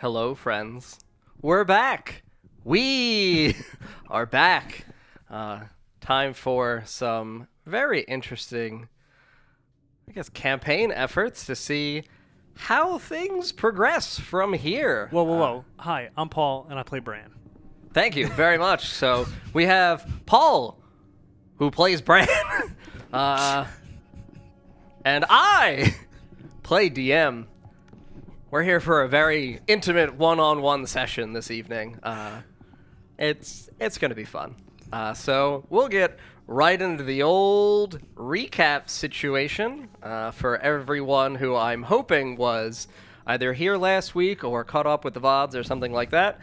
Hello, friends. We're back. We are back. Time for some very interesting, campaign efforts to see how things progress from here. Whoa. Hi, I'm Paul, and I play Bran. Thank you very much. So we have Paul, who plays Bran, and I play DM. We're here for a very intimate one-on-one session this evening. It's going to be fun. So we'll get right into the old recap situation for everyone who I'm hoping was either here last week or caught up with the VODs or something like that.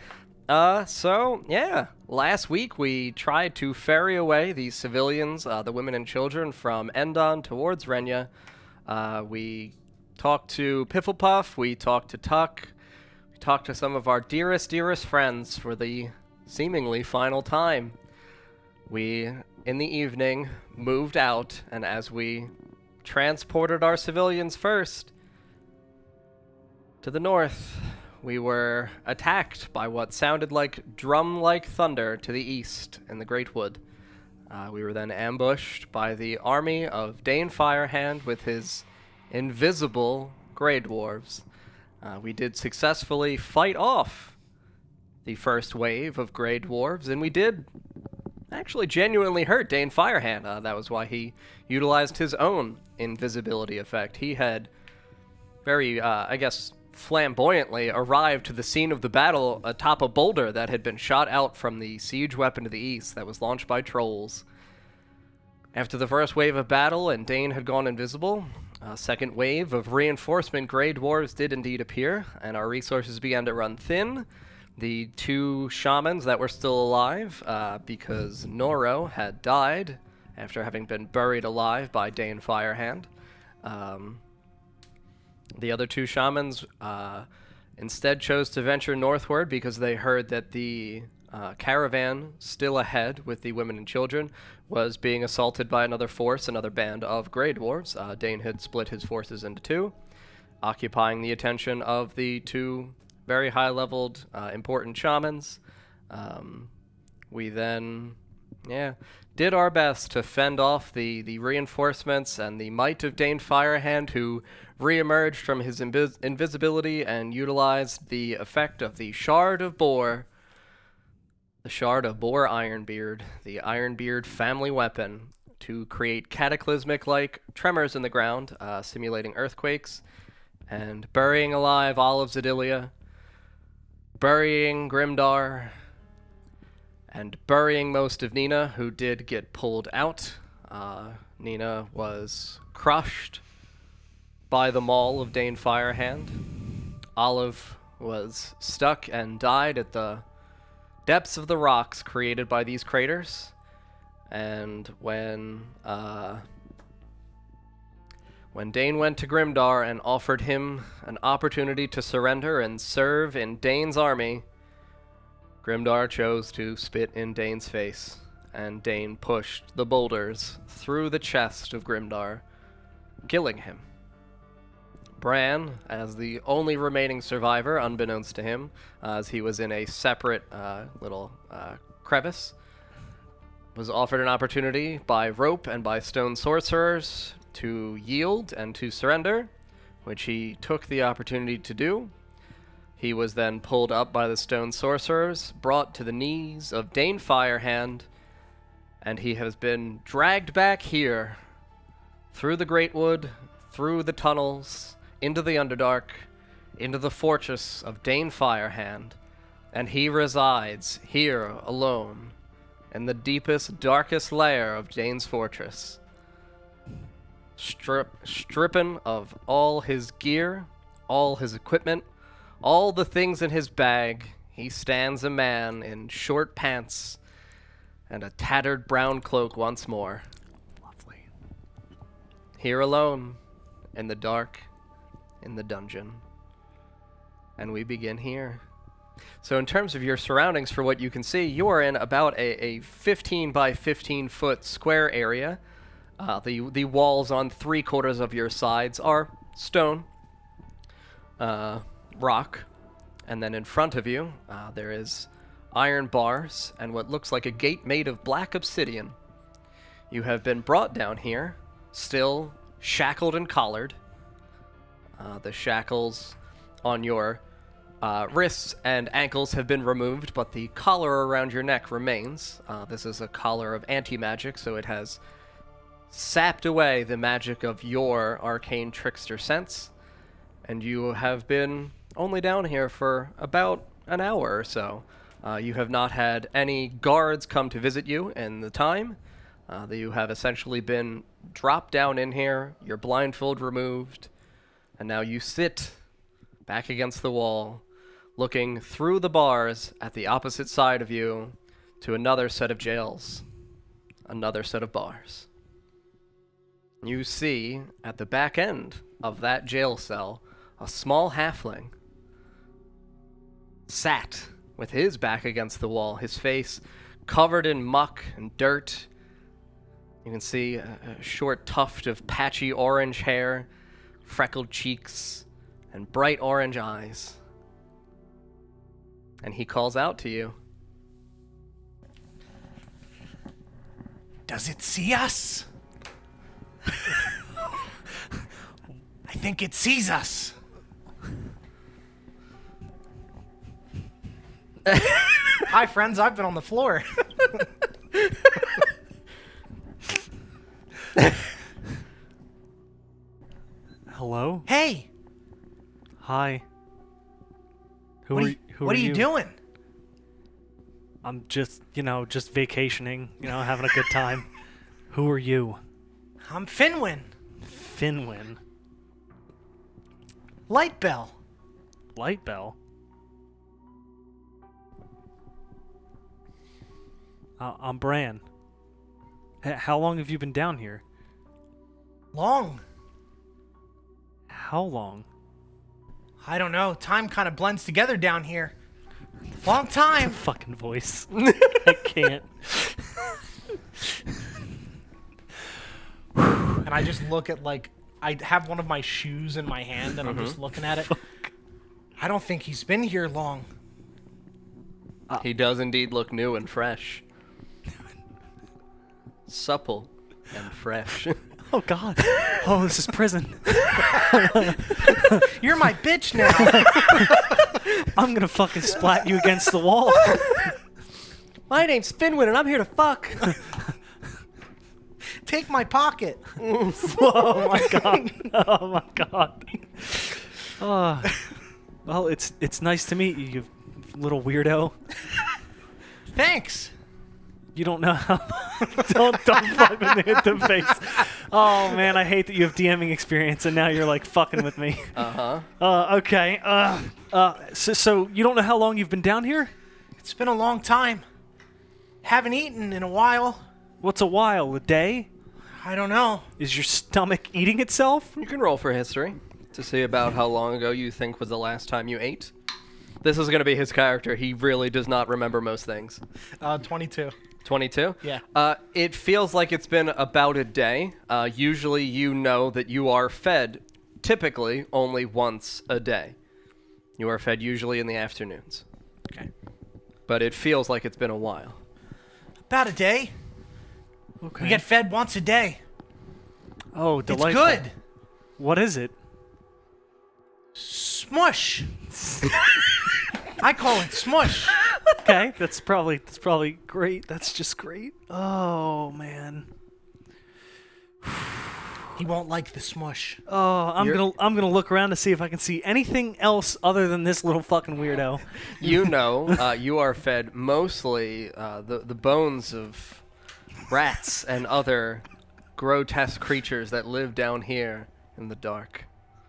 Last week we tried to ferry away the civilians, the women and children, from Endon towards Renya. We talked to Pifflepuff, we talked to Tuck, we talked to some of our dearest friends for the seemingly final time. We, in the evening, moved out, and as we transported our civilians first to the north, we were attacked by what sounded like drum-like thunder to the east in the Great Wood. We were then ambushed by the army of Dain Firehand with his invisible Grey Dwarves. We did successfully fight off the first wave of Grey Dwarves, and we did actually genuinely hurt Dain Firehand. That was why he utilized his own invisibility effect. He had very, flamboyantly arrived to the scene of the battle atop a boulder that had been shot out from the siege weapon to the east that was launched by trolls. After the first wave of battle and Dain had gone invisible, a second wave of reinforcement Grey Dwarves did indeed appear, and our resources began to run thin. The two shamans that were still alive, because Noro had died after having been buried alive by Dain Firehand. The other two shamans instead chose to venture northward because they heard that the caravan still ahead with the women and children was being assaulted by another band of Grey Dwarves. Dain had split his forces into two, occupying the attention of the two very high-leveled, important shamans. We then, did our best to fend off the reinforcements and the might of Dain Firehand, who re-emerged from his invisibility and utilized the effect of the Shard of Boar, the Shard of Boar Ironbeard, the Ironbeard family weapon, to create cataclysmic-like tremors in the ground, simulating earthquakes, and burying alive all of Zedilia, burying Grimdar, and burying most of Nina, who did get pulled out. Nina was crushed by the maul of Dain Firehand. Olive was stuck and died at the depths of the rocks created by these craters. And when Dain went to Grimdar and offered him an opportunity to surrender and serve in Dain's army, Grimdar chose to spit in Dain's face, and Dain pushed the boulders through the chest of Grimdar, killing him. Bran, as the only remaining survivor, unbeknownst to him, as he was in a separate little crevice, was offered an opportunity by rope and by stone sorcerers to yield and to surrender, which he took the opportunity to do. He was then pulled up by the stone sorcerers, brought to the knees of Dain Firehand, and he has been dragged back here, through the Great Wood, through the tunnels, into the Underdark, into the fortress of Dain Firehand, and he resides here alone, in the deepest, darkest lair of Dain's fortress, stripping of all his gear, all his equipment, all the things in his bag. He stands a man in short pants and a tattered brown cloak once more. Lovely. Here alone, in the dark, in the dungeon. And we begin here. So in terms of your surroundings, for what you can see, you are in about a 15 by 15 foot square area. The walls on 3/4 of your sides are stone, rock, And then in front of you, there is iron bars and what looks like a gate made of black obsidian. You have been brought down here, still shackled and collared. The shackles on your wrists and ankles have been removed, but the collar around your neck remains. This is a collar of anti-magic, so it has sapped away the magic of your arcane trickster sense, and you have been only down here for about an hour or so. You have not had any guards come to visit you in the time. That you have essentially been dropped down in here, your blindfold removed, and now you sit back against the wall, looking through the bars at the opposite side of you to another set of jails, another set of bars. You see, at the back end of that jail cell, a small halfling sat with his back against the wall, his face covered in muck and dirt. You can see a short tuft of patchy orange hair, freckled cheeks, and bright orange eyes. And he calls out to you. Does it see us? I think it sees us. Hi, friends. I've been on the floor. Hello? Hey, Hi. Who what are you doing? I'm just, just vacationing, having a good time. Who are you? I'm Finwin. Finwin. Lightbell. Lightbell? I'm Bran. How long have you been down here? Long. How long? I don't know. Time kind of blends together down here. Long time. Fucking voice. I can't. And I just look at, I have one of my shoes in my hand, and I'm just looking at it. Fuck. I don't think he's been here long. He does indeed look new and fresh. Supple and fresh. Oh, God. Oh, this is prison. You're my bitch now. I'm gonna fucking splat you against the wall. My name's Finwin, and I'm here to fuck. Take my pocket. Oh, my God. Oh, my God. Well, it's nice to meet you, you little weirdo. Thanks. You don't know how... don't fuck with me in the face. Oh, man, I hate that you have DMing experience, and now you're, fucking with me. Uh-huh. Okay. So you don't know how long you've been down here? It's been a long time. Haven't eaten in a while. What's a while? A day? I don't know. Is your stomach eating itself? You can roll for history to see about how long ago you think was the last time you ate. This is going to be his character. He really does not remember most things. 22. 22? Yeah. It feels like it's been about a day. Usually you know that you are fed typically only once a day. You are fed usually in the afternoons. Okay. But it feels like it's been a while. About a day. Okay. We get fed once a day. Oh, delightful. It's good. What is it? Smush. I call it smush. Okay, that's probably great. That's just great. Oh, man. He won't like the smush. Oh, I'm gonna look around to see if I can see anything else other than this little fucking weirdo. You know, you are fed mostly the bones of rats and other grotesque creatures that live down here in the dark.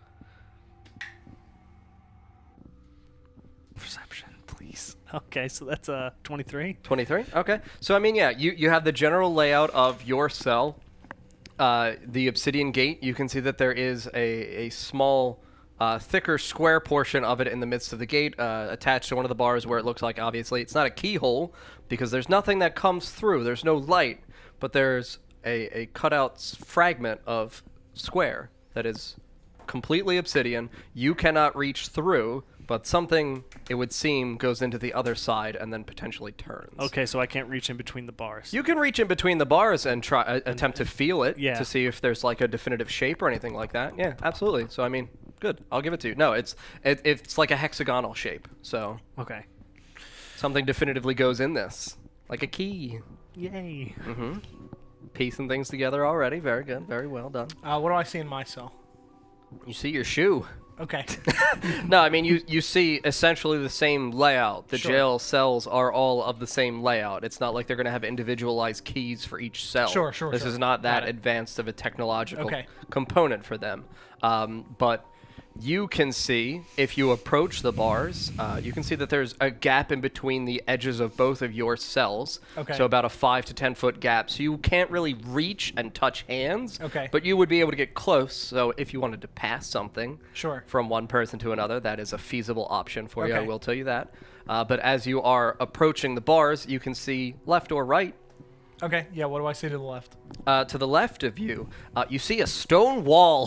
Perception, please. Okay, so that's 23. 23? Okay. So, I mean, yeah, you have the general layout of your cell. The obsidian gate, you can see that there is a small, thicker square portion of it in the midst of the gate, attached to one of the bars where it looks like, obviously, it's not a keyhole, because there's nothing that comes through. There's no light, but there's a cutout fragment of square that is completely obsidian. You cannot reach through, but something, it would seem, goes into the other side and then potentially turns. Okay, so I can't reach in between the bars. You can reach in between the bars and try attempt to feel it Yeah. to see if there's like a definitive shape or anything like that. Yeah, absolutely. So I mean, good. I'll give it to you. No, it's like a hexagonal shape. So Okay. something definitively goes in this, like a key. Yay. Piecing things together already. Very good. Very well done. What do I see in my cell? You see your shoe. Okay. No, I mean, you see essentially the same layout. The Sure. jail cells are all of the same layout. It's not like they're going to have individualized keys for each cell. Sure, This sure. is not that Got it. advanced of a technological Okay. component for them. But you can see, if you approach the bars, you can see that there's a gap in between the edges of both of your cells. Okay. So about a 5 to 10 foot gap. So you can't really reach and touch hands. Okay. But you would be able to get close. So if you wanted to pass something Sure. from one person to another, that is a feasible option for you. I Okay. will tell you that. But as you are approaching the bars, you can see left or right. Okay. Yeah. What do I see to the left? To the left of you, you see a stone wall.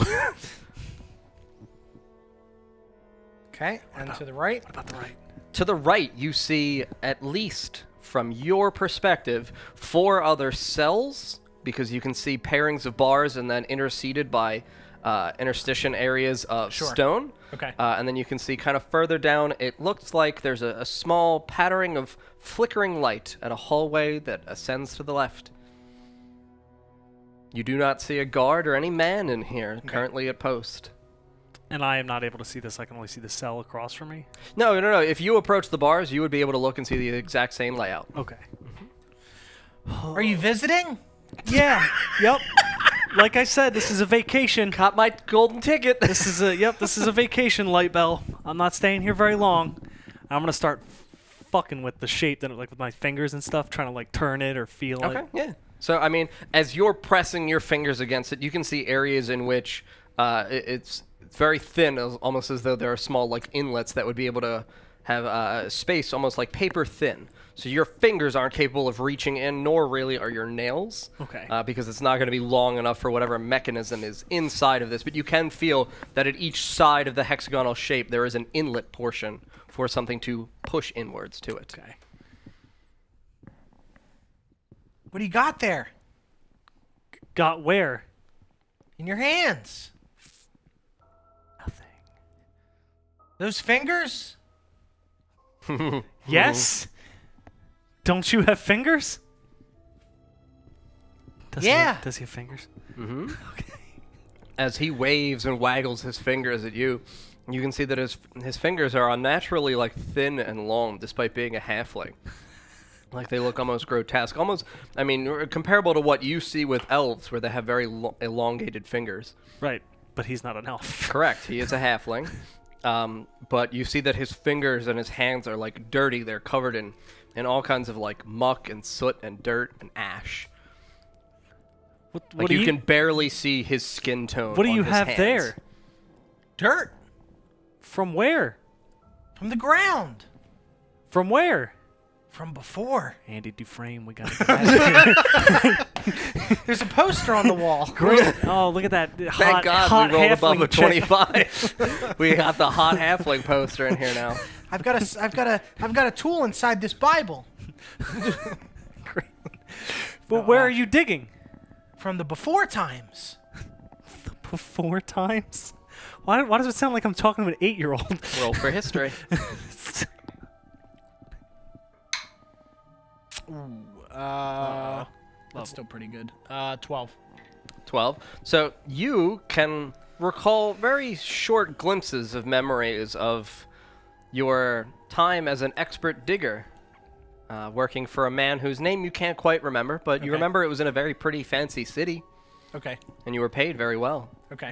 Okay. And to the right? About the right. To the right, you see, at least from your perspective, 4 other cells, because you can see pairings of bars and then interseated by interstition areas of Sure. stone. Okay. And then you can see kind of further down, it looks like there's a small pattering of flickering light at a hallway that ascends to the left. You do not see a guard or any man in here currently at post. And I am not able to see this. I can only see the cell across from me. No, no, no. If you approach the bars, you would be able to look and see the exact same layout. Okay. Are you visiting? Yeah. Yep. Like I said, this is a vacation. Caught my golden ticket. This is a This is a vacation, Light Bell. I'm not staying here very long. I'm gonna start fucking with the shape, that like with my fingers and stuff, trying to like turn it or feel Okay, it. yeah. So, I mean, as you're pressing your fingers against it, you can see areas in which it's very thin, almost as though there are small, like, inlets that would be able to have space almost like paper thin. So your fingers aren't capable of reaching in, nor really are your nails. Okay. Because it's not going to be long enough for whatever mechanism is inside of this. But you can feel that at each side of the hexagonal shape, there is an inlet portion for something to push inwards to it. Okay. What do you got there? Got where? In your hands? Nothing. Those fingers? Yes? Don't you have fingers? Does Yeah. Does he have fingers? Mm-hmm. Okay. As he waves and waggles his fingers at you, you can see that his fingers are unnaturally like thin and long, despite being a halfling. Like they look almost grotesque, almost. I mean, comparable to what you see with elves, where they have very elongated fingers. Right, but he's not an elf. Correct. He is a halfling, but you see that his fingers and his hands are like dirty. They're covered in all kinds of like muck and soot and dirt and ash. What Like do you can barely see his skin tone. What do on you his have hands. there? Dirt. From where? From the ground. From where? From before. Andy Dufresne, we gotta get that. There's a poster on the wall. Great. Oh, look at that. Thank God hot we rolled above a halfling chick. 25. We got the hot halfling poster in here now. I've got a tool inside this Bible. Great. Well, where are you digging? From the before times. Before times? Why does it sound like I'm talking to an 8-year-old? Roll for history. That's still pretty good. 12. 12. So you can recall very short glimpses of memories of your time as an expert digger, working for a man whose name you can't quite remember, but you Okay. remember it was in a very pretty fancy city, Okay. and you were paid very well. Okay.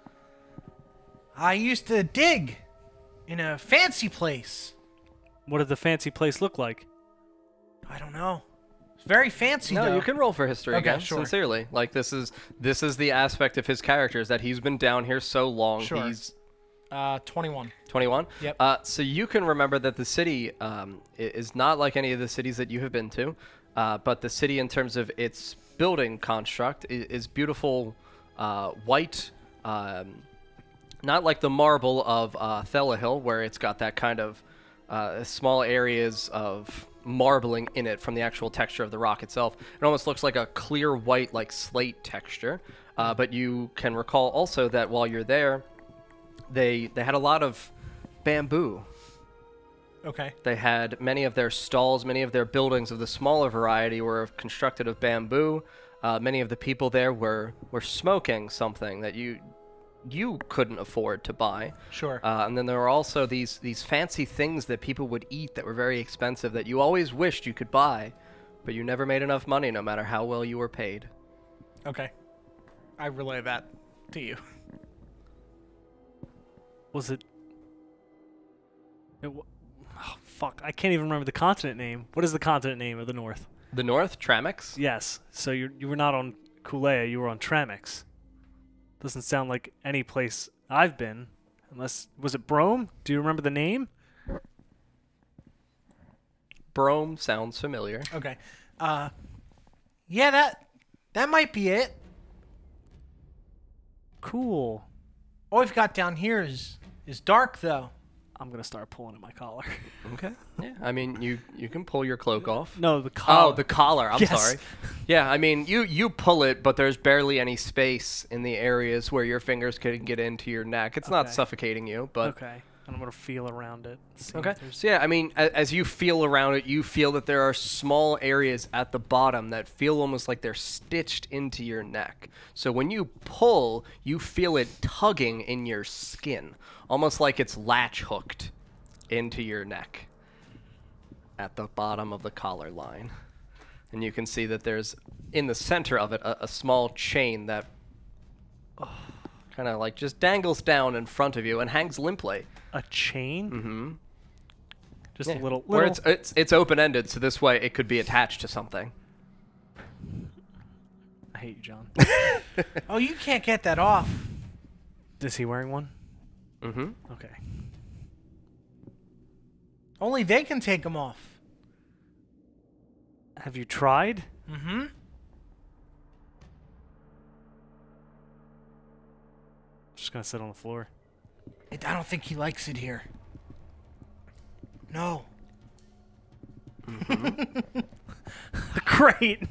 I used to dig in a fancy place. What did the fancy place look like? I don't know. It's very fancy, No, though. you can roll for history Okay, again, sure. sincerely. Like, this is the aspect of his character, is that he's been down here so long. Sure. He's 21. 21? Yep. So you can remember that the city is not like any of the cities that you have been to, but the city in terms of its building construct is beautiful white Not like the marble of Thelahill, where it's got that kind of small areas of marbling in it from the actual texture of the rock itself. It almost looks like a clear white, like slate texture. But you can recall also that while you're there, they had a lot of bamboo. Okay. They had many of their stalls, many of their buildings of the smaller variety were constructed of bamboo. Many of the people there were smoking something that you couldn't afford to buy. Sure. And then there were also these fancy things that people would eat that were very expensive that you always wished you could buy, but you never made enough money no matter how well you were paid. Okay. I relay that to you. Was it? Oh, fuck! I can't even remember the continent name. What is the continent name of the North? The North, Tramix? Yes. So you were not on Kulea. You were on Tramix. Doesn't sound like any place I've been. Unless was it Brome? Do you remember the name? Brome sounds familiar. Okay. Yeah, that might be it. Cool. All we've got down here is dark, though. I'm gonna start pulling at my collar. Okay. Yeah. I mean, you can pull your cloak off. No, the collar. Oh, the collar. I'm Yes. sorry. Yeah, I mean, you pull it, but there's barely any space in the areas where your fingers can get into your neck. It's not Okay. suffocating you, but Okay. And I'm gonna feel around it. See okay. if there's- So yeah, I mean, as you feel around it, you feel that there are small areas at the bottom that feel almost like they're stitched into your neck. So when you pull, you feel it tugging in your skin, almost like it's latch hooked into your neck at the bottom of the collar line. And you can see that there's, in the center of it, a small chain that kind of like just dangles down in front of you and hangs limply. A chain? Mm-hmm. Just Yeah. a little. Where it's open-ended, so this way it could be attached to something. I hate you, John. Oh, you can't get that off. Is he wearing one? Mm-hmm. Okay. Only they can take them off. Have you tried? Mm-hmm. Just gonna sit on the floor. I don't think he likes it here. No. Great.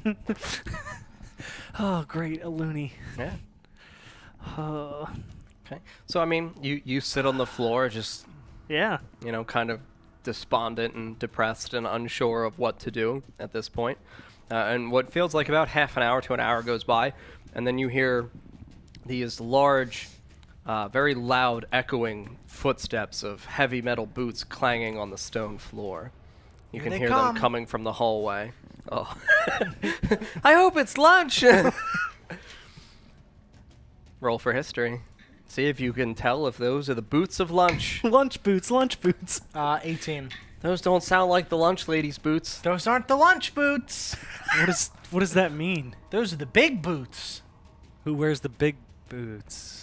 Oh, great, a loony. Yeah. Uh, Okay. So I mean, you sit on the floor, just yeah. kind of despondent and depressed and unsure of what to do at this point. And what feels like about half an hour to an hour goes by, and then you hear these large, very loud, echoing footsteps of heavy metal boots clanging on the stone floor. You Here can they hear come. them coming from the hallway. Oh. I hope it's lunch! Roll for history. See if you can tell if those are the boots of lunch. Lunch boots, lunch boots. 18. Those don't sound like the lunch lady's boots. Those aren't the lunch boots. What does that mean? Those are the big boots. Who wears the big boots?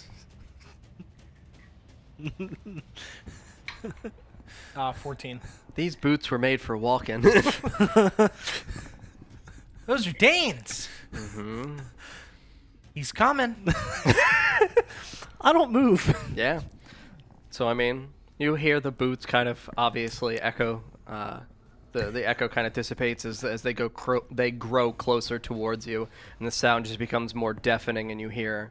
14. These boots were made for walking. Those are Dain's. Mm-hmm. He's coming. I don't move. Yeah. So I mean, you hear the boots kind of obviously echo. The echo kind of dissipates as they grow closer towards you, and the sound just becomes more deafening, and you hear.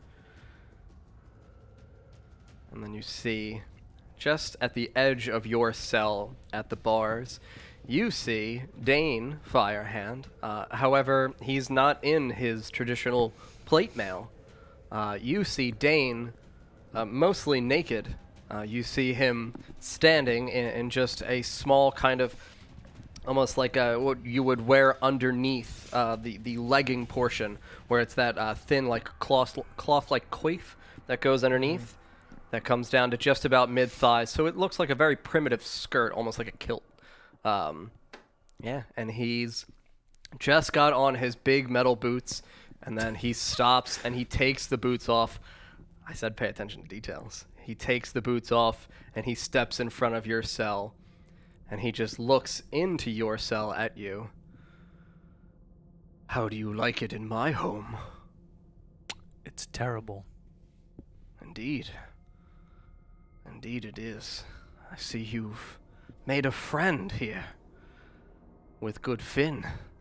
And then you see, just at the edge of your cell at the bars, you see Dain Firehand. However, he's not in his traditional plate mail. You see Dain mostly naked. You see him standing in just a small kind of, almost like what you would wear underneath the legging portion, where it's that thin, like cloth-like coif that goes underneath. That comes down to just about mid-thigh, so it looks like a very primitive skirt, almost like a kilt. Yeah, and he's just got on his big metal boots, and then he stops and he takes the boots off. I said pay attention to details. He takes the boots off, and he steps in front of your cell, and he just looks into your cell at you. How do you like it in my home? It's terrible. Indeed. Indeed it is. I see you've made a friend here. With good Finn.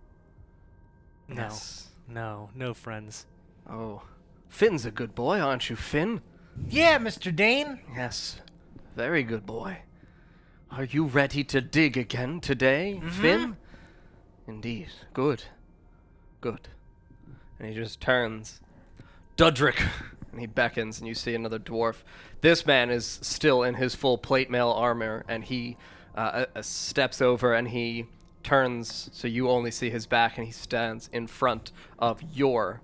No friends. Oh, Finn's a good boy, aren't you, Finn? Yeah, Mr. Dain. Yes, very good boy. Are you ready to dig again today, Finn? Indeed. Good. Good. And he just turns. Dudrick! And he beckons, and you see another dwarf. This man is still in his full plate mail armor, and he steps over, and he turns so you only see his back, and he stands in front of your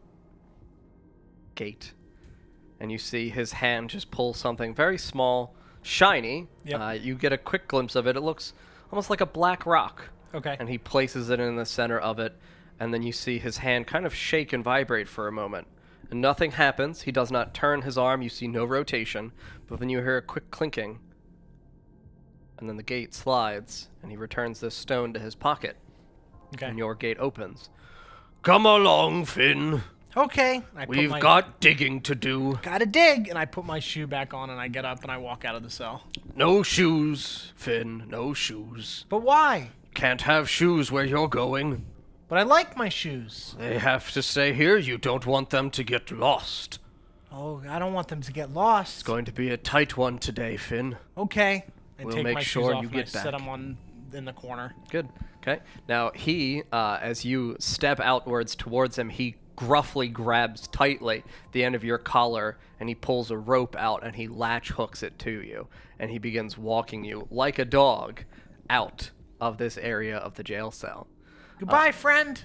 gate. And you see his hand just pull something very small, shiny. Yep. You get a quick glimpse of it. It looks almost like a black rock. Okay. And he places it in the center of it, and then you see his hand kind of shake and vibrate for a moment. And nothing happens. He does not turn his arm. You see no rotation. But then you hear a quick clinking. And then the gate slides, and he returns this stone to his pocket. Okay. And your gate opens. Come along, Finn. Okay. We've got digging to do. Gotta dig, and I put my shoe back on, and I get up and I walk out of the cell. No shoes, Finn. No shoes. But why? Can't have shoes where you're going. But I like my shoes. They have to stay here. You don't want them to get lost. Oh, I don't want them to get lost. It's going to be a tight one today, Finn. Okay. I We'll take make my sure shoes off you and get I set back. them on in the corner. Good. Okay. Now, he, as you step outwards towards him, he gruffly grabs tightly the end of your collar, and he pulls a rope out, and he latch hooks it to you, and he begins walking you like a dog out of this area of the jail cell. Goodbye, friend.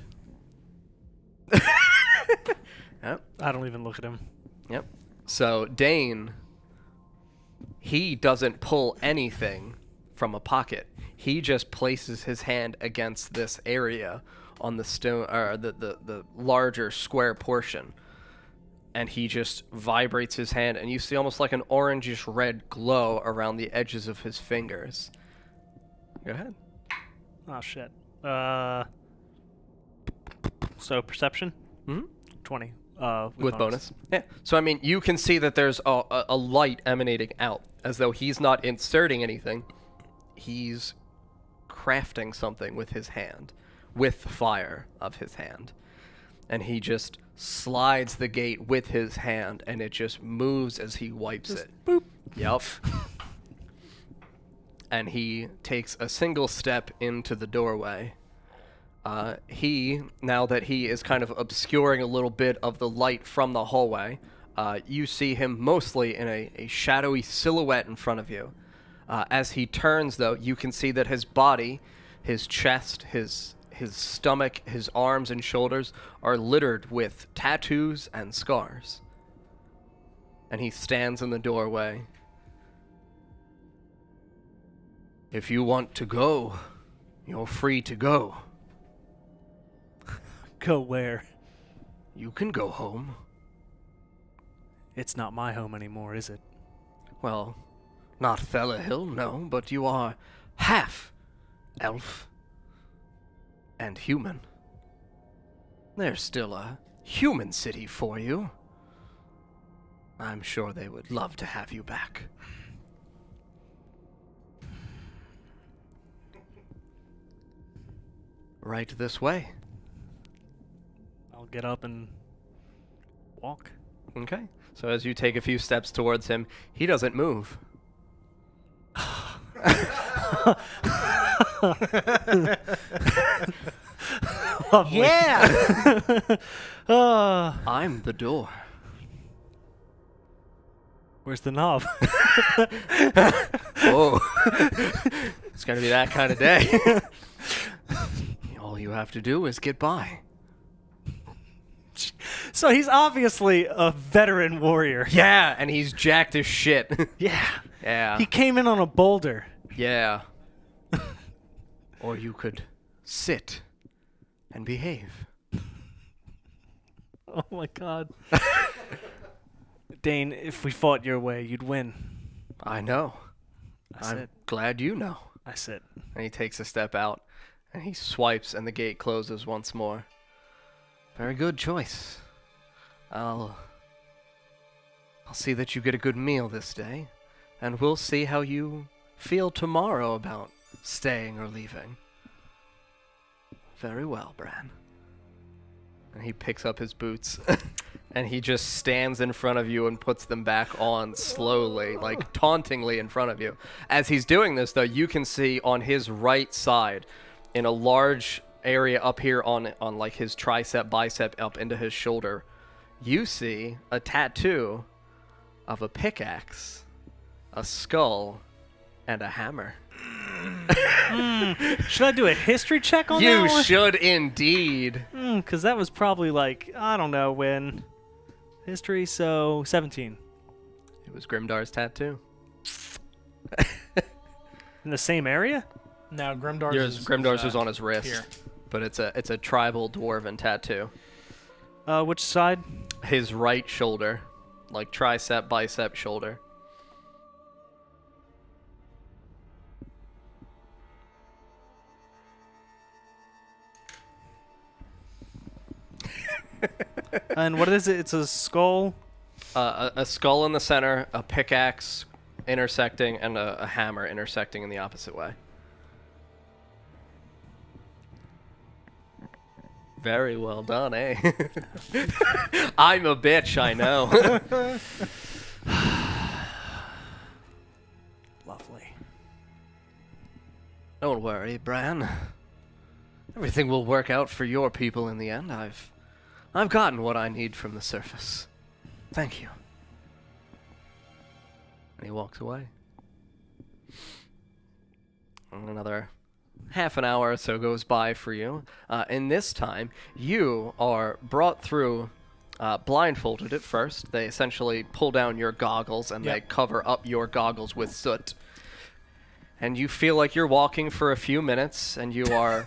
Yep. I don't even look at him. Yep. So Dain, he doesn't pull anything from a pocket. He just places his hand against this area on the stone, or the larger square portion, and he just vibrates his hand, and you see almost like an orangish red glow around the edges of his fingers. Go ahead. Oh shit. So perception? Hmm? 20. With bonus. Yeah. So, I mean, you can see that there's a light emanating out, as though he's not inserting anything. He's crafting something with his hand, with the fire of his hand. And he just slides the gate with his hand, and it just moves as he wipes it. Boop. Yep. And he takes a single step into the doorway. Now that he is kind of obscuring a little bit of the light from the hallway, you see him mostly in a shadowy silhouette in front of you. As he turns, though, you can see that his body, his chest, his stomach, his arms and shoulders are littered with tattoos and scars. And he stands in the doorway. If you want to go, you're free to go. Go where? You can go home. It's not my home anymore, is it? Well, not Fellahill, no, but you are half elf and human. There's still a human city for you. I'm sure they would love to have you back. Right this way. I'll get up and walk. Okay. So as you take a few steps towards him, he doesn't move. Yeah. I'm the door. Where's the knob? Oh. It's going to be that kind of day. All you have to do is get by. So he's obviously a veteran warrior. Yeah, and he's jacked as shit. Yeah. Yeah. He came in on a boulder. Yeah. Or you could sit and behave. Oh my god. Dain, if we fought your way, you'd win. I know. I I'm sit. glad you know. I sit. And he takes a step out, and he swipes, and the gate closes once more. Very good choice. I'll see that you get a good meal this day, and we'll see how you feel tomorrow about staying or leaving. Very well, Bran. And he picks up his boots, and he just stands in front of you and puts them back on slowly, like tauntingly in front of you. As he's doing this, though, you can see on his right side, in a large area up here on like his tricep, bicep, up into his shoulder, you see a tattoo of a pickaxe, a skull, and a hammer. Should I do a history check on that You one? should indeed. Because that was probably like, I don't know when. History, so 17. It was Grimdar's tattoo. In the same area? No, Grimdar's Grimdar's was on his wrist, here. but it's a tribal dwarven tattoo. Which side? His right shoulder, like tricep, bicep, shoulder. And what is it? It's a skull? A skull in the center, a pickaxe intersecting, and a hammer intersecting in the opposite way. Very well done, eh? I'm a bitch, I know. Lovely. Don't worry, Bran. Everything will work out for your people in the end. I've gotten what I need from the surface. Thank you. And he walks away. And another half an hour or so goes by for you. And this time, you are brought through blindfolded at first. They essentially pull down your goggles and they cover up your goggles with soot. And you feel like you're walking for a few minutes, and you are...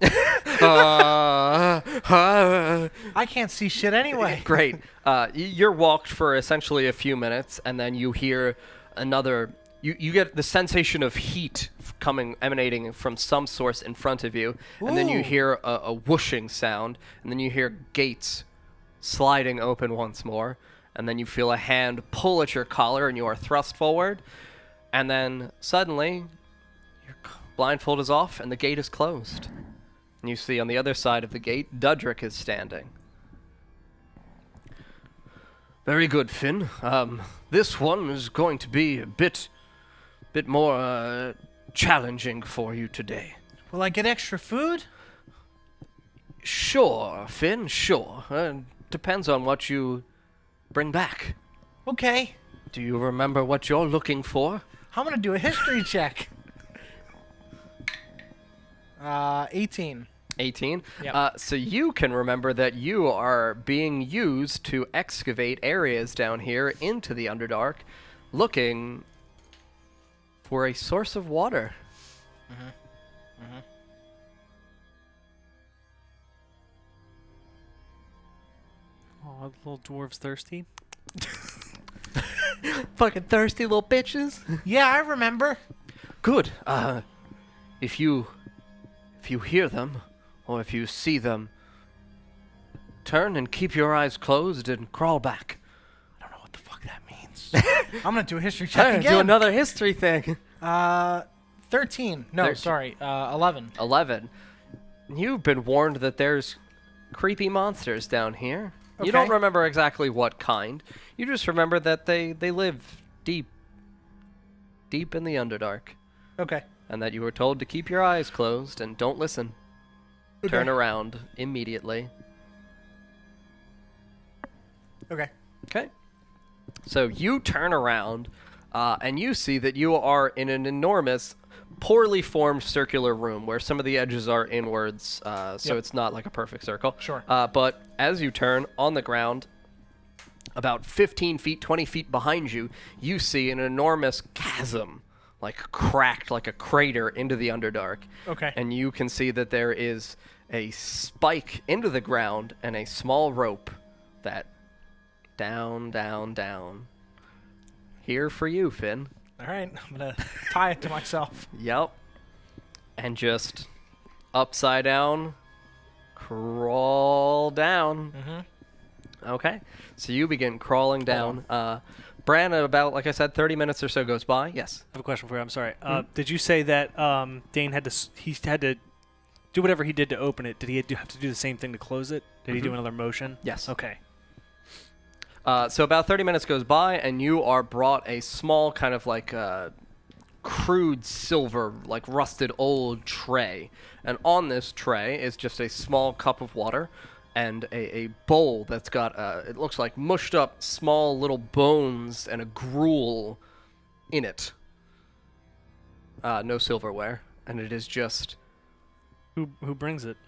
I can't see shit anyway. Great. You're walked for essentially a few minutes, and then you hear another... You get the sensation of heat emanating from some source in front of you, and then you Ooh. hear a whooshing sound, and then you hear gates sliding open once more, and then you feel a hand pull at your collar, and you are thrust forward, and then suddenly your blindfold is off, and the gate is closed. And you see on the other side of the gate, Dudrick is standing. Very good, Finn. This one is going to be a bit more challenging for you today. Will I get extra food? Sure, Finn, sure. Depends on what you bring back. Okay. Do you remember what you're looking for? I'm gonna do a history check. 18. 18? Yep. So you can remember that you are being used to excavate areas down here into the Underdark, looking for a source of water. Oh, the little dwarf's thirsty. Fucking thirsty little bitches. Yeah, I remember. Good. If you hear them, or if you see them, turn and keep your eyes closed and crawl back. I don't know what the fuck that means. I'm gonna do a history check again. Do another history thing. 13. No, 13. sorry. 11. 11. You've been warned that there's creepy monsters down here. You Okay. don't remember exactly what kind. You just remember that they live deep in the Underdark. Okay. And that you were told to keep your eyes closed and don't listen. Okay. Turn around immediately. Okay. Okay. So you turn around, and you see that you are in an enormous, poorly formed circular room where some of the edges are inwards, so Yep. it's not like a perfect circle. Sure. But as you turn on the ground, about 15 feet, 20 feet behind you, you see an enormous chasm, like cracked like a crater into the Underdark. Okay. And you can see that there is a spike into the ground and a small rope that down. Here for you, Finn. All right. I'm gonna tie it to myself. Yep. And just upside down, crawl down. Mm-hmm. Okay. So you begin crawling down. Bran, about, like I said, 30 minutes or so goes by. Yes. I have a question for you. I'm sorry. Did you say that Dain had to he had to do whatever he did to open it? Did he have to do the same thing to close it? Did he do another motion? Yes. Okay. So about 30 minutes goes by, and you are brought a small kind of like crude silver, like rusted old tray. And on this tray is just a small cup of water and a bowl that's got, it looks like mushed up small little bones and a gruel in it. No silverware. And it is just... Who brings it?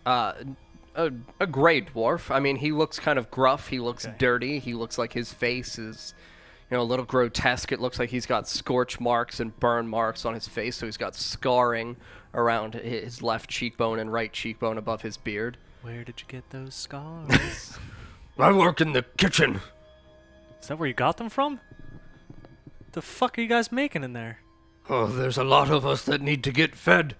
A gray dwarf. I mean, he looks kind of gruff. He looks dirty. He looks like his face is, a little grotesque. It looks like he's got scorch marks and burn marks on his face, so he's got scarring around his left cheekbone and right cheekbone above his beard. Where did you get those scars? I work in the kitchen. Is that where you got them from? The fuck are you guys making in there? Oh, there's a lot of us that need to get fed.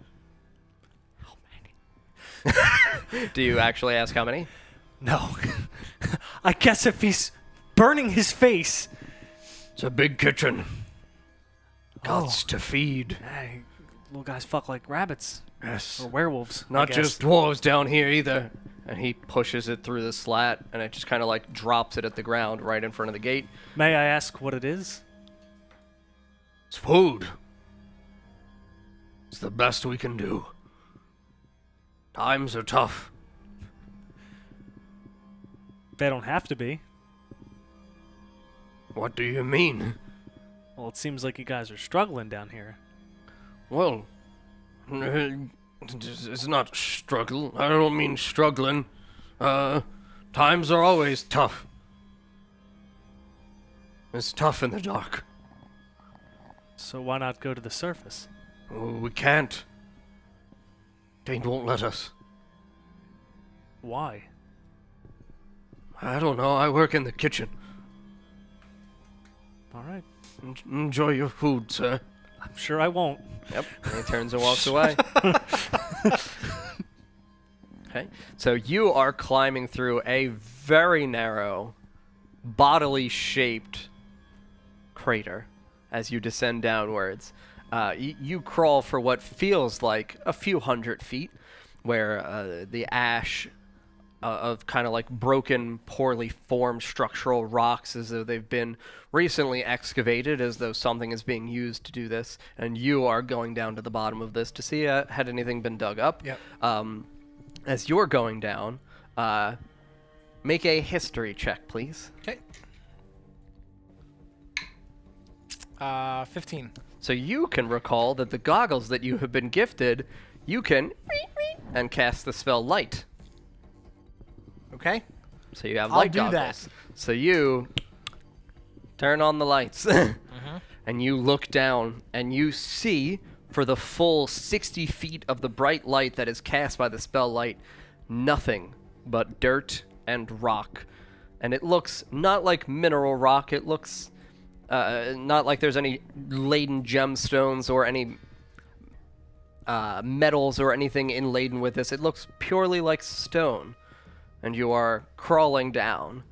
Do you actually ask how many? No. I guess if he's burning his face. It's a big kitchen. Gots to feed. Hey, little guys fuck like rabbits. Yes. Or werewolves. Not just dwarves down here either. And he pushes it through the slat, and it just kind of like drops it at the ground right in front of the gate. May I ask what it is? It's food. It's the best we can do. Times are tough. They don't have to be. What do you mean? Well, it seems like you guys are struggling down here. Well, it's not struggle. I don't mean struggling. Times are always tough. It's tough in the dark. So why not go to the surface? Oh, we can't. Dain won't let us. Why? I don't know. I work in the kitchen. All right. Enjoy your food, sir. I'm sure I won't. Yep. And he turns and walks away. Okay. So you are climbing through a very narrow, bodily shaped crater as you descend downwards. You crawl for what feels like a few hundred feet, where the ash of kind of like broken, poorly formed structural rocks as though they've been recently excavated, as though something is being used to do this, and you are going down to the bottom of this to see had anything been dug up. Yep. As you're going down, make a history check, please. Okay. 15. So you can recall that the goggles that you have been gifted, you can and cast the spell Light. Okay. So you have I'll light do goggles. that. So you turn on the lights and you look down and you see for the full 60 feet of the bright light that is cast by the spell Light, nothing but dirt and rock. And it looks not like mineral rock. It looks not like there's any laden gemstones or any metals or anything inladen with this. It looks purely like stone. And you are crawling down.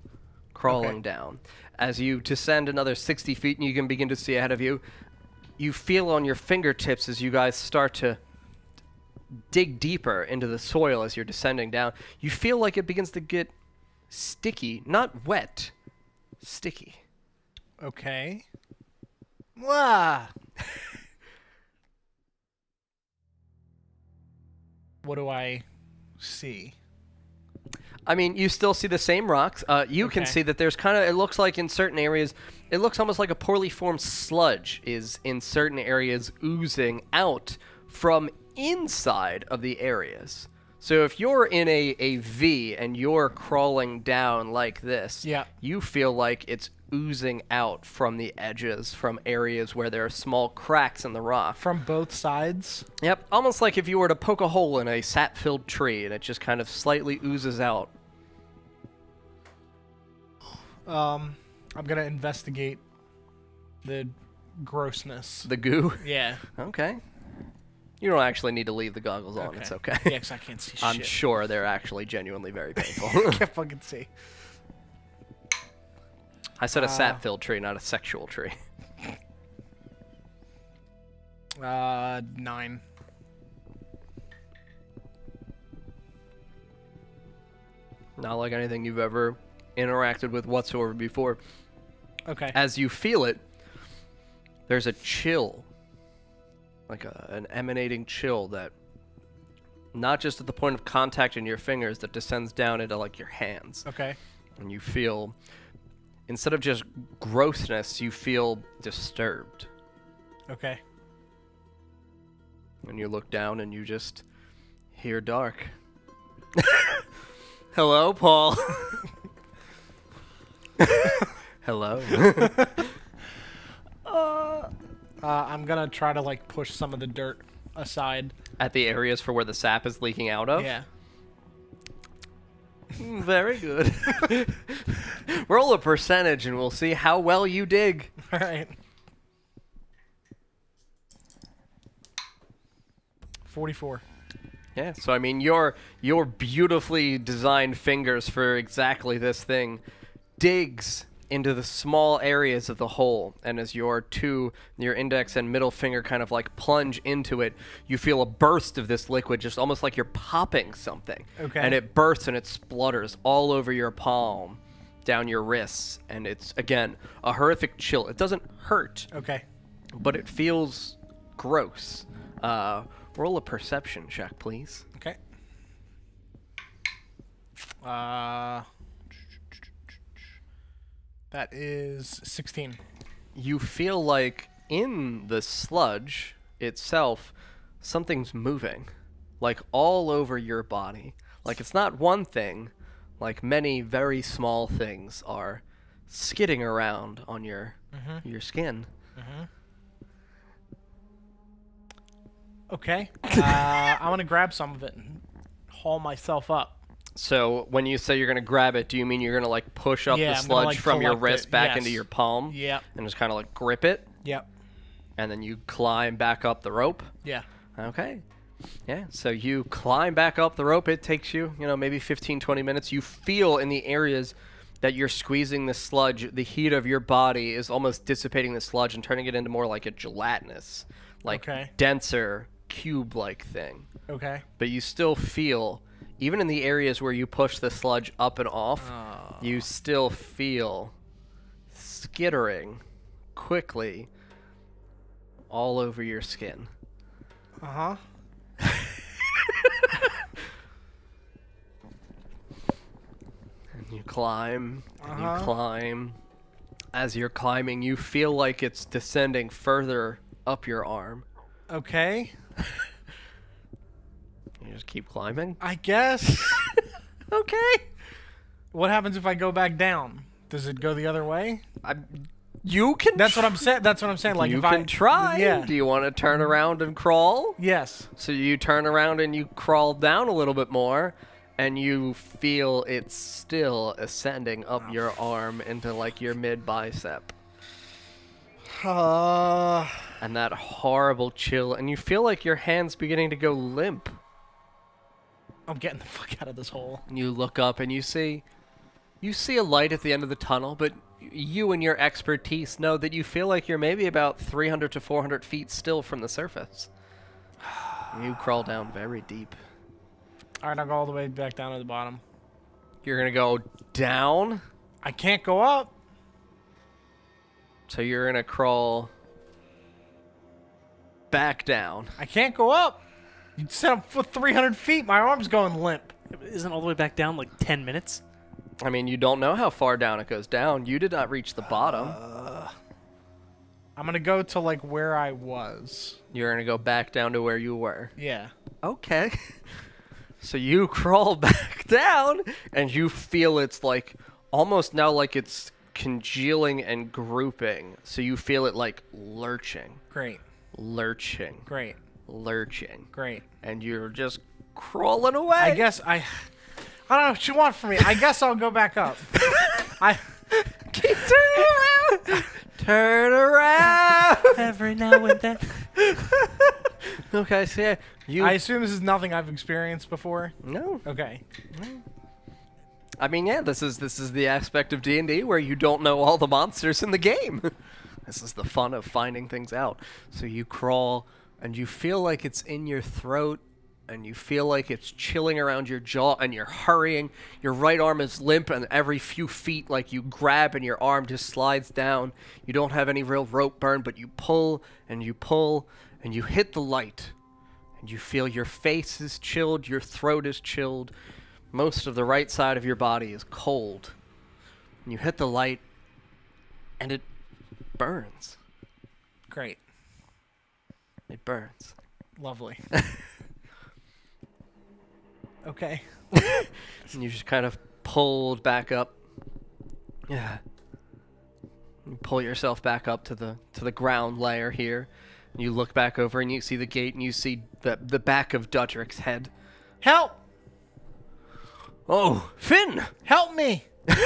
As you descend another 60 feet and you can begin to see ahead of you, you feel on your fingertips as you guys start to dig deeper into the soil as you're descending down. You feel like it begins to get sticky. Not wet. Sticky. Okay. Wah. What do I see? I mean, you still see the same rocks. You can see that there's kind of, it looks like in certain areas, it looks almost like a poorly formed sludge is in certain areas oozing out from inside of the areas. So if you're in a V and you're crawling down like this, you feel like it's oozing out from the edges, from areas where there are small cracks in the rock. From both sides? Yep, almost like if you were to poke a hole in a sap-filled tree and it just kind of slightly oozes out. I'm gonna investigate the grossness. The goo? Yeah. Okay. You don't actually need to leave the goggles on. It's okay. Yeah, 'cause I can't see shit. I'm sure they're actually genuinely very painful. I can't fucking see. I said a sap-filled tree, not a sexual tree. 9. Not like anything you've ever interacted with whatsoever before. Okay. As you feel it, there's a chill, like an emanating chill that, not just at the point of contact in your fingers, that descends down into like your hands. Okay. And you feel, instead of just grossness, you feel disturbed. Okay. And you look down and you just hear dark. Hello, Paul. Hello. I'm gonna try to like push some of the dirt aside. At the areas for where the sap is leaking out of? Yeah. Very good. Roll a percentage and we'll see how well you dig. All right. 44. Yeah, so I mean your beautifully designed fingers for exactly this thing digs into the small areas of the hole, and as your index and middle finger kind of like plunge into it, you feel a burst of this liquid, just almost like you're popping something. Okay. And it bursts and it splutters all over your palm, down your wrists, and it's, again, a horrific chill. It doesn't hurt, Okay. but it feels gross. Roll a perception check, please. Okay. That is 16. You feel like in the sludge itself, something's moving, like all over your body. Like it's not one thing, like many very small things are skidding around on your skin. Okay. I'm gonna grab some of it and haul myself up. So when you say you're going to grab it, do you mean you're going to like push up Yeah, the I'm gonna, sludge like, from your collect wrist it, back yes. into your palm? Yep. And just kind of like grip it? Yep. And then you climb back up the rope? Yeah. Okay. Yeah, so you climb back up the rope. It takes you, maybe 15, 20 minutes. You feel in the areas that you're squeezing the sludge, the heat of your body is almost dissipating the sludge and turning it into more like a gelatinous, like denser, cube-like thing. Okay. But you still feel, even in the areas where you push the sludge up and off, you still feel skittering quickly all over your skin. Uh-huh. And you climb, and you climb. As you're climbing, you feel like it's descending further up your arm. Okay. You just keep climbing? I guess. Okay. What happens if I go back down? Does it go the other way? You can. That's what I'm saying. That's what I'm saying. Like you if can try. Yeah. Do you want to turn around and crawl? Yes. So you turn around and you crawl down a little bit more, and you feel it's still ascending up your arm into like your mid bicep. And that horrible chill, and you feel like your hand's beginning to go limp. I'm getting the fuck out of this hole. And you look up and you see a light at the end of the tunnel, but you and your expertise know that you feel like you're maybe about 300 to 400 feet still from the surface. You crawl down very deep. All right, I'll go all the way back down to the bottom. You're going to go down? I can't go up. So you're going to crawl back down. I can't go up. You said I'm 300 feet. My arm's going limp. Isn't all the way back down like 10 minutes? I mean, you don't know how far down it goes down. You did not reach the bottom. I'm going to go to like where I was. You're going to go back down to where you were. Yeah. Okay. So you crawl back down, and you feel it's like almost now like it's congealing and grouping. So you feel it like lurching. Great. Lurching. Great. Lurching. Great. And you're just crawling away. I guess I don't know what you want from me. I guess I'll go back up. Keep turning around. Turn around. Every now and then. Okay, so yeah, I assume this is nothing I've experienced before. No. Okay. I mean, yeah, this is the aspect of D&D where you don't know all the monsters in the game. This is the fun of finding things out. So you crawl, and you feel like it's in your throat, and you feel like it's chilling around your jaw, and you're hurrying. Your right arm is limp, and every few feet, like, you grab, and your arm just slides down. You don't have any real rope burn, but you pull, and you hit the light. And you feel your face is chilled, your throat is chilled. Most of the right side of your body is cold. And you hit the light, and it burns. Great. It burns. Lovely. Okay. And you just kind of pulled back up. Yeah. You pull yourself back up to the ground layer here. And you look back over and you see the gate and you see the back of Dudrick's head. Help! Oh, Finn! Help me!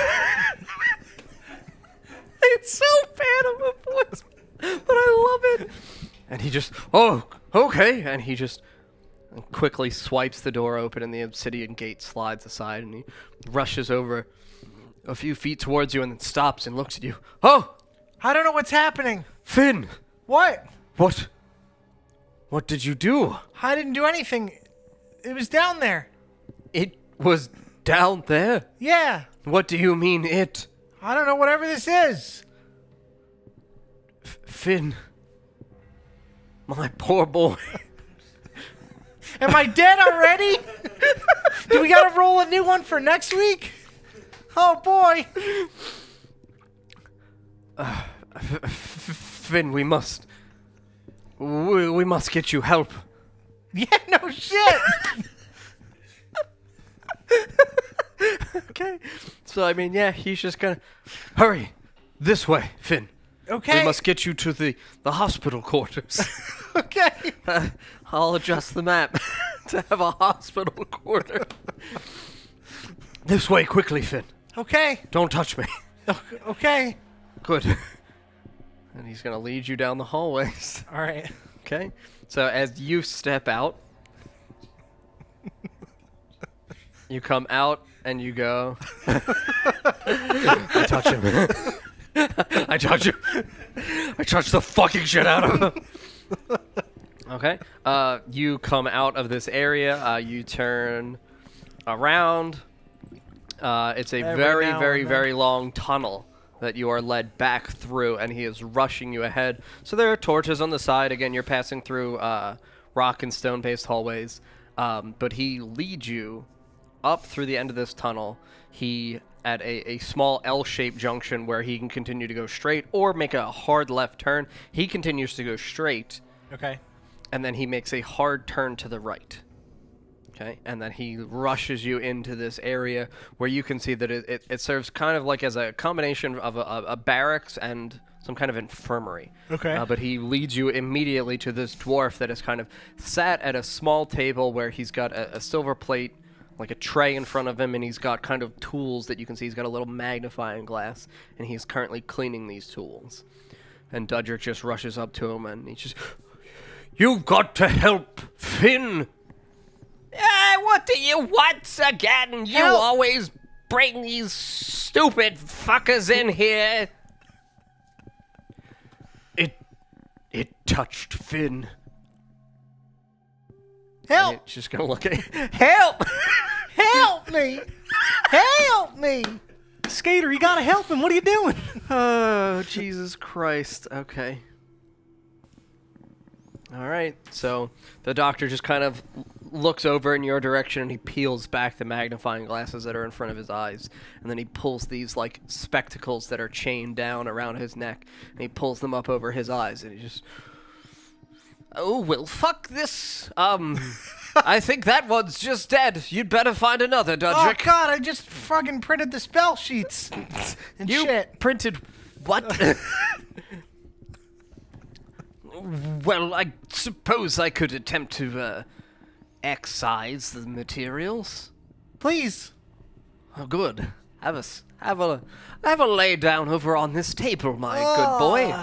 It's so bad of a voice, but I love it. And he just, oh, okay. And he just quickly swipes the door open and the obsidian gate slides aside and he rushes over a few feet towards you and then stops and looks at you. Oh! I don't know what's happening. Finn! What? What did you do? I didn't do anything. It was down there. It was down there? Yeah. What do you mean, it? I don't know, whatever this is. Finn. My poor boy. Am I dead already? Do we gotta roll a new one for next week? Oh, boy. Finn, we must get you help. Yeah, no shit. Okay. So, I mean, yeah, he's just gonna... Hurry. This way, Finn. Okay. We must get you to the hospital quarters. Okay. I'll adjust the map to have a hospital quarter. This way, quickly, Finn. Okay. Don't touch me. Okay. Good. And he's gonna lead you down the hallways. All right. Okay. So as you step out, you come out and you go. I touch him. I touch him. I touch the fucking shit out of him. Okay. You come out of this area. You turn around. It's a very long tunnel that you are led back through, and he is rushing you ahead. So there are torches on the side. Again, you're passing through rock and stone-based hallways. But he leads you up through the end of this tunnel. He at a small L-shaped junction where he can continue to go straight or make a hard left turn. He continues to go straight. Okay. And then he makes a hard turn to the right. Okay, and then he rushes you into this area where you can see that it serves kind of like as a combination of a barracks and some kind of infirmary. Okay. But he leads you immediately to this dwarf that is kind of sat at a small table where he's got a silver plate, like a tray in front of him, and he's got kind of tools that you can see. He's got a little magnifying glass, and he's currently cleaning these tools. And Dudrick just rushes up to him, and he just, "You've got to help Finn!" What do you want again? You Help! always bring these stupid fuckers in here. It touched Finn. Help! It's just gonna look at help! Help me! Help me! Skater, you gotta help him. What are you doing? Oh, Jesus Christ. Okay. All right. So the doctor just kind of looks over in your direction and he peels back the magnifying glasses that are in front of his eyes. And then he pulls these, like, spectacles that are chained down around his neck. And he pulls them up over his eyes. And he just... Oh, well, fuck this. I think that one's just dead. You'd better find another, Dudrick. Oh, God, I just fucking printed the spell sheets and You shit. printed what? Well, I suppose I could attempt to excise the materials. Please. Oh, good. Have a lay down over on this table, my good boy.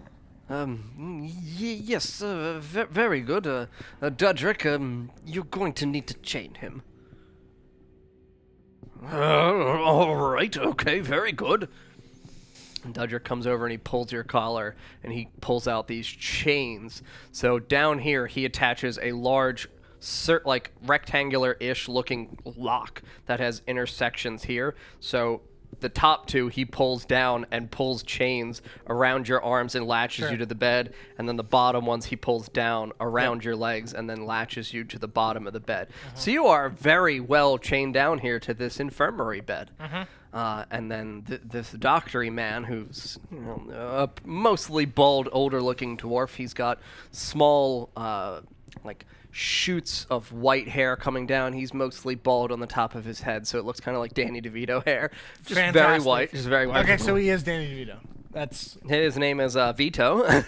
Yes, very good. Dudrick, you're going to need to chain him. All right, okay, very good. And Dudrick comes over and he pulls your collar and he pulls out these chains. So down here he attaches a large, like rectangular-ish looking lock that has intersections here. So the top two he pulls down and pulls chains around your arms and latches you to the bed, and then the bottom ones he pulls down around your legs and then latches you to the bottom of the bed. So you are very well chained down here to this infirmary bed. And then this doctory man, who's a mostly bald, older-looking dwarf, he's got small, like shoots of white hair coming down. He's mostly bald on the top of his head, so it looks kind of like Danny DeVito hair. Just Fantastic. very white. Just very white. Okay, so he is Danny DeVito. That's his name is Vito.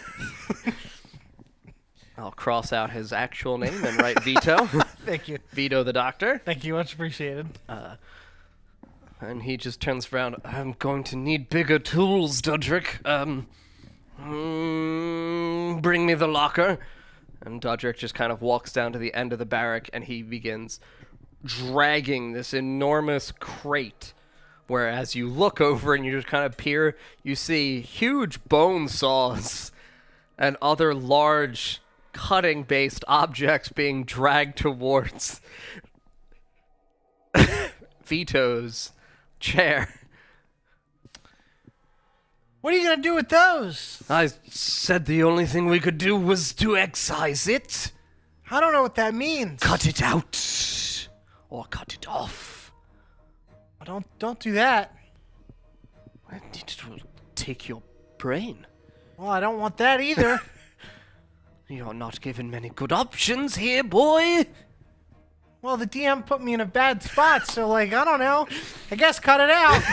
I'll cross out his actual name and write Vito. Thank you. Vito the doctor. Thank you, much appreciated. And he just turns around. I'm going to need bigger tools, Dudrick. Bring me the locker. And Dudrick just kind of walks down to the end of the barrack, and he begins dragging this enormous crate, where as you look over and you just kind of peer, you see huge bone saws and other large cutting-based objects being dragged towards Vito's chair. What are you going to do with those? I said the only thing we could do was to excise it. I don't know what that means. Cut it out. Or cut it off. Don't do that. It will take your brain. Well, I don't want that either. You're not given many good options here, boy. Well, the DM put me in a bad spot, so, like, I don't know. I guess cut it out.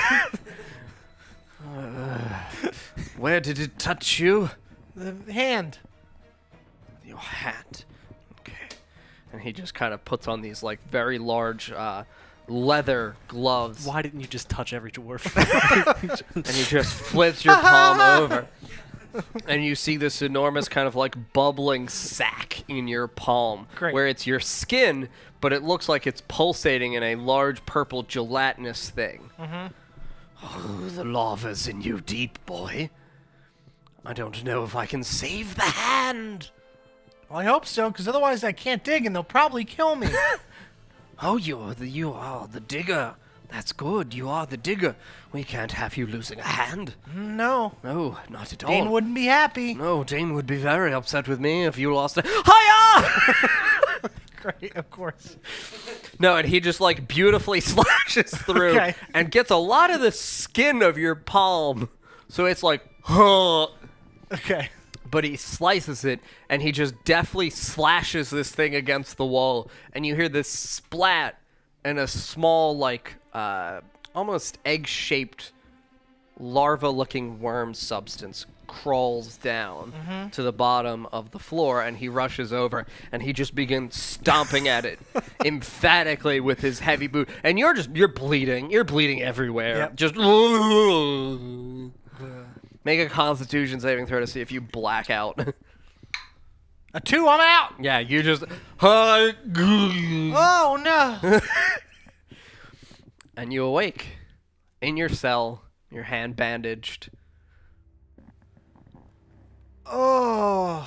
Where did it touch you? The hand. Your hand. Okay. And he just kind of puts on these, like, very large leather gloves. Why didn't you just touch every dwarf? And he just flips your palm over. And you see this enormous kind of like bubbling sack in your palm. Great. Where it's your skin, but it looks like it's pulsating in a large purple gelatinous thing. Oh, the lava's in you deep, boy. I don't know if I can save the hand. Well, I hope so, because otherwise I can't dig and they'll probably kill me. Oh, you are the digger. That's good. You are the digger. We can't have you losing a hand. No. No, not at all. Dane wouldn't be happy. No, Dain would be very upset with me if you lost a... Hiya! Great, of course. No, and he just, like, beautifully slashes through and gets a lot of the skin of your palm. So it's like, huh. Okay. But he slices it, and he just deftly slashes this thing against the wall. And you hear this splat, and a small, like, almost egg-shaped larva-looking worm substance crawls down to the bottom of the floor, and he rushes over, and he just begins stomping at it emphatically with his heavy boot. And you're bleeding. You're bleeding everywhere. Yep. Just make a Constitution saving throw to see if you black out. A 2, I'm out. Yeah, you just... Oh, no. And you awake in your cell, your hand bandaged. Oh.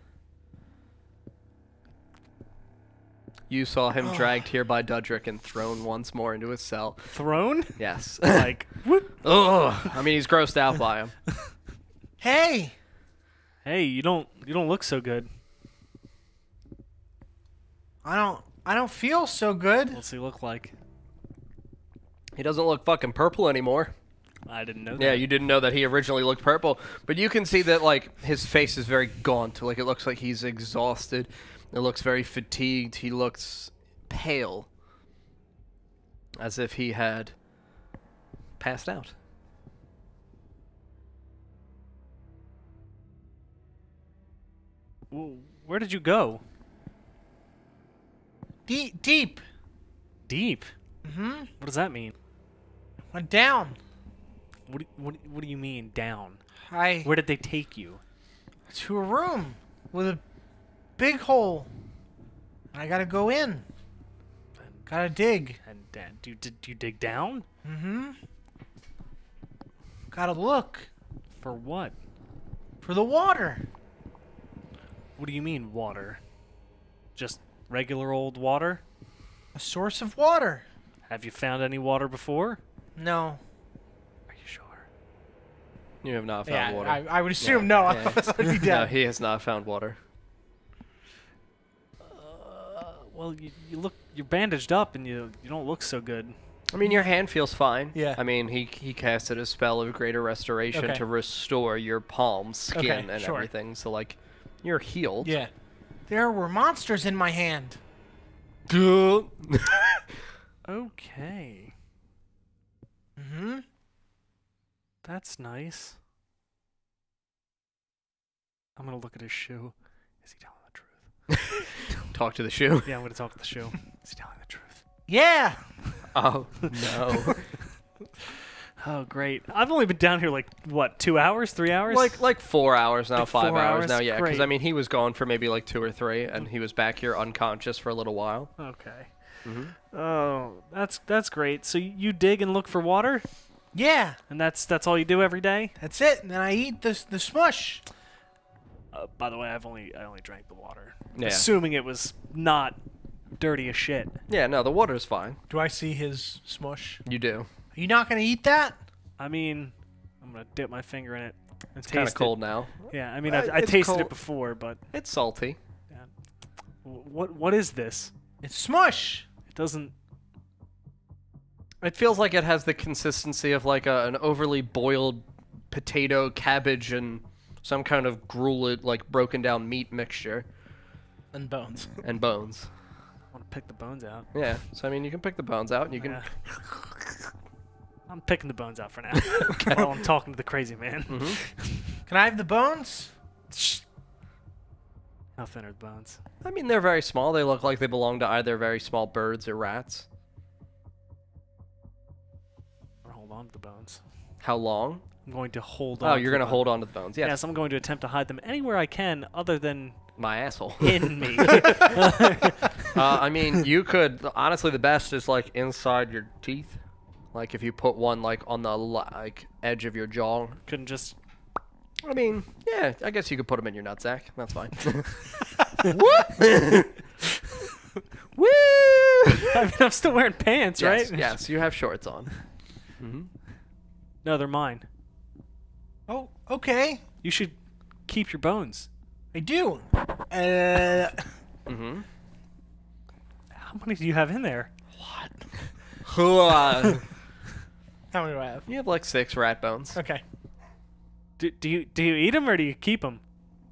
You saw him dragged here by Dudrick and thrown once more into his cell. Thrown? Yes. Like, whoop. Ugh. I mean, he's grossed out by him. Hey. Hey, you don't look so good. I don't feel so good. What's he look like? He doesn't look fucking purple anymore. I didn't know that. Yeah, you didn't know that he originally looked purple. But you can see that, like, his face is very gaunt. Like, it looks like he's exhausted. It looks very fatigued. He looks pale. As if he had passed out. Where did you go? Deep. Deep? Mm-hmm. What does that mean? Went down. What do you mean, down? Where did they take you? To a room with a big hole. I gotta go in. Gotta dig. And do you dig down? Mm-hmm. Gotta look For what? for the water. What do you mean water? Just regular old water? A source of water. Have you found any water before? No. Are you sure? You have not found water. I would assume no. Yeah. Otherwise I'd be No, dead. he has not found water. Well, you look, you're bandaged up and you don't look so good. I mean, your hand feels fine. Yeah. I mean, he casted a spell of greater restoration Okay. to restore your palm, skin, Okay, and sure. everything. So, like, you're healed. Yeah. There were monsters in my hand. Okay. Mm-hmm. That's nice. I'm gonna look at his shoe. Is he telling the truth? Talk to the shoe. Yeah, I'm gonna talk to the shoe. Is he telling the truth? Yeah. Oh, no. Oh, great. I've only been down here like, what, 2 hours, 3 hours? like 4 hours now, Like 5 4 hours hours? now, yeah. Because, Great. I mean, he was gone for maybe like 2 or 3, and he was back here unconscious for a little while. Okay. Mm-hmm. Oh, that's great. So you dig and look for water, Yeah. and that's all you do every day. That's it. And then I eat the smush. By the way, I only drank the water, Yeah. assuming it was not dirty as shit. Yeah, no, the water's fine. Do I see his smush? You do. Are you not gonna eat that? I mean, I'm gonna dip my finger in it and It's kind of taste cold it. now. Yeah, I mean, It's I tasted cold. it before, but It's salty. what is this? It's smush. It doesn't. It feels like it has the consistency of like an overly boiled potato, cabbage, and some kind of grueled, like broken down meat mixture And bones. and bones. I want to pick the bones out. Yeah, so I mean, you can pick the bones out and you can. Yeah. I'm picking the bones out for now while I'm talking to the crazy man. Can I have the bones? How thin are the bones? I mean, they're very small. They look like they belong to either very small birds or rats. I'm gonna hold on to the bones. How long? I'm going to hold on. Oh, to you're the gonna bones. hold on to the bones. Yes. Yes, I'm going to attempt to hide them anywhere I can, other than My asshole. in me. I mean, you could honestly. The best is like inside your teeth. Like if you put one like on the like edge of your jaw. Couldn't just. I mean, yeah, I guess you could put them in your nutsack. That's fine. Woo! I mean, I'm still wearing pants, Yes, right? yes, you have shorts on. No, they're mine. Oh, okay. You should keep your bones. I do. Mm-hmm. How many do you have in there? How many do I have? You have like 6 rat bones. Okay. Do you eat them or do you keep them?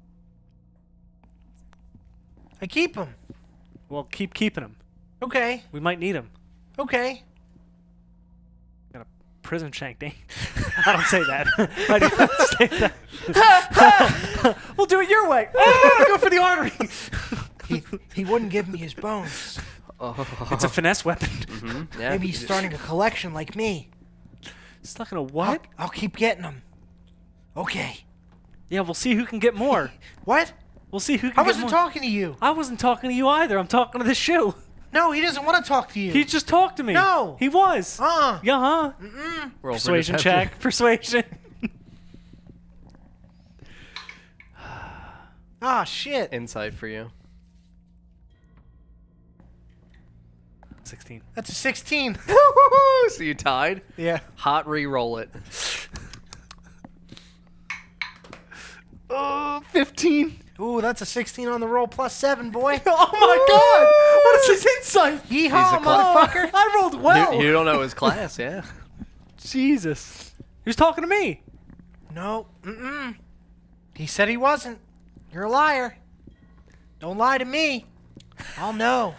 I keep them. Well, keep keeping them. Okay. We might need them. Okay. Got a prison shank, Dain. I don't say that. I do not say that. We'll do it your way. Oh, go for the artery. He wouldn't give me his bones. It's a finesse weapon. Yeah. Maybe he's starting a collection like me. Stuck in a what? I'll keep getting them. Okay. Yeah, we'll see who can get more. What? We'll see who I can get wasn't more. talking to you. I wasn't talking to you either. I'm talking to the shoe. No, he doesn't want to talk to you. He just talked to me. No. He was. Uh-uh. Yeah, huh? Roll for Persuasion deception. check. Persuasion. Ah, shit. Insight for you. 16. That's a 16. So you tied? Yeah. Hot re-roll it. 15. Ooh, that's a 16 on the roll plus 7, boy. Oh my god! What is his insight? Yeehaw, a cla- motherfucker. I rolled well. You don't know his class, yeah. Jesus. He was talking to me. No. Mm-mm. He said he wasn't. You're a liar. Don't lie to me. I'll know.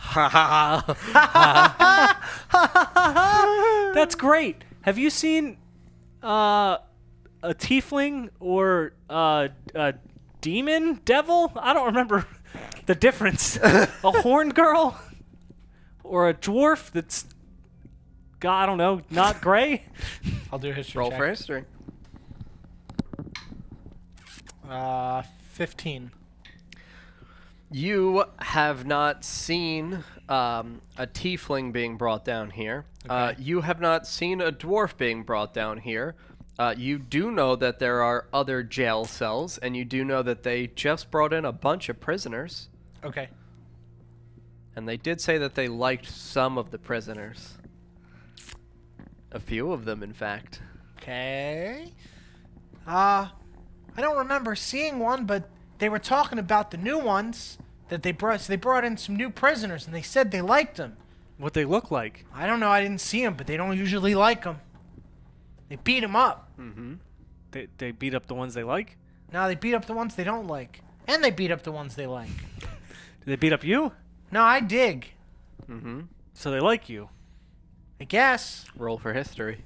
That's great. Have you seen a tiefling or a demon devil? I don't remember the difference. A horned girl or a dwarf that's I don't know, not gray? I'll do a history Roll check. for history. 15. You have not seen a tiefling being brought down here. Okay. You have not seen a dwarf being brought down here. You do know that there are other jail cells, and you do know that they just brought in a bunch of prisoners. Okay. And they did say that they liked some of the prisoners. A few of them, in fact. Okay. I don't remember seeing one, but they were talking about the new ones that they brought. So they brought in some new prisoners, and they said they liked them. What they look like? I don't know. I didn't see them, but they don't usually like them. They beat them up. Mm-hmm. They beat up the ones they like? No, they beat up the ones they don't like, and they beat up the ones they like. Did they beat up you? No, I dig. Mm-hmm. So they like you. I guess. Roll for history.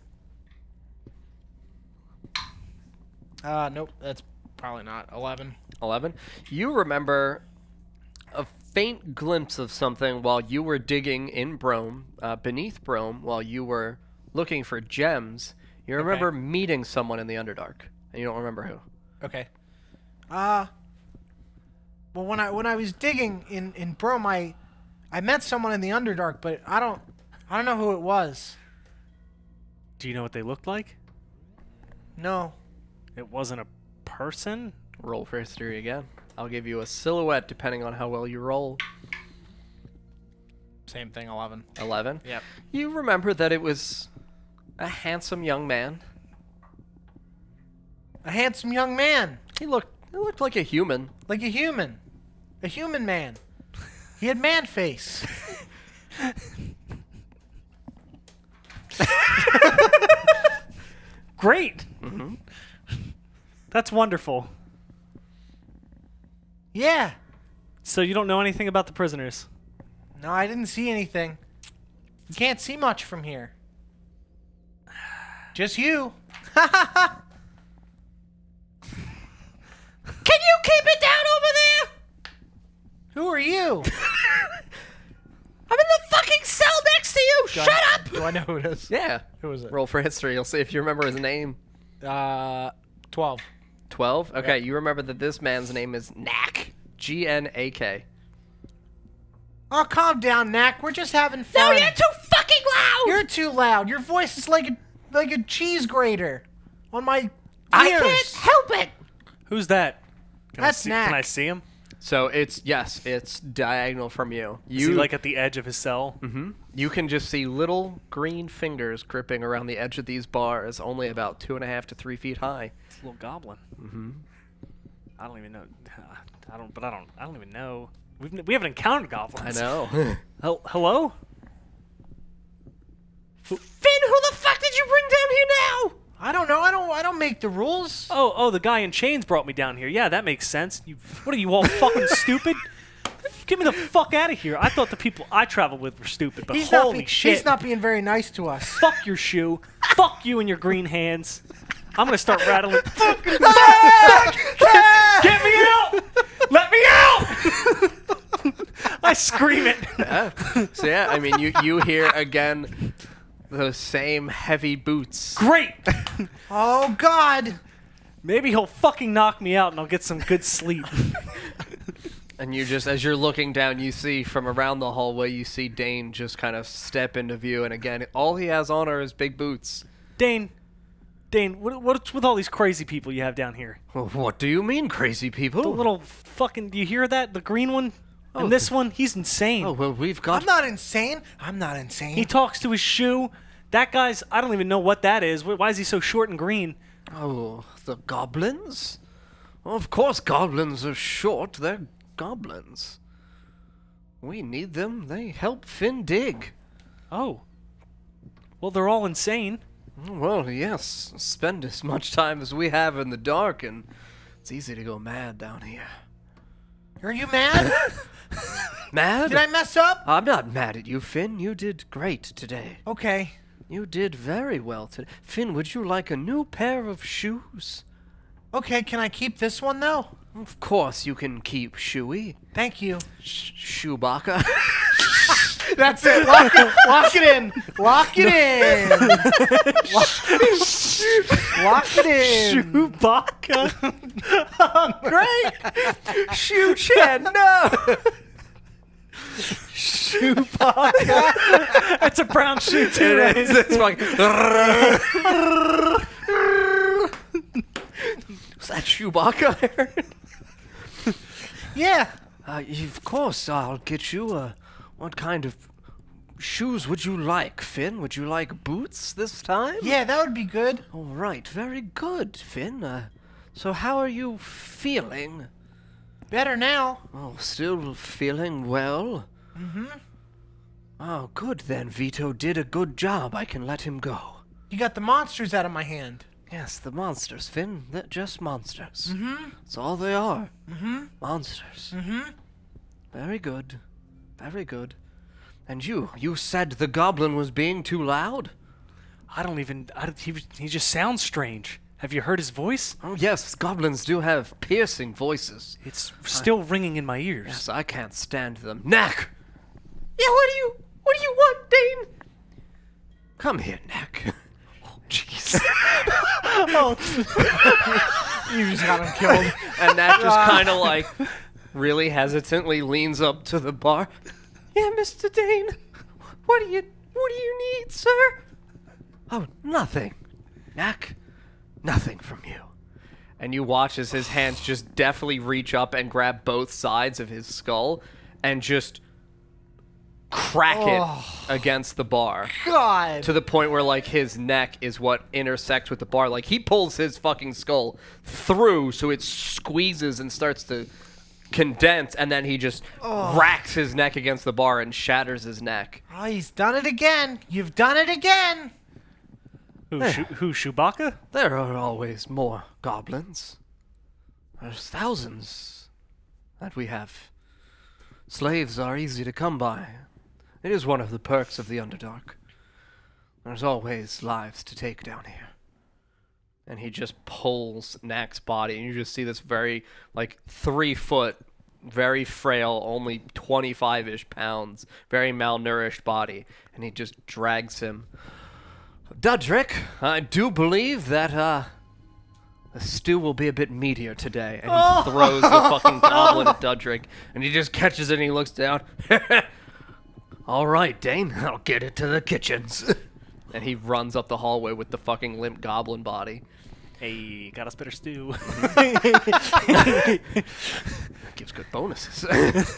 Nope. That's probably not 11. 11. You remember a faint glimpse of something while you were digging in Brome, beneath Brome, while you were looking for gems. You remember meeting someone in the Underdark, and you don't remember who. Okay. Well, when I was digging in Brome, I met someone in the Underdark, but I don't know who it was. Do you know what they looked like? No. It wasn't a person? Roll for history again. I'll give you a silhouette depending on how well you roll. Same thing. 11. 11. Yep. You remember that it was a handsome young man. A handsome young man, He looked like a human. like a human man. He had man face. Great! Mm-hmm. That's wonderful. Yeah. So you don't know anything about the prisoners? No, I didn't see anything. You can't see much from here. Just you. Can you keep it down over there? Who are you? I'm in the fucking cell next to you! Shut up! Do I know who it is? Yeah. Who is it? Roll for history. You'll see if you remember his name. 12. 12? Okay, Yep. you remember that this man's name is Knack. G-N-A-K. Oh, calm down, Knack. We're just having fun. No, you're too fucking loud! You're too loud. Your voice is like a cheese grater on my ears. I can't help it! Who's that? That's Knack. Can I see him? So it's diagonal from you. Is he like at the edge of his cell? Mm-hmm. You can just see little green fingers gripping around the edge of these bars, only about 2.5 to 3 feet high. It's a little goblin. Mm-hmm. I don't even know. I don't even know. We haven't encountered goblins. I know. Hello? Finn, who the fuck did you bring down here now? I don't know. I don't make the rules. Oh, the guy in chains brought me down here. Yeah, that makes sense. What are you all fucking stupid? Get me the fuck out of here. I thought the people I traveled with were stupid, but holy shit. He's not being very nice to us. Fuck your shoe. Fuck you and your green hands. I'm gonna start rattling. Get me out! Let me out! I scream it. So yeah, I mean, you hear again those same heavy boots. Great. Oh, God. Maybe he'll fucking knock me out and I'll get some good sleep. And you just, as you're looking down, you see from around the hallway, you see Dain just kind of step into view. And again, all he has on are his big boots. Dain, what's with all these crazy people you have down here? Well, what do you mean, crazy people? The little fucking, do you hear that? The green one? And this one, he's insane. Oh, well, we've got... I'm not insane. I'm not insane. He talks to his shoe. That guy's, I don't even know what that is. Why is he so short and green? Oh, the goblins? Of course goblins are short. They're goblins. We need them. They help Finn dig. Oh. Well, they're all insane. Well, yes. Spend as much time as we have in the dark, and it's easy to go mad down here. Are you mad? Mad? Did I mess up? I'm not mad at you, Finn. You did great today. Okay. You did very well today. Finn, would you like a new pair of shoes? Okay, can I keep this one, though? Of course you can keep Shoey. Thank you. Chewbacca. That's it. Lock it in. Lock it in. Lock it in. Chewbacca. Great! Shoot, Chad, no! Chewbacca. That's a brown shoe too. It is. It's like. Was that Chewbacca? Yeah. Of course, I'll get you. What kind of shoes would you like, Finn? Would you like boots this time? Yeah, that would be good. All right, very good, Finn. So how are you feeling? Better now. Oh, still feeling well? Mm-hmm. Oh, good then. Vito did a good job. I can let him go. You got the monsters out of my hand. Yes, the monsters, Finn. They're just monsters. Mm-hmm. That's all they are. Mm-hmm. Monsters. Mm-hmm. Very good. Very good. And you said the goblin was being too loud? He just sounds strange. Have you heard his voice? Oh, yes, goblins do have piercing voices. It's still ringing in my ears. Yes, I can't stand them. Knack! Yeah, what do you want, Dain? Come here, Knack. Oh, jeez. You just got him killed. And Knack just kind of like really hesitantly leans up to the bar. Yeah, Mr. Dain. What do you need, sir? Oh, nothing. Knack, nothing from you. And you watch as his hands just deftly reach up and grab both sides of his skull and just crack it against the bar. God. To the point where, like, his neck is what intersects with the bar. Like, he pulls his fucking skull through so it squeezes and starts to condense, and then he just racks his neck against the bar and shatters his neck. Oh, he's done it again. You've done it again. Who, Chewbacca? There are always more goblins. There's thousands that we have. Slaves are easy to come by. It is one of the perks of the Underdark. There's always lives to take down here. And he just pulls Knack's body, and you just see this very, 3 foot, very frail, only 25-ish pounds, very malnourished body, and he just drags him. Dudrick, I do believe that, the stew will be a bit meatier today. And he throws the fucking goblin at Dudrick, and he just catches it and he looks down. All right, Dain, I'll get it to the kitchens. And he runs up the hallway with the fucking limp goblin body. Hey, got us better stew. Gives good bonuses.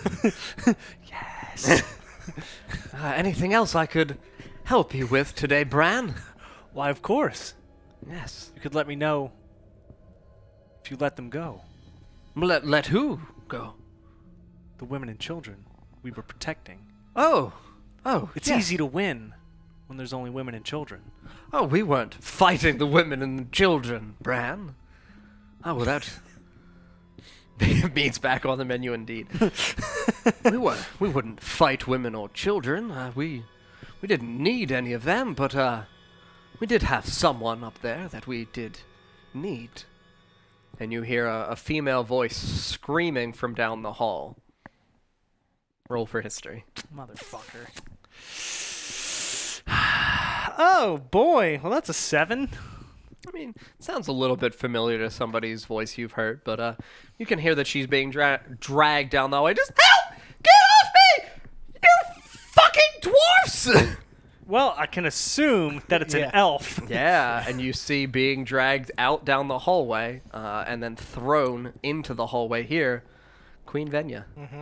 Yes. Anything else I could help you with today, Bran? Why, of course. Yes. You could let me know if you let them go. Let who go? The women and children we were protecting. Oh, It's yes. easy to win when there's only women and children. Oh, we weren't fighting the women and the children, Bran. Oh, well, that meat's back on the menu indeed. We wouldn't fight women or children. We didn't need any of them, but we did have someone up there that we did need. And you hear a female voice screaming from down the hall. Roll for history. Motherfucker. Oh, boy. Well, that's a 7. I mean, it sounds a little bit familiar to somebody's voice you've heard, but you can hear that she's being dragged down the hallway. Just help! Get off me! You fucking dwarfs! Well, I can assume that it's an elf. Yeah, and you see being dragged out down the hallway, and then thrown into the hallway here, Queen Venya.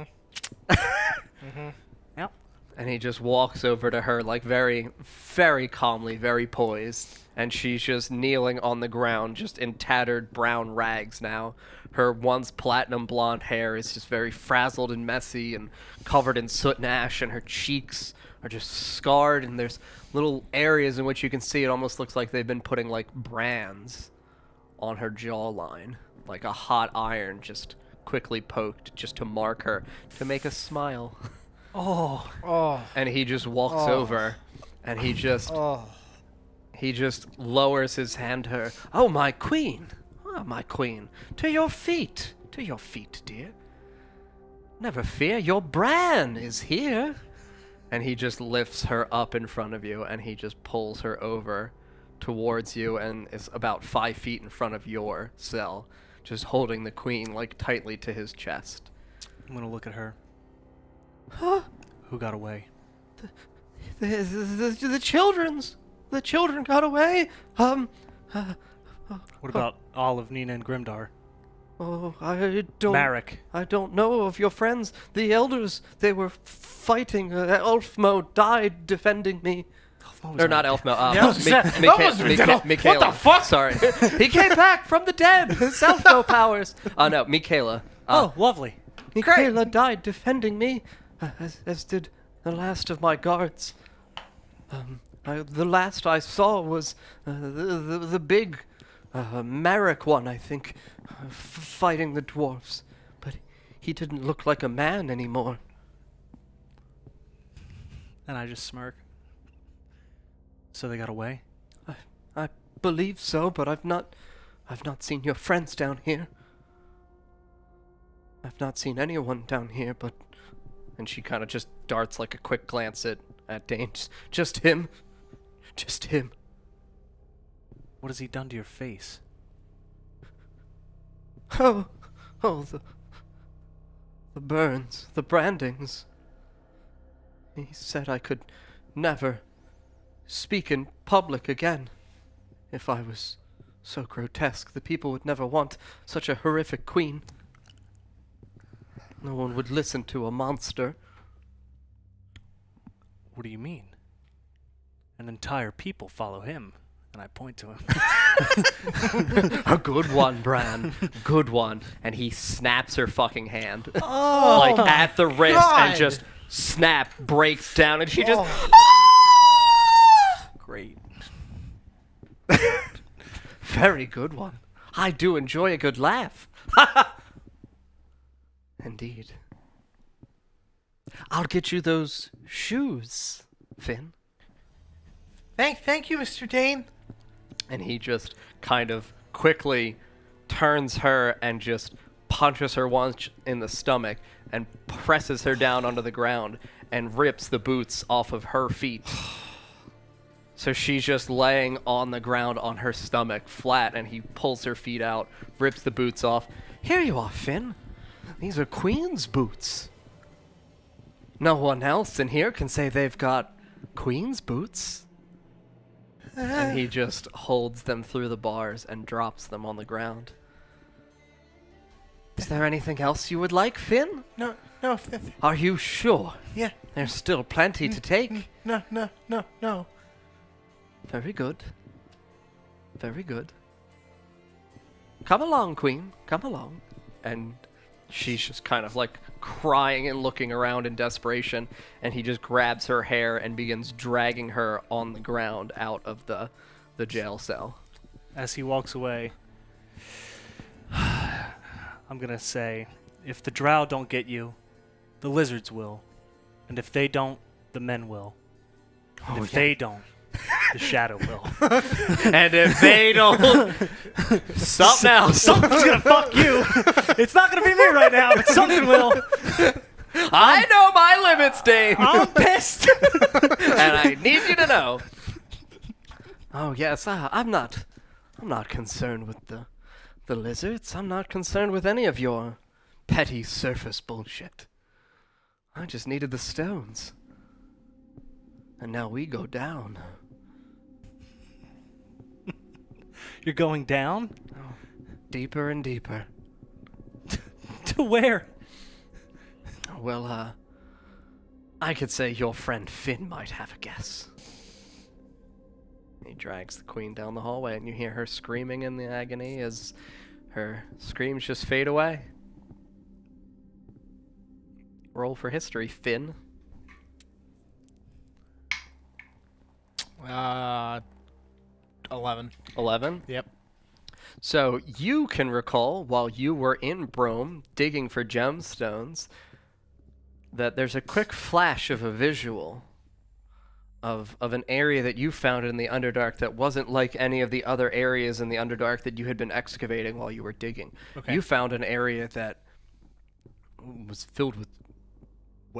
Yep. And he just walks over to her, like, very, very calmly, very poised. And she's just kneeling on the ground, just in tattered brown rags now. Her once platinum blonde hair is just very frazzled and messy and covered in soot and ash, and her cheeks are just scarred, and there's little areas in which you can see it almost looks like they've been putting, like, brands on her jawline. Like a hot iron just quickly poked just to mark her, to make us smile. Oh. And he just walks over, and he just lowers his hand to her. Oh, my queen. Oh, my queen. To your feet. To your feet, dear. Never fear, your Bran is here. And he just lifts her up in front of you, and he just pulls her over towards you and is about 5 feet in front of your cell, just holding the queen like tightly to his chest. I'm gonna look at her. Huh? Who got away? The children got away. What about Olive, Nina, and Grimdar? Oh, I don't. Marek. I don't know of your friends. The elders, they were fighting. Elfmo died defending me. Or not Elfmo. What the fuck? Sorry. He came back from the dead. His Elfmo powers. Oh, no, Michaela. Oh, lovely. Michaela died defending me, as did the last of my guards. The last I saw was the big Marek one, I think, fighting the dwarfs. But he didn't look like a man anymore. And I just smirk. So they got away? I believe so, but I've not seen your friends down here. I've not seen anyone down here, but... And she kind of just darts like a quick glance at Dain. Just him. Just him. What has he done to your face? Oh, the burns, the brandings. He said I could never speak in public again. If I was so grotesque, the people would never want such a horrific queen. No one would listen to a monster. What do you mean? An entire people follow him, and I point to him. A good one, Bran. Good one. And he snaps her fucking hand. Oh, Like at the wrist God. and just snap, breaks down, and she just... Great. Very good one. I do enjoy a good laugh. Indeed. I'll get you those shoes, Finn. Thank you, Mr. Dain. And he just kind of quickly turns her and just punches her once in the stomach and presses her down onto the ground and rips the boots off of her feet. So she's just laying on the ground on her stomach, flat, and he pulls her feet out, rips the boots off. Here you are, Finn. These are Queen's boots. No one else in here can say they've got Queen's boots. And he just holds them through the bars and drops them on the ground. Is there anything else you would like, Finn? No. Are you sure? Yeah. There's still plenty to take. No. Very good. Very good. Come along, Queen. Come along. And she's just kind of like crying and looking around in desperation, and he just grabs her hair and begins dragging her on the ground out of the jail cell. As he walks away, I'm gonna say, if the drow don't get you, the lizards will. And if they don't, the men will. And if they don't, the shadow will. And if they don't, something else. Something's gonna fuck you. It's not gonna be me right now, but something will. I know my limits, Dave. I'm pissed. And I need you to know. Oh yes, I'm not concerned with the lizards. I'm not concerned with any of your petty surface bullshit. I just needed the stones. And now we go down. You're going down? Oh, deeper and deeper. To where? Well, I could say your friend Finn might have a guess. He drags the queen down the hallway, and you hear her screaming in the agony as her screams just fade away. Roll for history, Finn. 11. 11? Yep. So you can recall, while you were in Brome digging for gemstones, that there's a quick flash of a visual of an area that you found in the Underdark that wasn't like any of the other areas in the Underdark that you had been excavating while you were digging. Okay. You found an area that was filled with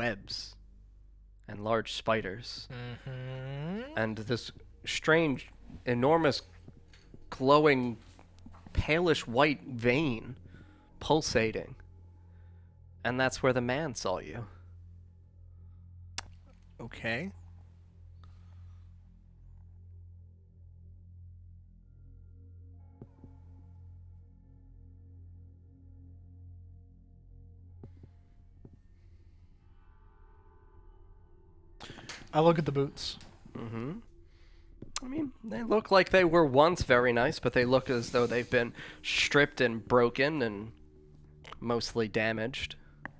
webs and large spiders. Mm-hmm. And this strange enormous, glowing, palish white vein pulsating. And that's where the man saw you. Okay. I look at the boots. Mm-hmm. I mean, they look like they were once very nice, but they look as though they've been stripped and broken and mostly damaged.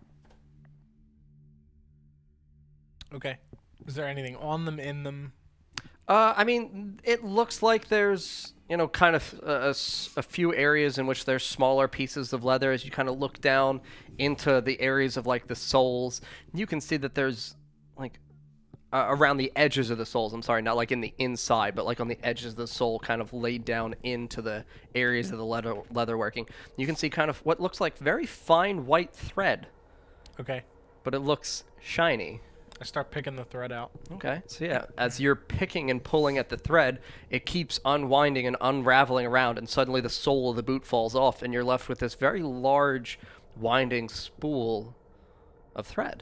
Okay. Is there anything on them, in them? I mean, it looks like there's, you know, kind of a few areas in which there's smaller pieces of leather. As you kind of look down into the areas of, like, the soles, you can see that there's, like, around the edges of the soles. I'm sorry, not like in the inside, but like on the edges of the sole, kind of laid down into the areas of the leather working. You can see kind of what looks like very fine white thread. Okay. But it looks shiny. I start picking the thread out. Okay. So yeah, as you're picking and pulling at the thread, it keeps unwinding and unraveling around, and suddenly the sole of the boot falls off, and you're left with this very large winding spool of thread.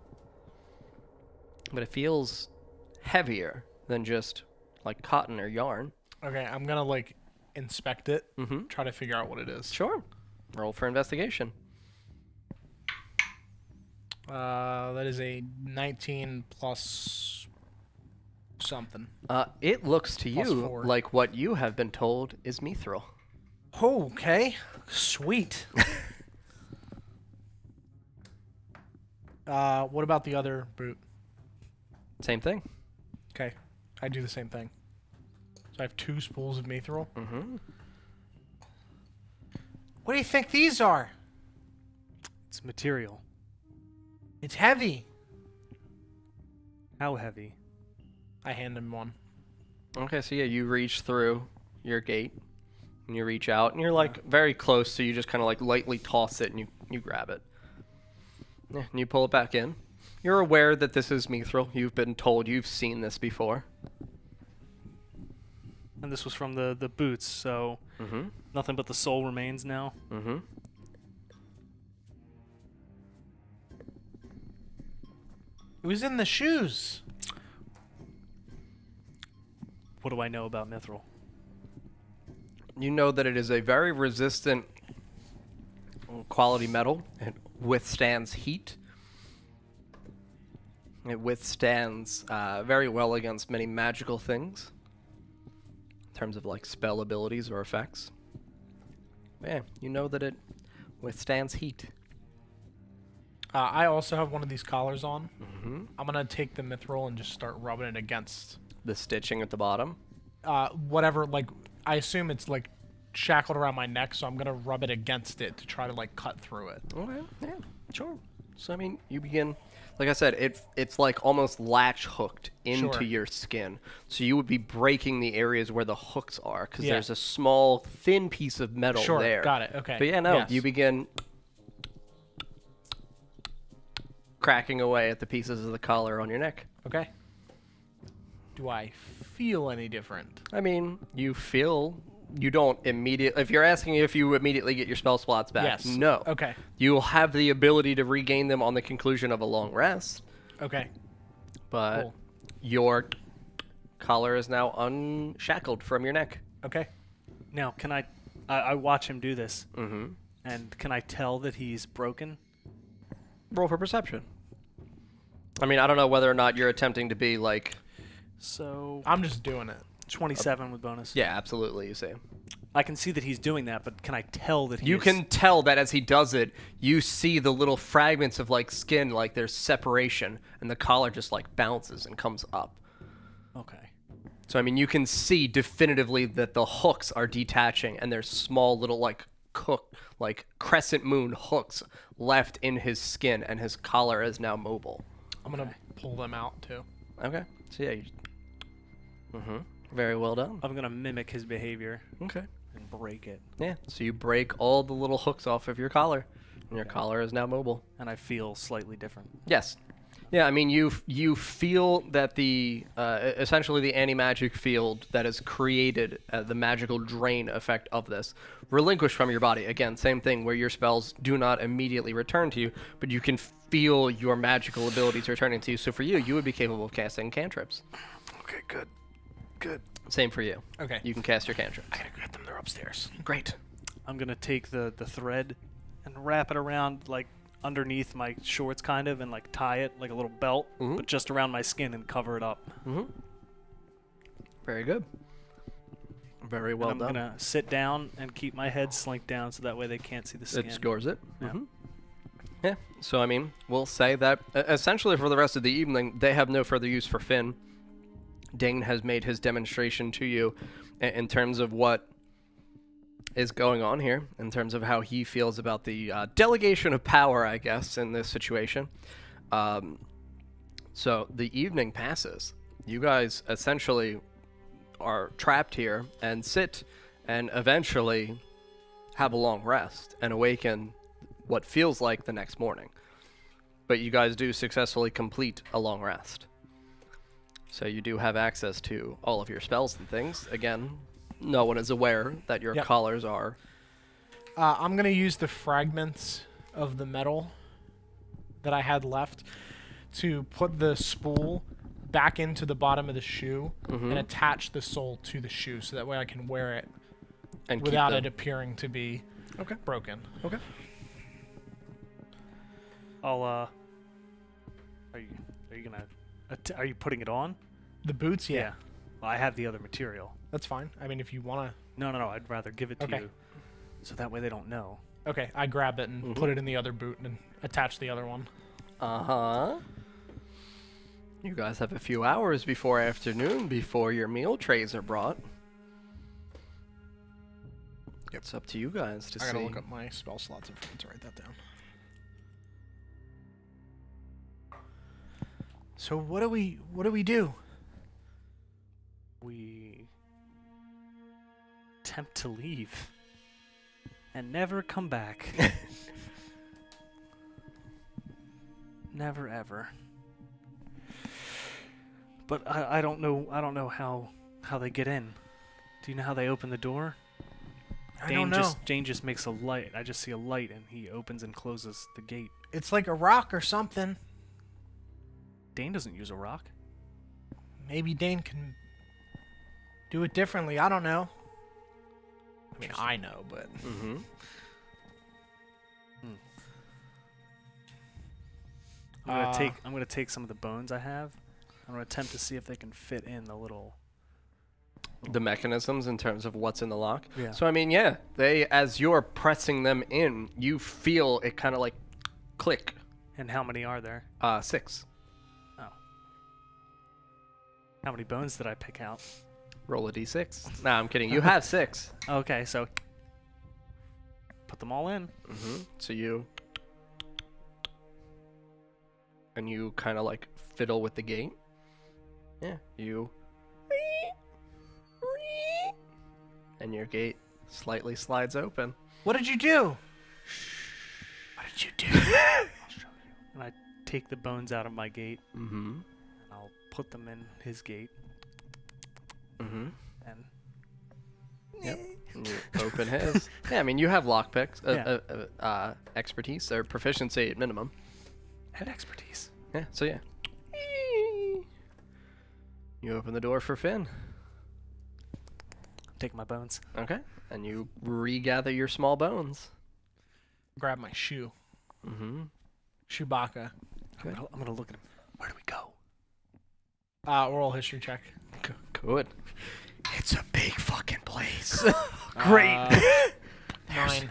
But it feels heavier than just like cotton or yarn. Okay, I'm gonna like inspect it, Mm-hmm. try to figure out what it is. Sure. Roll for investigation. That is a 19 plus something. It looks to Plus you 4. like what you have been told is mithril. Okay, sweet. What about the other boot? Same thing. Okay, I do the same thing. So I have 2 spools of mithril. Mm-hmm. What do you think these are? It's material. It's heavy. How heavy? I hand him one. Okay, so yeah, you reach through your gate, and you reach out, and you're like very close, so you just kind of like lightly toss it, and you grab it. Yeah, and you pull it back in. You're aware that this is mithril. You've been told, you've seen this before. And this was from the boots, so Mm-hmm. nothing but the sole remains now. Mm-hmm. It was in the shoes. What do I know about mithril? You know that it is a very resistant quality metal. It withstands heat. It withstands very well against many magical things in terms of like spell abilities or effects. Yeah, you know that it withstands heat. I also have one of these collars on. Mm-hmm. I'm gonna take the mithril and just start rubbing it against The stitching at the bottom. whatever. Like, I assume it's like shackled around my neck, so I'm gonna rub it against it to try to like cut through it. Okay, yeah, sure. So I mean, you begin, like I said, it's like almost latch hooked into Sure. your skin. So you would be breaking the areas where the hooks are, because Yeah. there's a small, thin piece of metal Sure, there. got it. Okay. But yeah, no, Yes. you begin cracking away at the pieces of the collar on your neck. Okay. Do I feel any different? I mean, you don't immediately, if you're asking if you immediately get your spell slots back, Yes. no. Okay. You'll have the ability to regain them on the conclusion of a long rest, Okay. but Cool. your collar is now unshackled from your neck. Okay. Now, can I watch him do this, Mm-hmm. and can I tell that he's broken? Roll for perception. I mean, I don't know whether or not you're attempting to be like... So, I'm just doing it. 27 with bonus. Yeah, absolutely, you see. I can see that he's doing that, but can I tell that he You is- can tell that as he does it, you see the little fragments of like skin, like there's separation, and the collar just like bounces and comes up. Okay. So I mean, you can see definitively that the hooks are detaching, and there's small little like crescent moon hooks left in his skin, and his collar is now mobile. I'm gonna pull them out too. Okay. So yeah. Very well done. I'm gonna mimic his behavior Okay. and break it, Yeah. So you break all the little hooks off of your collar, and your collar is now mobile. and I feel slightly different. Yes. Yeah, I mean, you feel that the essentially the anti-magic field that is created, the magical drain effect of this, relinquished from your body. Again, same thing where your spells do not immediately return to you, but you can feel your magical abilities returning to you. So for you, you would be capable of casting cantrips. Okay, good. Good. Same for you. Okay. You can cast your cantrips. I gotta grab them. They're upstairs. Great. I'm gonna take the thread and wrap it around like underneath my shorts, kind of, and like tie it like a little belt, but just around my skin and cover it up. Very good. Very well I'm done. gonna sit down and keep my head slinked down so that way they can't see the skin. It scores it. Yeah. Yeah. So I mean, we'll say that essentially for the rest of the evening, they have no further use for Finn. Dain has made his demonstration to you in terms of what is going on here, in terms of how he feels about the delegation of power, I guess, in this situation. So the evening passes. You guys essentially are trapped here and sit and eventually have a long rest and awaken what feels like the next morning. But you guys do successfully complete a long rest. So you do have access to all of your spells and things. Again, no one is aware that your collars are. I'm gonna use the fragments of the metal that I had left to put the spool back into the bottom of the shoe and attach the sole to the shoe, so that way I can wear it And without it appearing to be broken. Okay. I'll are you gonna are you putting it on? The boots, yeah. Well, I have the other material. That's fine. I mean, if you wanna. No, I'd rather give it to you, so that way they don't know. Okay, I grab it and put it in the other boot and attach the other one. You guys have a few hours before afternoon before your meal trays are brought. It's up to you guys to see. I gotta look up my spell slots in front to write that down. So what do we do? We attempt to leave and never come back. Never ever. But I don't know how they get in. Do you know how they open the door? I don't know. Dain just makes a light. I just see a light and he opens and closes the gate. It's like a rock or something. Dain doesn't use a rock. Maybe Dain can do it differently. I don't know. I mean, I know, but... I'm gonna take some of the bones I have. I'm gonna attempt to see if they can fit in the little... The mechanisms in terms of what's in the lock. Yeah. So I mean, yeah, they, as you're pressing them in, you feel it kind of like click. And how many are there? 6. Oh. How many bones did I pick out? Roll a d6. Nah, I'm kidding. You have 6. Okay, so put them all in. So you kind of like fiddle with the gate. Yeah, you. And your gate slightly slides open. What did you do? What did you do? I'll show you. And I take the bones out of my gate. And I'll put them in his gate. And Yep. And you open his. Yeah, I mean, you have lockpicks, expertise, or proficiency at minimum. and expertise. Yeah, so yeah. You open the door for Finn. Take my bones. Okay. And you regather your small bones. Grab my shoe. Chewbacca. I'm gonna look at him. Where do we go? Oral history check. Good. It's a big fucking place. Great. 9.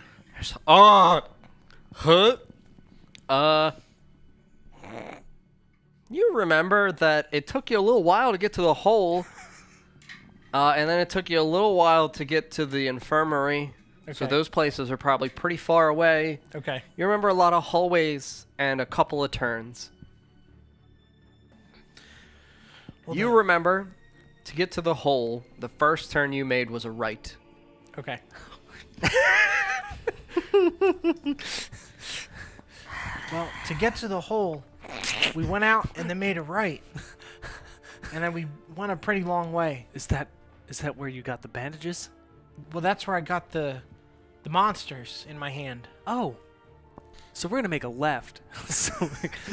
You remember that it took you a little while to get to the hole, and then it took you a little while to get to the infirmary. So Okay. those places are probably pretty far away. Okay. You remember a lot of hallways and a couple of turns. Well, You then- remember, to get to the hole, the first turn you made was a right. Okay. Well, to get to the hole, We went out and then made a right. And then we went a pretty long way. Is that where you got the bandages? Well, that's where I got the monsters in my hand. Oh. So we're gonna make a left. So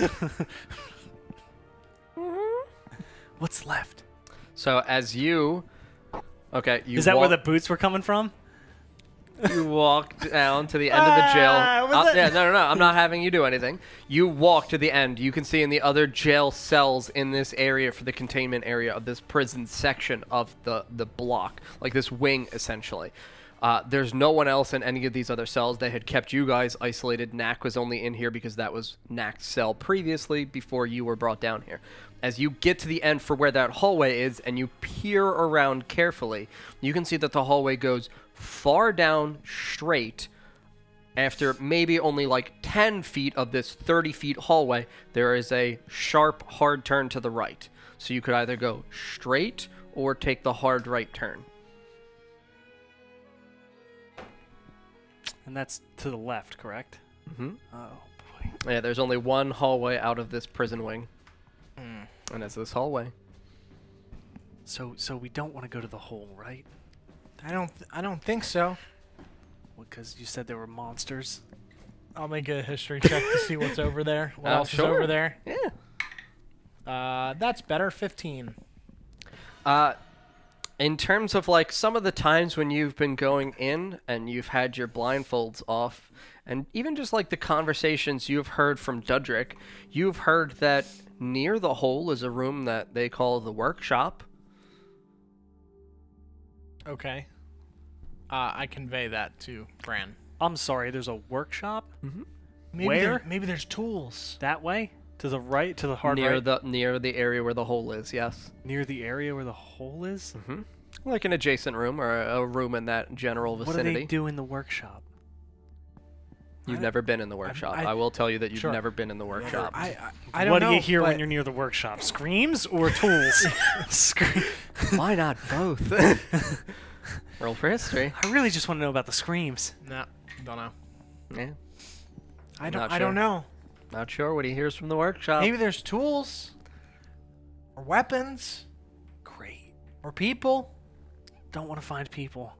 what's left? So as you, okay, you Is that where the boots were coming from? You walk down to the end of the jail. Yeah, no, I'm not having you do anything. You walk to the end. You can see in the other jail cells in this area for the containment area of this prison section of the block, like this wing, essentially. There's no one else in any of these other cells. They had kept you guys isolated. Knack was only in here because that was Knack's cell previously before you were brought down here. As you get to the end for where that hallway is and you peer around carefully, you can see that the hallway goes far down straight. After maybe only like 10 feet of this 30 feet hallway, there is a sharp, hard turn to the right. So you could either go straight or take the hard right turn. And that's to the left, correct? Mm-hmm. Oh, boy. Yeah, there's only one hallway out of this prison wing. And it's this hallway. So we don't want to go to the hole, right? I don't think so. Because you said there were monsters. I'll make a history check to see what's over there. What else is over there? Yeah. That's better. 15. In terms of like some of the times when you've been going in and you've had your blindfolds off, and even just like the conversations you've heard from Dudrick, you've heard that near the hole is a room that they call the workshop. Okay. I convey that to Bran. I'm sorry, there's a workshop? Mm-hmm. Maybe there's tools. That way? To the right? To the hard right? Near the area where the hole is, yes. Near the area where the hole is? Mm-hmm. Like an adjacent room or a room in that general vicinity. What do they do in the workshop? You've never been in the workshop. I will tell you that you've Sure. never been in the workshop. I don't know. What do you hear when but you're near the workshop? Screams or tools? Why not both? Roll for history. I really just want to know about the screams. No, don't know. Yeah. I Not don't sure. know. Not sure what he hears from the workshop. Maybe there's tools or weapons Great. or people. Don't want to find people.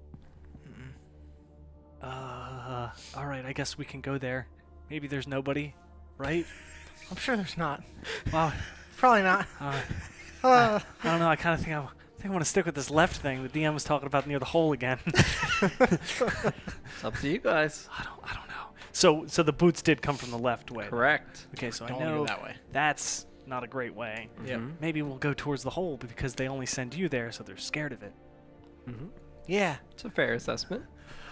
All right, I guess we can go there. Maybe there's nobody, right? I'm sure there's not. Wow. Probably not. I don't know. I kind of think I want to stick with this left thing. The DM was talking about near the hole again. It's up to you guys. I don't know. So the boots did come from the left way. Correct. Okay, so Don't I know go that way. that's not a great way. Yep. Mhm. Maybe we'll go towards the hole because they only send you there, so they're scared of it. Mm-hmm. Yeah. It's a fair assessment.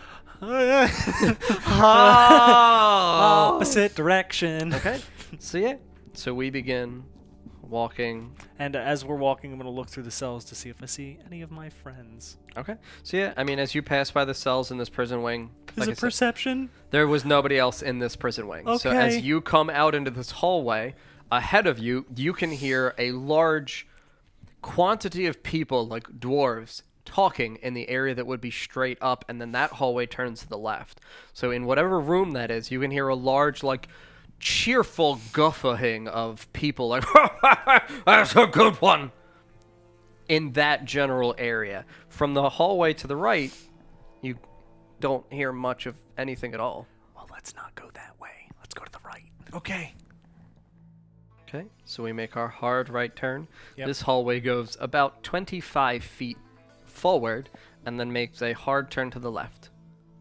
Opposite direction. Okay. So yeah. So we begin walking. And as we're walking, I'm going to look through the cells to see if I see any of my friends. Okay. So yeah, I mean, as you pass by the cells in this prison wing, Is like I it said, perception? there was nobody else in this prison wing. So as Okay. you come out into this hallway, ahead of you, you can hear a large quantity of people, like dwarves, talking in the area that would be straight up, and then that hallway turns to the left. So in whatever room that is, you can hear a large, like, cheerful guffawing of people, like, that's a good one, in that general area. From the hallway to the right, you don't hear much of anything at all. Well, let's not go that way. Let's go to the right. Okay. Okay, so we make our hard right turn. Yep. This hallway goes about 25 feet forward and then makes a hard turn to the left.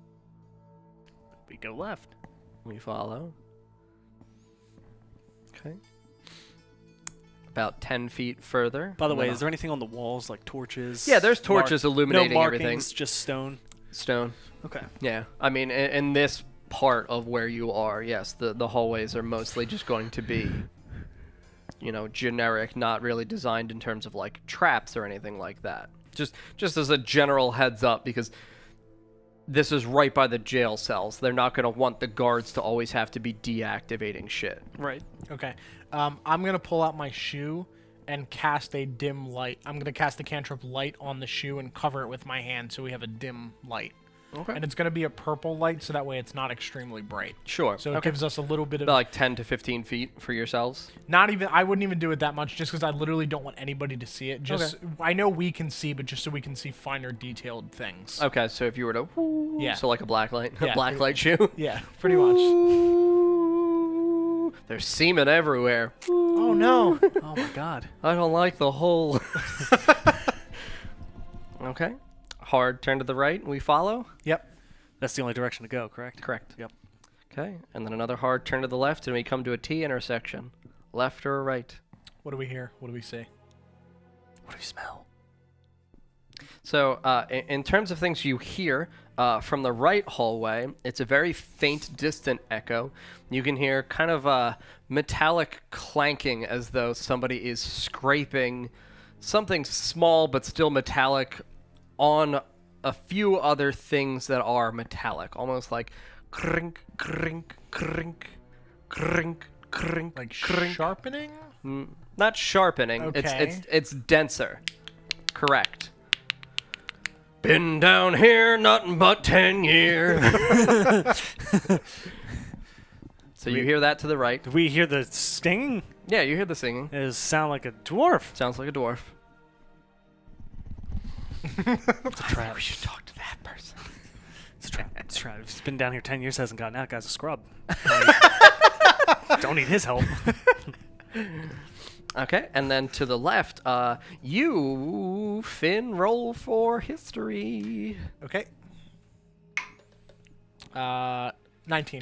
We go left. We follow. Okay. About 10 feet further. By the and way, then is there anything on the walls, like torches? Yeah, there's torches illuminating no everything. markings, just stone. Stone. Okay. Yeah, I mean, in this part of where you are, yes, the hallways are mostly just going to be, you know, generic, not really designed in terms of, like, traps or anything like that. Just as a general heads up, because this is right by the jail cells. They're not going to want the guards to always have to be deactivating shit. Right. Okay. I'm going to pull out my shoe and cast a dim light. I'm going to cast the cantrip light on the shoe and cover it with my hand so we have a dim light. Okay. And it's going to be a purple light, so that way it's not extremely bright. Sure. So it gives us a little bit of... About like 10 to 15 feet for yourselves? Not even... I wouldn't even do it that much, just because I literally don't want anybody to see it. Just I know we can see, but just so we can see finer detailed things. Okay, so if you were to... Yeah. So like a black light? Yeah. A black light shoe? Yeah, pretty much. Ooh, there's semen everywhere. Oh, no. Oh my god. I don't like the hole. Okay. Hard turn to the right. We follow? Yep. That's the only direction to go, correct? Correct. Yep. Okay. And then another hard turn to the left, and we come to a T intersection. Left or right? What do we hear? What do we see? What do you smell? So, in terms of things you hear from the right hallway, it's a very faint, distant echo. You can hear kind of a metallic clanking as though somebody is scraping something small but still metallic on a few other things that are metallic, almost like crink, crink, crink, crink, crink, Like crink. sharpening? Not sharpening. Okay. It's denser. Correct. Been down here nothing but 10 years. So you hear that to the right. Do we hear the stinging? Yeah, you hear the singing. It does sound like a dwarf. Sounds like a dwarf. It's a trap. We should talk to that person. It's a trap. It's a trap. He's been down here 10 years, hasn't gotten out. Guy's a scrub. Don't need his help. Okay, and then to the left, you, Finn, roll for history. Okay. 19.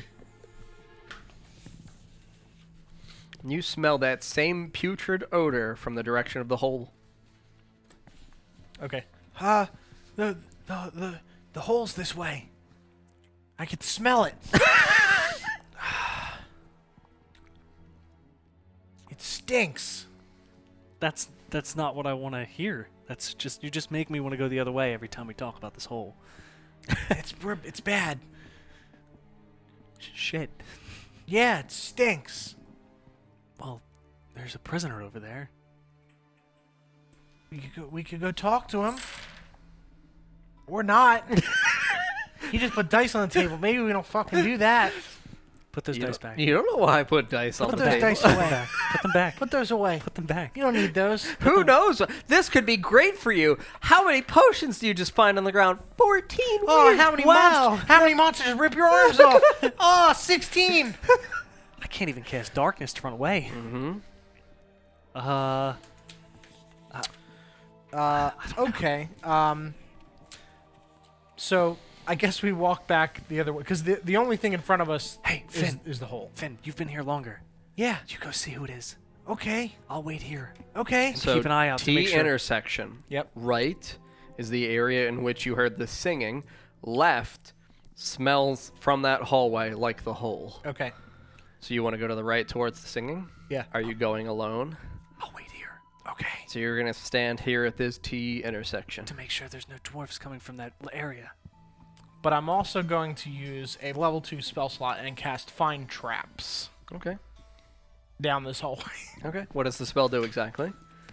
You smell that same putrid odor from the direction of the hole. Okay. The hole's this way. I could smell it. It stinks. That's not what I want to hear. That's just you just make me want to go the other way every time we talk about this hole. It's bad. Shit. Yeah, it stinks. Well, there's a prisoner over there. We could go talk to him. Or not. He just put dice on the table. Maybe we don't fucking do that. Put those dice back. You don't know why I put dice on Put the those table. dice away. Put them back. Put those away. Put them back. You don't need those. Who knows? This could be great for you. How many potions do you just find on the ground? 14. Oh, Weird. how many Wow. monsters? How many monsters rip your arms off? Oh, 16. I can't even cast darkness to run away. Okay. So I guess we walk back the other way because the only thing in front of us Hey, is, Finn. is the hole. Finn, you've been here longer. Yeah. You go see who it is. Okay. I'll wait here. Okay. So Keep an eye out to T make sure. intersection. Yep. Right is the area in which you heard the singing. Left smells from that hallway like the hole. Okay. So you want to go to the right towards the singing? Yeah. Are you going alone? I'll wait here. Okay. So you're going to stand here at this T intersection. To make sure there's no dwarfs coming from that area. But I'm also going to use a level 2 spell slot and cast Find Traps Okay. down this hallway. Okay. What does the spell do exactly?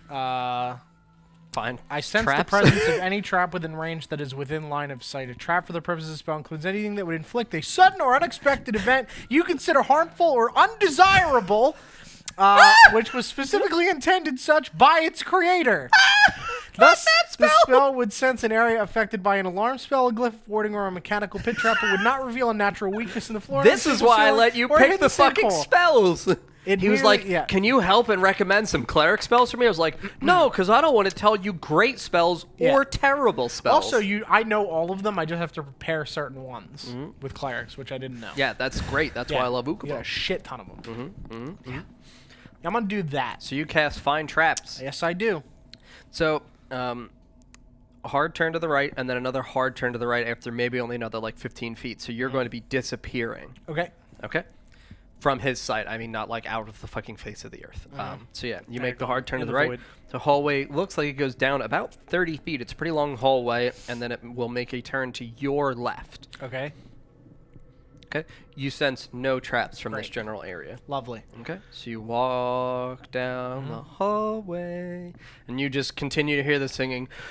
Fine. I sense Traps? the presence of any trap within range that is within line of sight. A trap for the purpose of the spell includes anything that would inflict a sudden or unexpected event you consider harmful or undesirable, which was specifically intended such by its creator. Thus, the spell would sense an area affected by an alarm spell, a glyph, warding, or a mechanical pit trap, but would not revel a natural weakness in the floor. This is why I let you pick the fucking spells. He was like, yeah. can you help and recommend some cleric spells for me? I was like, no, because I don't want to tell you great spells or terrible spells. Also, I know all of them. I just have to prepare certain ones with clerics, which I didn't know. Yeah, that's great. That's why I love Ukubo. Yeah, a shit ton of them. Yeah. I'm going to do that. So you cast Find Traps. Yes, I do. So, hard turn to the right, and then another hard turn to the right after maybe only another like 15 feet. So you're going to be disappearing. Okay. Okay? From his sight. I mean, not like out of the fucking face of the earth. So yeah, you make the hard turn to in the the right. void. The hallway looks like it goes down about 30 feet. It's a pretty long hallway, and then it will make a turn to your left. Okay. Okay? You sense no traps from this Great. general area. Lovely. Okay? So you walk down the hallway, and you just continue to hear the singing.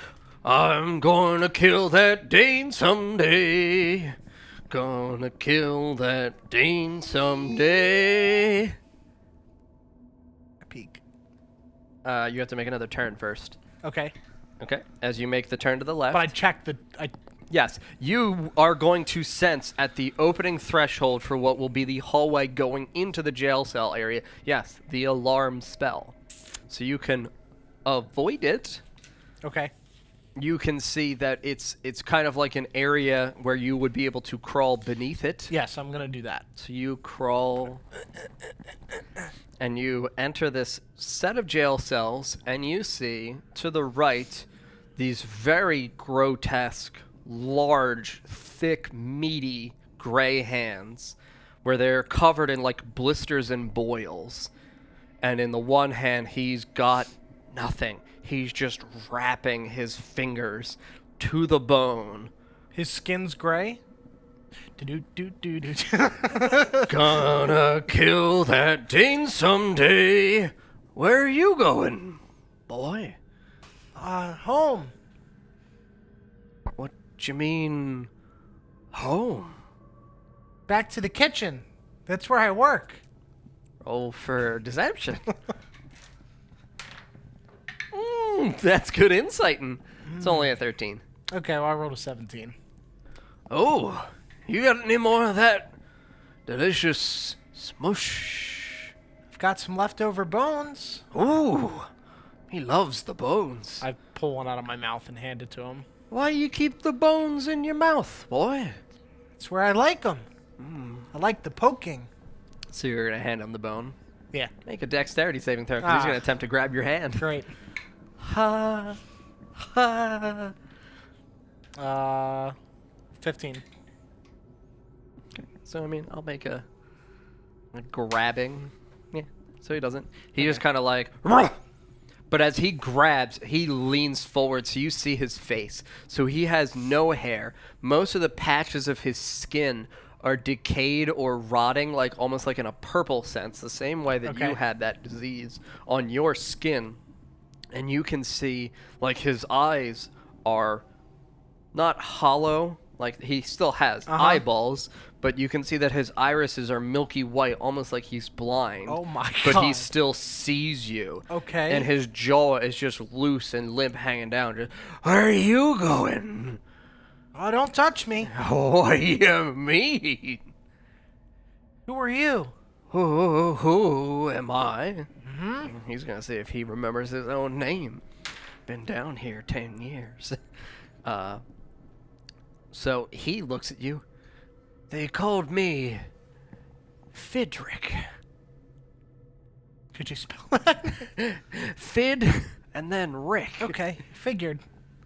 I'm gonna kill that Dain someday. Gonna kill that Dain someday. I peek. You have to make another turn first. Okay. Okay. As you make the turn to the left. But I checked the. Yes, you are going to sense at the opening threshold for what will be the hallway going into the jail cell area. Yes, the alarm spell. So you can avoid it. Okay. You can see that it's kind of like an area where you would be able to crawl beneath it. Yes, I'm gonna do that. So you crawl and you enter this set of jail cells, and you see to the right these very grotesque, large, thick, meaty gray hands where they're covered in like blisters and boils. And in the one hand, he's got nothing. He's just wrapping his fingers to the bone. His skin's gray. Do-do-do-do-do. Gonna kill that Dain someday. Where are you going, boy? Home. What you mean, home? Back to the kitchen. That's where I work. Roll for deception. That's good insighting. It's only a 13. Okay, well, I rolled a 17. Oh, you got any more of that delicious smush? I've got some leftover bones. Ooh, he loves the bones. I pull one out of my mouth and hand it to him. Why you keep the bones in your mouth, boy? It's where I like them. I like the poking. So you're going to hand him the bone? Yeah. Make a dexterity saving throw, because he's going to attempt to grab your hand. Great. Ha. Ha. 15. Okay. So, I mean, I'll make a grabbing. Yeah. So he doesn't. He just kind of like... But as he grabs, he leans forward so you see his face. So he has no hair. Most of the patches of his skin are decayed or rotting, like almost like in a purple sense, the same way that you had that disease on your skin. And you can see, like, his eyes are not hollow, like he still has eyeballs, but you can see that his irises are milky white, almost like he's blind. Oh my But God. he still sees you. Okay. And his jaw is just loose and limp, hanging down. Just, where are you going? Oh, don't touch me. What do you mean? Who are you? Who am I? He's gonna see if he remembers his own name. Been down here 10 years. So he looks at you. They called me Fidrick. Could you spell that? Fid and then Rick. Okay, figured.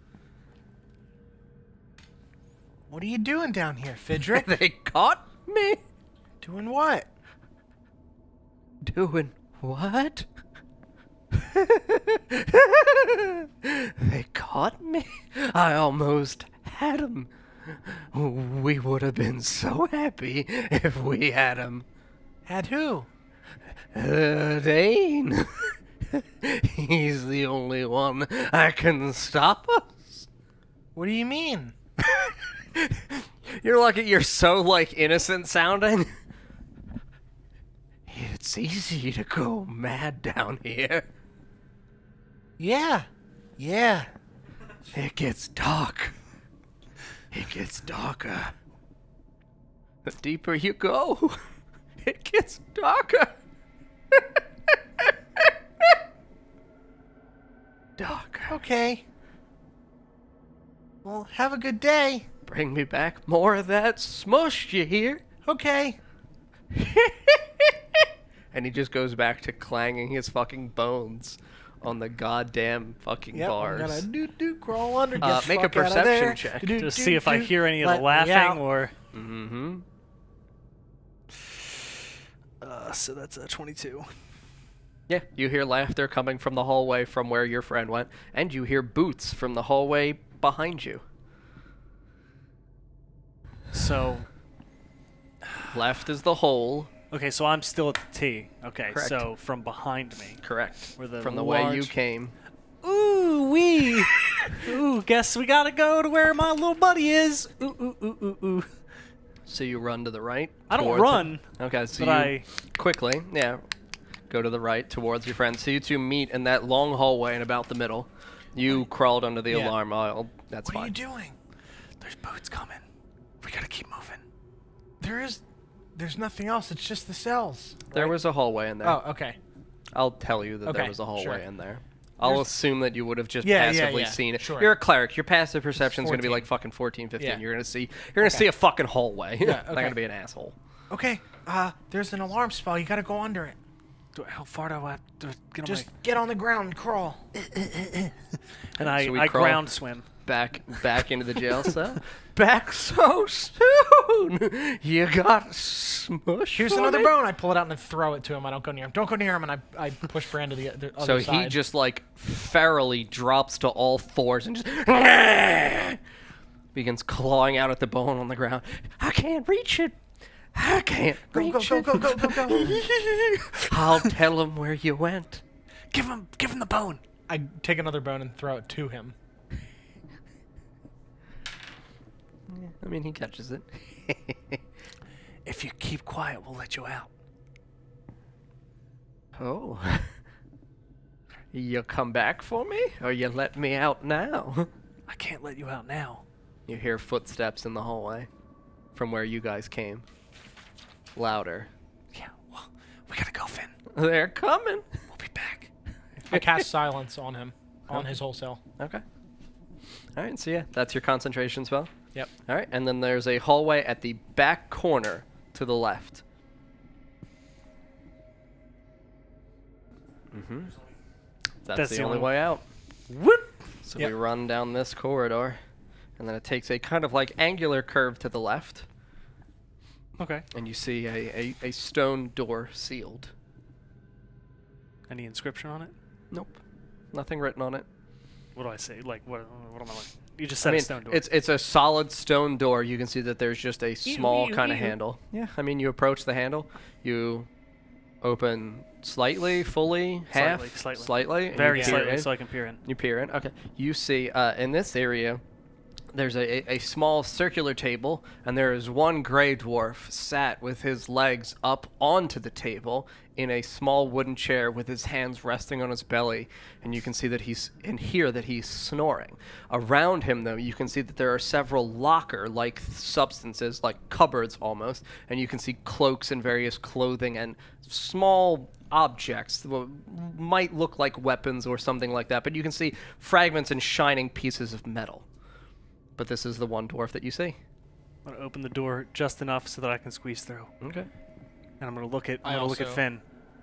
What are you doing down here, Fidrick? They caught me? Doing what? Doing what? They caught me? I almost had him. We would have been so happy if we had him. Had who? Dain. He's the only one that can stop us. What do you mean? You're so, like, innocent sounding. It's easy to go mad down here. Yeah. Yeah. It gets dark. It gets darker. The deeper you go, it gets darker. Darker. Okay. Well, have a good day. Bring me back more of that smush, you hear? Okay. And he just goes back to clanging his fucking bones on the goddamn fucking bars. I'm gonna crawl under. Get the Make a fuck outta perception there. check. Just see if I hear any of Let the me out. laughing or... Mm-hmm. So that's a 22. Yeah, you hear laughter coming from the hallway from where your friend went, and you hear boots from the hallway behind you. So... Left is the hole. Okay, so I'm still at the T. Okay, Correct. so from behind me. Correct. Where the From the way you large- came. Ooh wee! Ooh, guess we gotta go to where my little buddy is. Ooh, ooh, ooh, ooh, ooh. So you run to the right? I don't towards run. him? Okay, so but you quickly, go to the right towards your friend. So you two meet in that long hallway in about the middle. You crawled under the alarm aisle. That's What fine. are you doing? There's boots coming. We gotta keep moving. There's nothing else. It's just the cells. There right? was a hallway in there. Oh, okay. I'll tell you that there Okay, was a hallway sure. in there. I'll assume that you would have just Yeah, passively yeah. seen it. Sure. You're a cleric. Your passive perception is going to be 14. like fucking 14, 15. Yeah. You're going to see a fucking hallway. Yeah, Not okay. going to be an asshole. Okay. There's an alarm spell. You gotta go under it. How far do I have to get on Just get on the ground and crawl. And So we I crawl. ground swim. Back into the jail cell. Back so soon. You got smushed. Here's for another me? bone. I pull it out and throw it to him. I don't go near him. Don't go near him. And I push Bran to the other So side. he just like ferally drops to all fours and just begins clawing out at the bone on the ground. I can't reach it. I can't reach go, it. go. I'll tell him where you went. Give him the bone. I take another bone and throw it to him. I mean, he catches it. If you keep quiet, we'll let you out. Oh. You come back for me, or you let me out now? I can't let you out now. You hear footsteps in the hallway from where you guys came. Louder. Yeah, well, we gotta go, Finn. They're coming. We'll be back. I cast silence on him, on his whole cell. Okay. All right, so yeah, that's your concentration spell. Yep. All right, and then there's a hallway at the back corner to the left. Mm-hmm. That's the only way out. Whoop! So Yep. we run down this corridor, and then it takes a kind of like angular curve to the left, Okay. and you see a stone door sealed. Any inscription on it? Nope. Nothing written on it. What do I say? Like, what am I like? You just I said mean, a stone door. it's a solid stone door. You can see that there's just a small kind of handle. Yeah, I mean, you approach the handle, you open slightly, fully, half, Slightly. and Very you peer slightly, in. so I can peer in. You peer in. Okay. You see in this area, there's a small circular table, and there is one gray dwarf sat with his legs up onto the table in a small wooden chair with his hands resting on his belly, and you can see that he's snoring. Around him, though, you can see that there are several locker-like substances, like cupboards almost, and you can see cloaks and various clothing and small objects that might look like weapons or something like that, but you can see fragments and shining pieces of metal. But this is the one dwarf that you see. I'm gonna open the door just enough so that I can squeeze through, Okay. and I'm gonna look at also- Finn,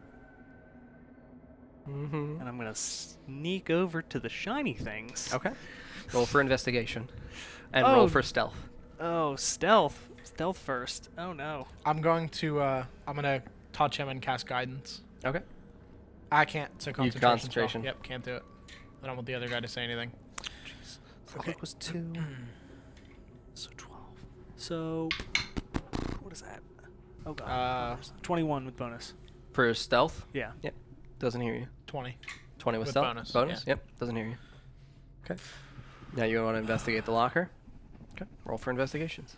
Mm-hmm. and I'm gonna sneak over to the shiny things. Okay. Roll for investigation. And Oh. roll for stealth. Oh, stealth. Stealth first. Oh no. I'm going to I'm gonna touch him and cast guidance. Okay. I can't. So concentration. concentration. Spell. Yep, can't do it. I don't want the other guy to say anything. So that was 2. So 12. So what is that? Oh god. 21 with bonus. For stealth? Yeah. Yep. Doesn't hear you. 20. 20 with With stealth? bonus, Bonus? yeah. Yep. Doesn't hear you. Okay. Now you want to investigate the locker? Okay. Roll for investigations.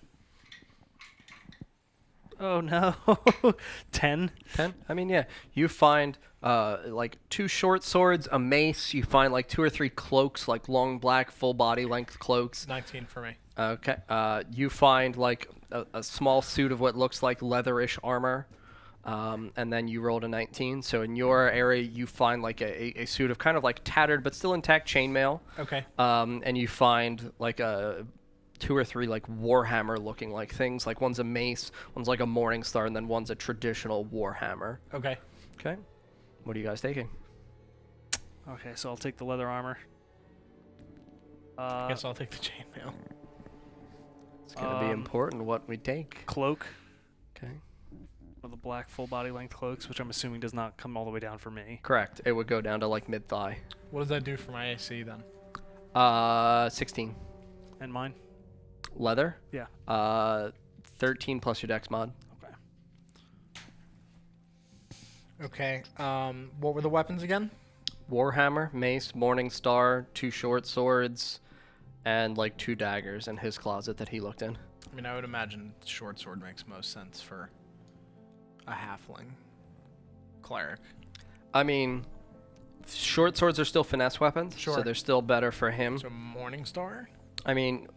Oh no. 10. 10? I mean, yeah. You find like 2 short swords, a mace. You find like 2 or 3 cloaks, like long black, full body length cloaks. 19 for me. Okay. You find like a small suit of what looks like leatherish armor. And then you rolled a 19. So in your area, you find like a suit of kind of like tattered but still intact chainmail. Okay. And you find like 2 or 3 like warhammer looking like things. Like one's a mace, one's like a morning star, and then one's a traditional warhammer. Okay. Okay. What are you guys taking? Okay, so I'll take the leather armor. I guess I'll take the chainmail. It's gonna be important what we take. Cloak. Okay. One of the black full body length cloaks, which I'm assuming does not come all the way down for me. Correct. It would go down to like mid thigh. What does that do for my AC then? 16. And mine? Leather. Yeah. 13 plus your dex mod. Okay. Okay. What were the weapons again? warhammer, mace, morning star, 2 short swords, and like 2 daggers in his closet that he looked in. I mean, I would imagine short sword makes most sense for a halfling cleric. I mean, short swords are still finesse weapons, so Sure. they're still better for him. So Morning Star I mean,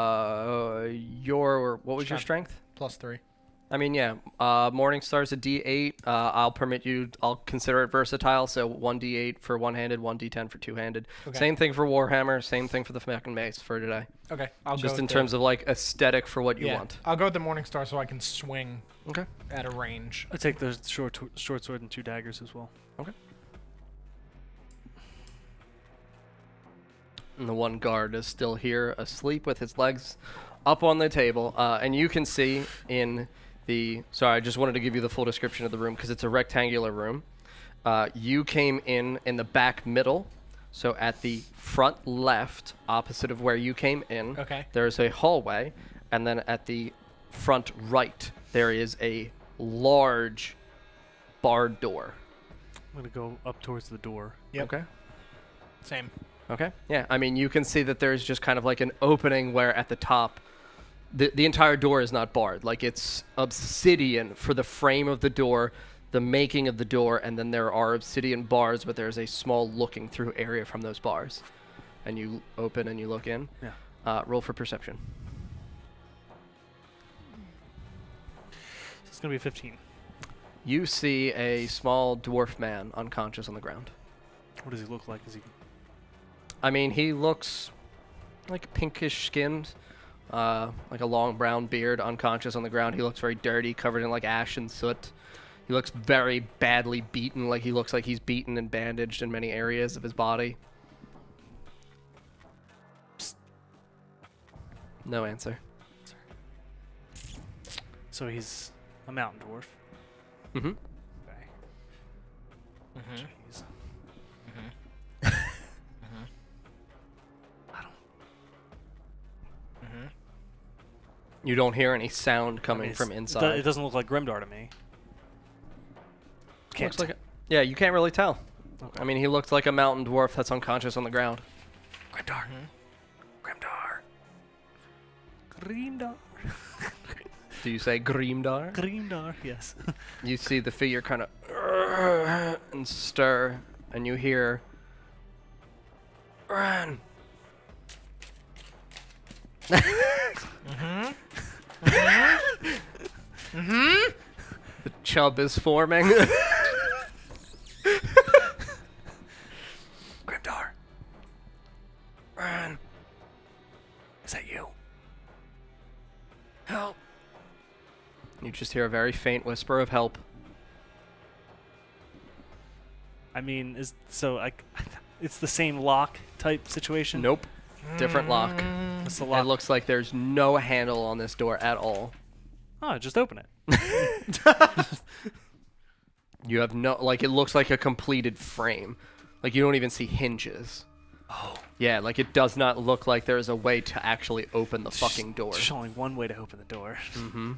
what was your strength? +3. I mean, yeah, morning star's a D8. I'll consider it versatile, so 1D8 for one-handed, 1D10 for two-handed. Okay. Same thing for warhammer, same thing for the fucking mace for today. Okay, I'll Just go in with terms of like aesthetic for what you want. I'll go with the Morning Star so I can swing Okay. at a range. I take the short sword and 2 daggers as well. Okay. And the one guard is still here, asleep with his legs up on the table. And you can see in the... Sorry, I just wanted to give you the full description of the room because it's a rectangular room. You came in the back middle. So at the front left, opposite of where you came in, Okay. there's a hallway. And then at the front right, there is a large barred door. I'm going to go up towards the door. Yep. Okay. Same. Okay. Yeah. I mean, you can see that there's just kind of like an opening where at the top, the entire door is not barred. Like it's obsidian for the frame of the door, the making of the door, and then there are obsidian bars, but there's a small looking through area from those bars. And you open and you look in. Yeah. Roll for perception. So it's going to be 15. You see a small dwarf man unconscious on the ground. What does he look like? Is he... I mean, he looks like pinkish skinned, like a long brown beard, unconscious on the ground. He looks very dirty, covered in like ash and soot. He looks very badly beaten, like he looks like he's beaten and bandaged in many areas of his body. Psst. No answer. So he's a mountain dwarf. Mm-hmm. Okay. Mm-hmm. Jeez. I don't... Mm-hmm. You don't hear any sound I coming mean, from it inside. doesn't look like Grimdar to me. Can't Looks like yeah, you can't really tell. Okay. I mean, he looks like a mountain dwarf that's unconscious on the ground. Grimdar. Grimdar. Grimdar. Do you say Grimdar? Grimdar, yes. You see the figure kind of and stir, and you hear Bran. The chub is forming. Grimdar. Bran, Is that you? help. You just hear a very faint whisper of help. I mean, it's the same lock type situation? Nope. Different lock. It's the It lock. looks like there's no handle on this door at all. Oh, just open it. You have no, like, it looks like a completed frame. Like, you don't even see hinges. Oh. Yeah, like, it does not look like there's a way to actually open the fucking door. There's only one way to open the door. Mm-hmm.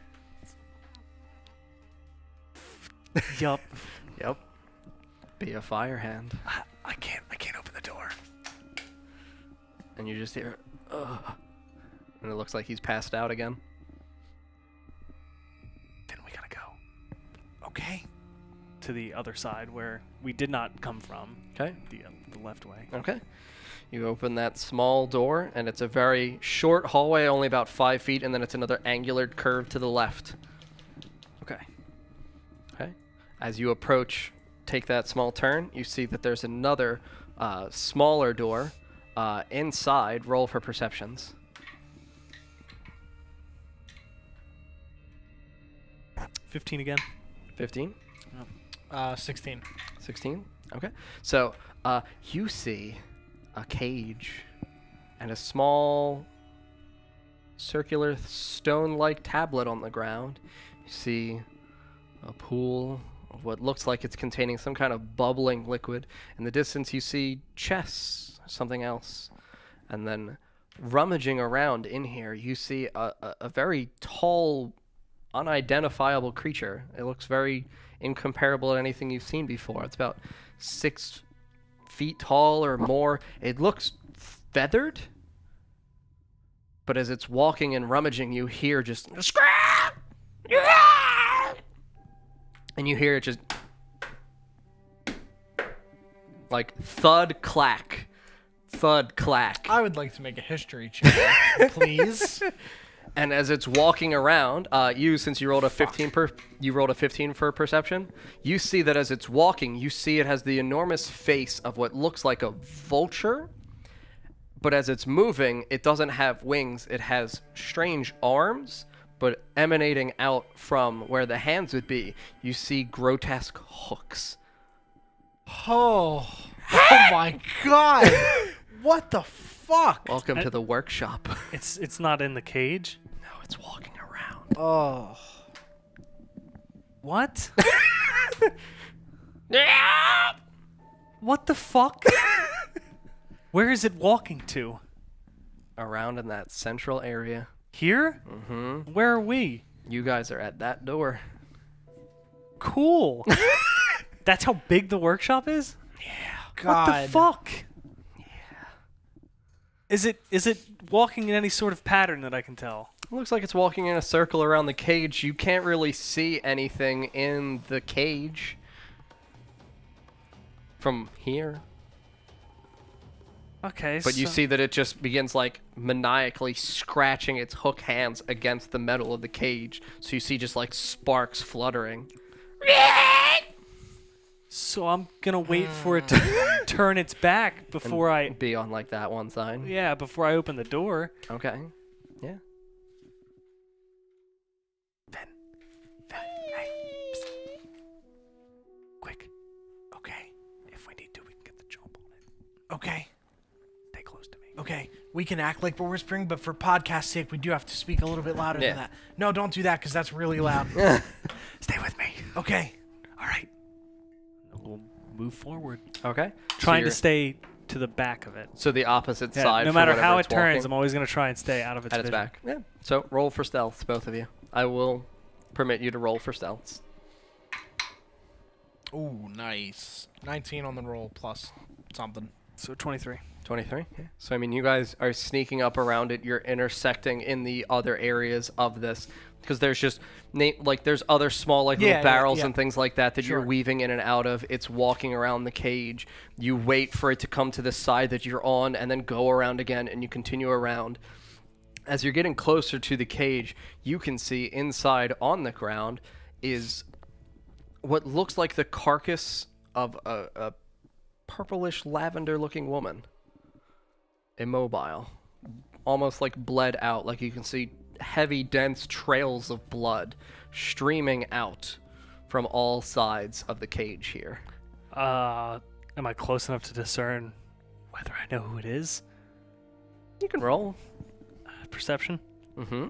Yup. Yep. Be a fire hand. I can't open the door. And you just hear, ugh. And it looks like he's passed out again. Then we gotta go. Okay. To the other side where we did not come from. Okay. The left way. Okay. You open that small door, and it's a very short hallway, only about 5 feet, and then it's another angular curve to the left. Okay. Okay. As you approach, take that small turn, you see that there's another smaller door inside. Roll for perceptions. 15 again. 15? 16. 16? Okay. So, you see a cage and a small circular stone-like tablet on the ground. You see a pool of what looks like it's containing some kind of bubbling liquid. In the distance, you see chests, something else. And then rummaging around in here, you see a very tall, unidentifiable creature. It looks very incomparable to anything you've seen before. It's about 6 feet tall or more. It looks feathered. But as it's walking and rummaging, you hear just scream! And you hear it just like thud clack. Thud clack. I would like to make a history check, please. And as it's walking around, since you rolled a 15 for perception, you see that as it's walking, you see it has the enormous face of what looks like a vulture, but as it's moving, it doesn't have wings. It has strange arms, but emanating out from where the hands would be, you see grotesque hooks. Oh my god! What the fuck? Welcome to the workshop. It's not in the cage. No, it's walking around. Oh. What? What the fuck? Where is it walking to? Around in that central area. Here? Mm-hmm. Where are we? You guys are at that door. Cool. That's how big the workshop is? Yeah. God. What the fuck? Is it walking in any sort of pattern that I can tell? It looks like it's walking in a circle around the cage. You can't really see anything in the cage from here. Okay, But you see that it just begins like maniacally scratching its hook hands against the metal of the cage. So you see just like sparks fluttering. So I'm gonna wait for it to turn its back before I Be on like that one side. before I open the door. Okay. Yeah. Fen, hey, psst. Quick. Okay, if we need to, we can get the jump on it. Okay. Stay close to me. Okay. We can act like we're whispering, but for podcast sake, we do have to speak a little bit louder Yeah. than that. No, don't do that because that's really loud. Stay with me. Okay. All right. We'll move forward. Okay. Trying so to stay to the back of it. So the opposite Yeah, side. no for matter whatever how it it's turns, walking. I'm always gonna try and stay out of its At its vision. back. Yeah. So roll for stealth, both of you. I will permit you to roll for stealths. Ooh, nice. 19 on the roll plus something. So 23. 23. Yeah. So I mean, you guys are sneaking up around it. You're intersecting in the other areas of this because there's just there's other small little barrels and things like that Sure. you're weaving in and out of. It's walking around the cage. You wait for it to come to the side that you're on, and then go around again, and you continue around. As you're getting closer to the cage, you can see inside on the ground is what looks like the carcass of a purplish lavender-looking woman. Immobile, almost like bled out. Like you can see heavy, dense trails of blood streaming out from all sides of the cage here. Am I close enough to discern whether I know who it is? You can roll. Perception? Mm-hmm.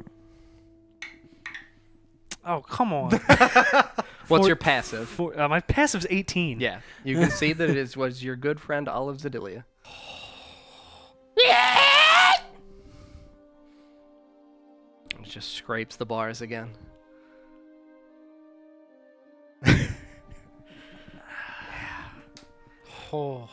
Oh, come on. What's your passive? My passive's 18. Yeah, you can see that it was your good friend Olive Zedilia. It just scrapes the bars again. Oh.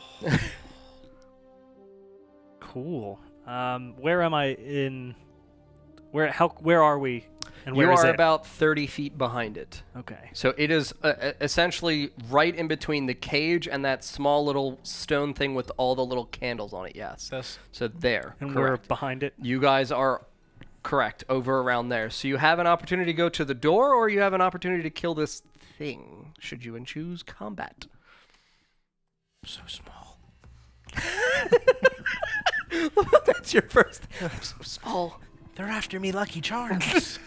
Cool. Where am I in? Where are we? And where You is are it? about 30 feet behind it. Okay. So it is essentially right in between the cage and that small little stone thing with all the little candles on it, yes. This. So there, And correct. we're behind it. You guys are correct, over around there. So you have an opportunity to go to the door, or you have an opportunity to kill this thing, should you choose combat. So small. That's your first. I'm so small. They're after me, Lucky Charms.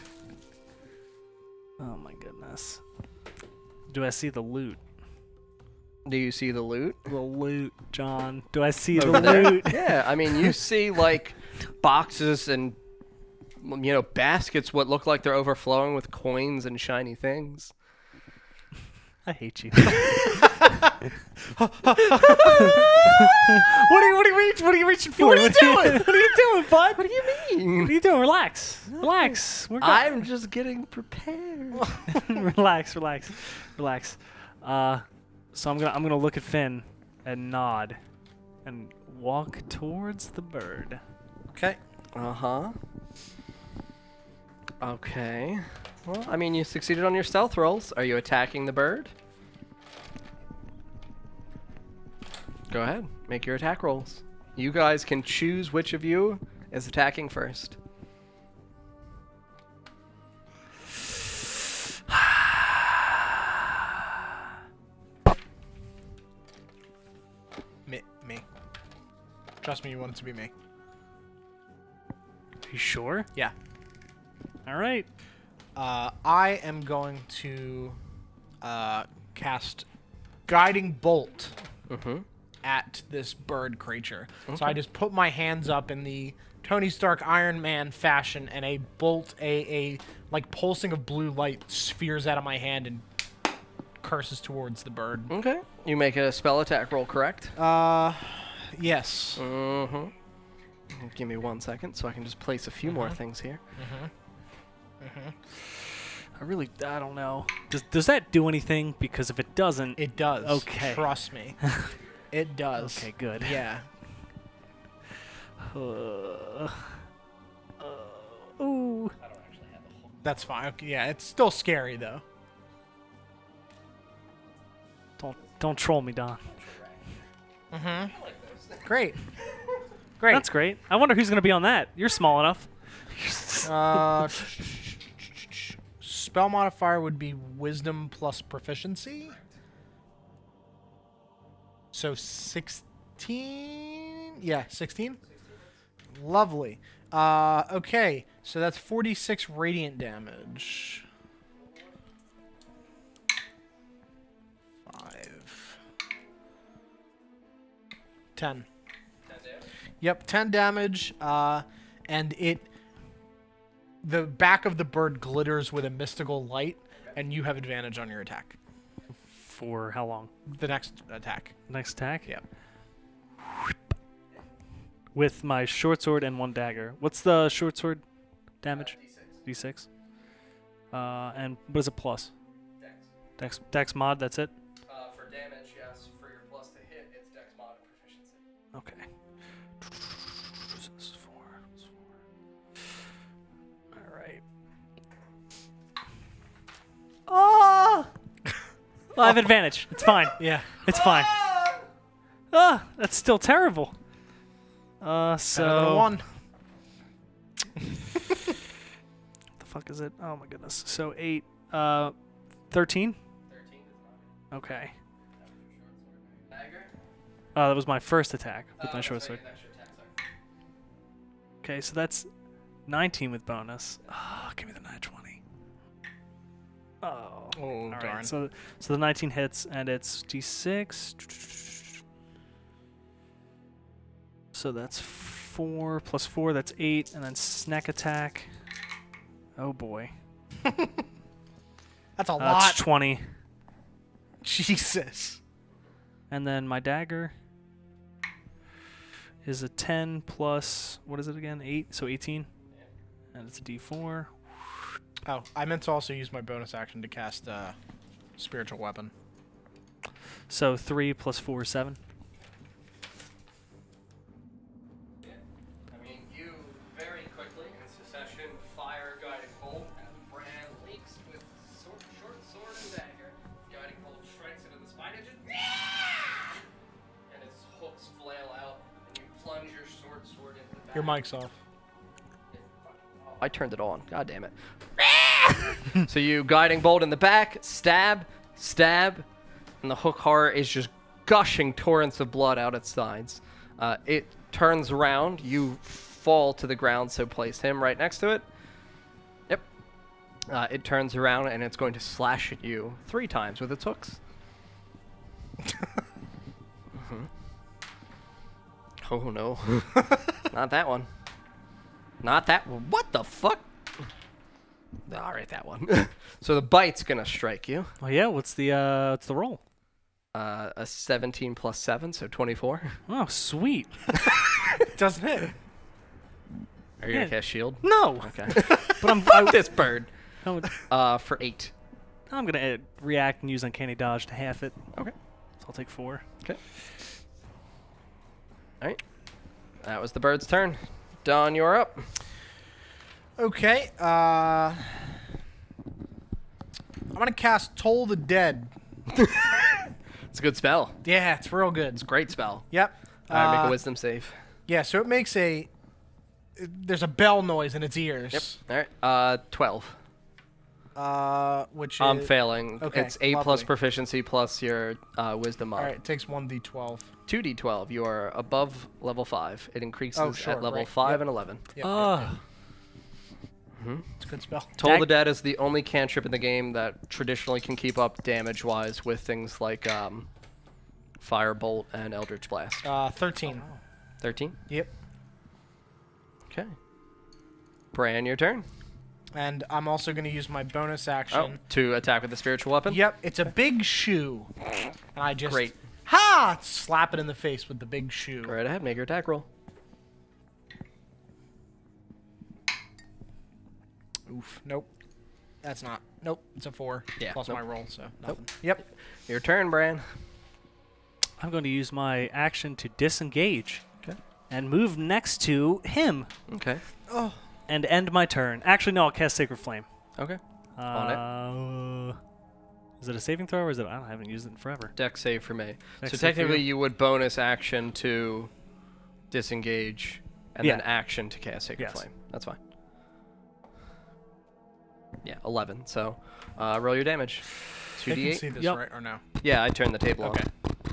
Oh my goodness. Do I see the loot? Do you see the loot? The loot, John. Do I see the Over there? loot? Yeah, I mean, you see like boxes and baskets what look like they're overflowing with coins and shiny things. I hate you. What are you reaching for? What are you doing? What are you doing, bud? What do you mean? What are you doing? Relax. Relax. We're I'm just getting prepared. relax. So I'm gonna look at Finn and nod. and walk towards the bird. Okay. Uh-huh. Okay. Well, I mean, you succeeded on your stealth rolls. Are you attacking the bird? Go ahead. Make your attack rolls. You guys can choose which of you is attacking first. Me. Trust me, you want it to be me. You sure? Yeah. All right. I am going to cast Guiding Bolt at this bird creature. So I just put my hands up in the Tony Stark Iron Man fashion, and a bolt, a like pulsing of blue light spheres out of my hand and curses towards the bird. Okay. You make a spell attack roll, correct? Yes. Mm-hmm. Give me 1 second so I can just place a few more things here. I don't know. Does that do anything? Because if it doesn't, It does. Okay. Trust me. It does. okay, good. Yeah. Ooh. That's fine. Okay, yeah, it's still scary though. Don't troll me, Don. Great. Great. That's great. I wonder who's gonna be on that. You're small enough. Spell modifier would be Wisdom plus Proficiency. So 16? Yeah, 16? Lovely. Okay, so that's 46 radiant damage. 5. 10. Yep, 10 damage, and the back of the bird glitters with a mystical light, and you have advantage on your attack. For how long? The next attack. Next attack? Yep. With my short sword and 1 dagger. What's the short sword damage? D6. And what is it plus? Dex mod, that's it? For damage, yes. For your plus to hit, it's Dex mod and proficiency. Okay. This is 4. All right. Oh! Well, I have advantage. It's fine. Yeah. It's fine. Ah, that's still terrible. Better than So 1. the fuck is it? Oh my goodness. So 8, 13. 13 is not. Okay. Dagger? That was my first attack with my short sword. Extra attack, sorry. Okay, so that's 19 with bonus. Oh, give me the nat 20. Oh. Oh, All darn. right. So the 19 hits, and it's d6. So that's 4 plus 4. That's 8, and then snack attack. Oh boy. That's a lot. That's 20. Jesus. And then my dagger is a 10 plus, what is it again? 8, so 18. And it's a d4. Oh, I meant to also use my bonus action to cast Spiritual Weapon. So 3 plus 4 is 7. Yeah. I mean, you very quickly in succession fire Guiding Bolt, and Bran leaks with short sword and dagger. Guiding Bolt strikes into the spine and just and its hooks flail out, and you plunge your short sword into the back. Your mic's off. I turned it on. God damn it. So you Guiding Bolt in the back, stab, and the hook horror is just gushing torrents of blood out its sides. It turns around. You fall to the ground, so place him right next to it. Yep. It turns around, and it's going to slash at you 3 times with its hooks. Oh, no. Not that one. Not that one. What the fuck? All right, that one. So the bite's gonna strike you. Oh yeah, what's the roll? A 17 plus 7, so 24. Oh, sweet. Doesn't it? Are you gonna cast shield? No. Okay. But I'm Fuck this bird. For 8. I'm going to react and use Uncanny Dodge to half it. Okay. So I'll take 4. Okay. All right. That was the bird's turn. Dawn, you're up. Okay. I'm gonna cast Toll the Dead. It's a good spell. Yeah, it's real good. It's a great spell. Yep. All right, make a wisdom save. Yeah, so it makes there's a bell noise in its ears. Yep. All right. 12. Which I'm is failing. Okay, It's 8 plus lovely. proficiency plus your wisdom mod. All right, it takes 1d12. 2d12. You are above level 5. It increases Oh, sure, at level right. 5 Yep. and 11. Yep, it's a good spell. Toll the Dead is the only cantrip in the game that traditionally can keep up damage-wise with things like Firebolt and Eldritch Blast. 13. 13? Yep. Okay. Bran, your turn. And I'm also going to use my bonus Oh, action. to attack with the spiritual weapon? Yep, it's a big shoe. And I just Great. slap it in the face with the big shoe. Go right ahead, make your attack roll. Oof. Nope. That's not. Nope. It's a 4. Yeah, Plus nope. my roll, so Nope. nothing. Yep. Your turn, Bran. I'm going to use my action to disengage. Okay. And move next to him. Okay. Oh. And end my turn. Actually, no, I'll cast Sacred Flame. Okay. On Is it a saving throw or is it? I haven't used it in forever. Deck save for me. Dex So save for technically you? you would bonus action to disengage and Yeah. then action to cast Sacred Yes. Flame. That's fine. Yeah, 11. So roll your damage. They can 2d8. see this, Yep. right? Or no? Yeah, I turned the table Okay. on.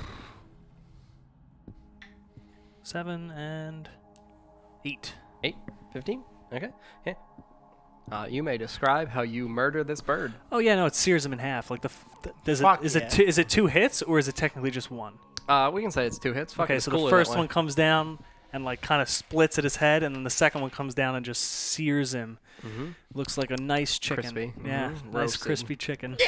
7 and 8. 8? 15? Okay. Yeah. You may describe how you murder this bird. Oh yeah, no, it sears him in half. Like is Fuck it yeah. is it 2 hits or is it technically just 1? We can say it's 2 hits. Fuck Okay, it, it's so the cooler first that way. one comes down and like kind of splits at his head, and then the second one comes down and just sears him. Mhm. Looks like a nice chicken. Crispy. Yeah, Mhm. nice Roasted. crispy chicken.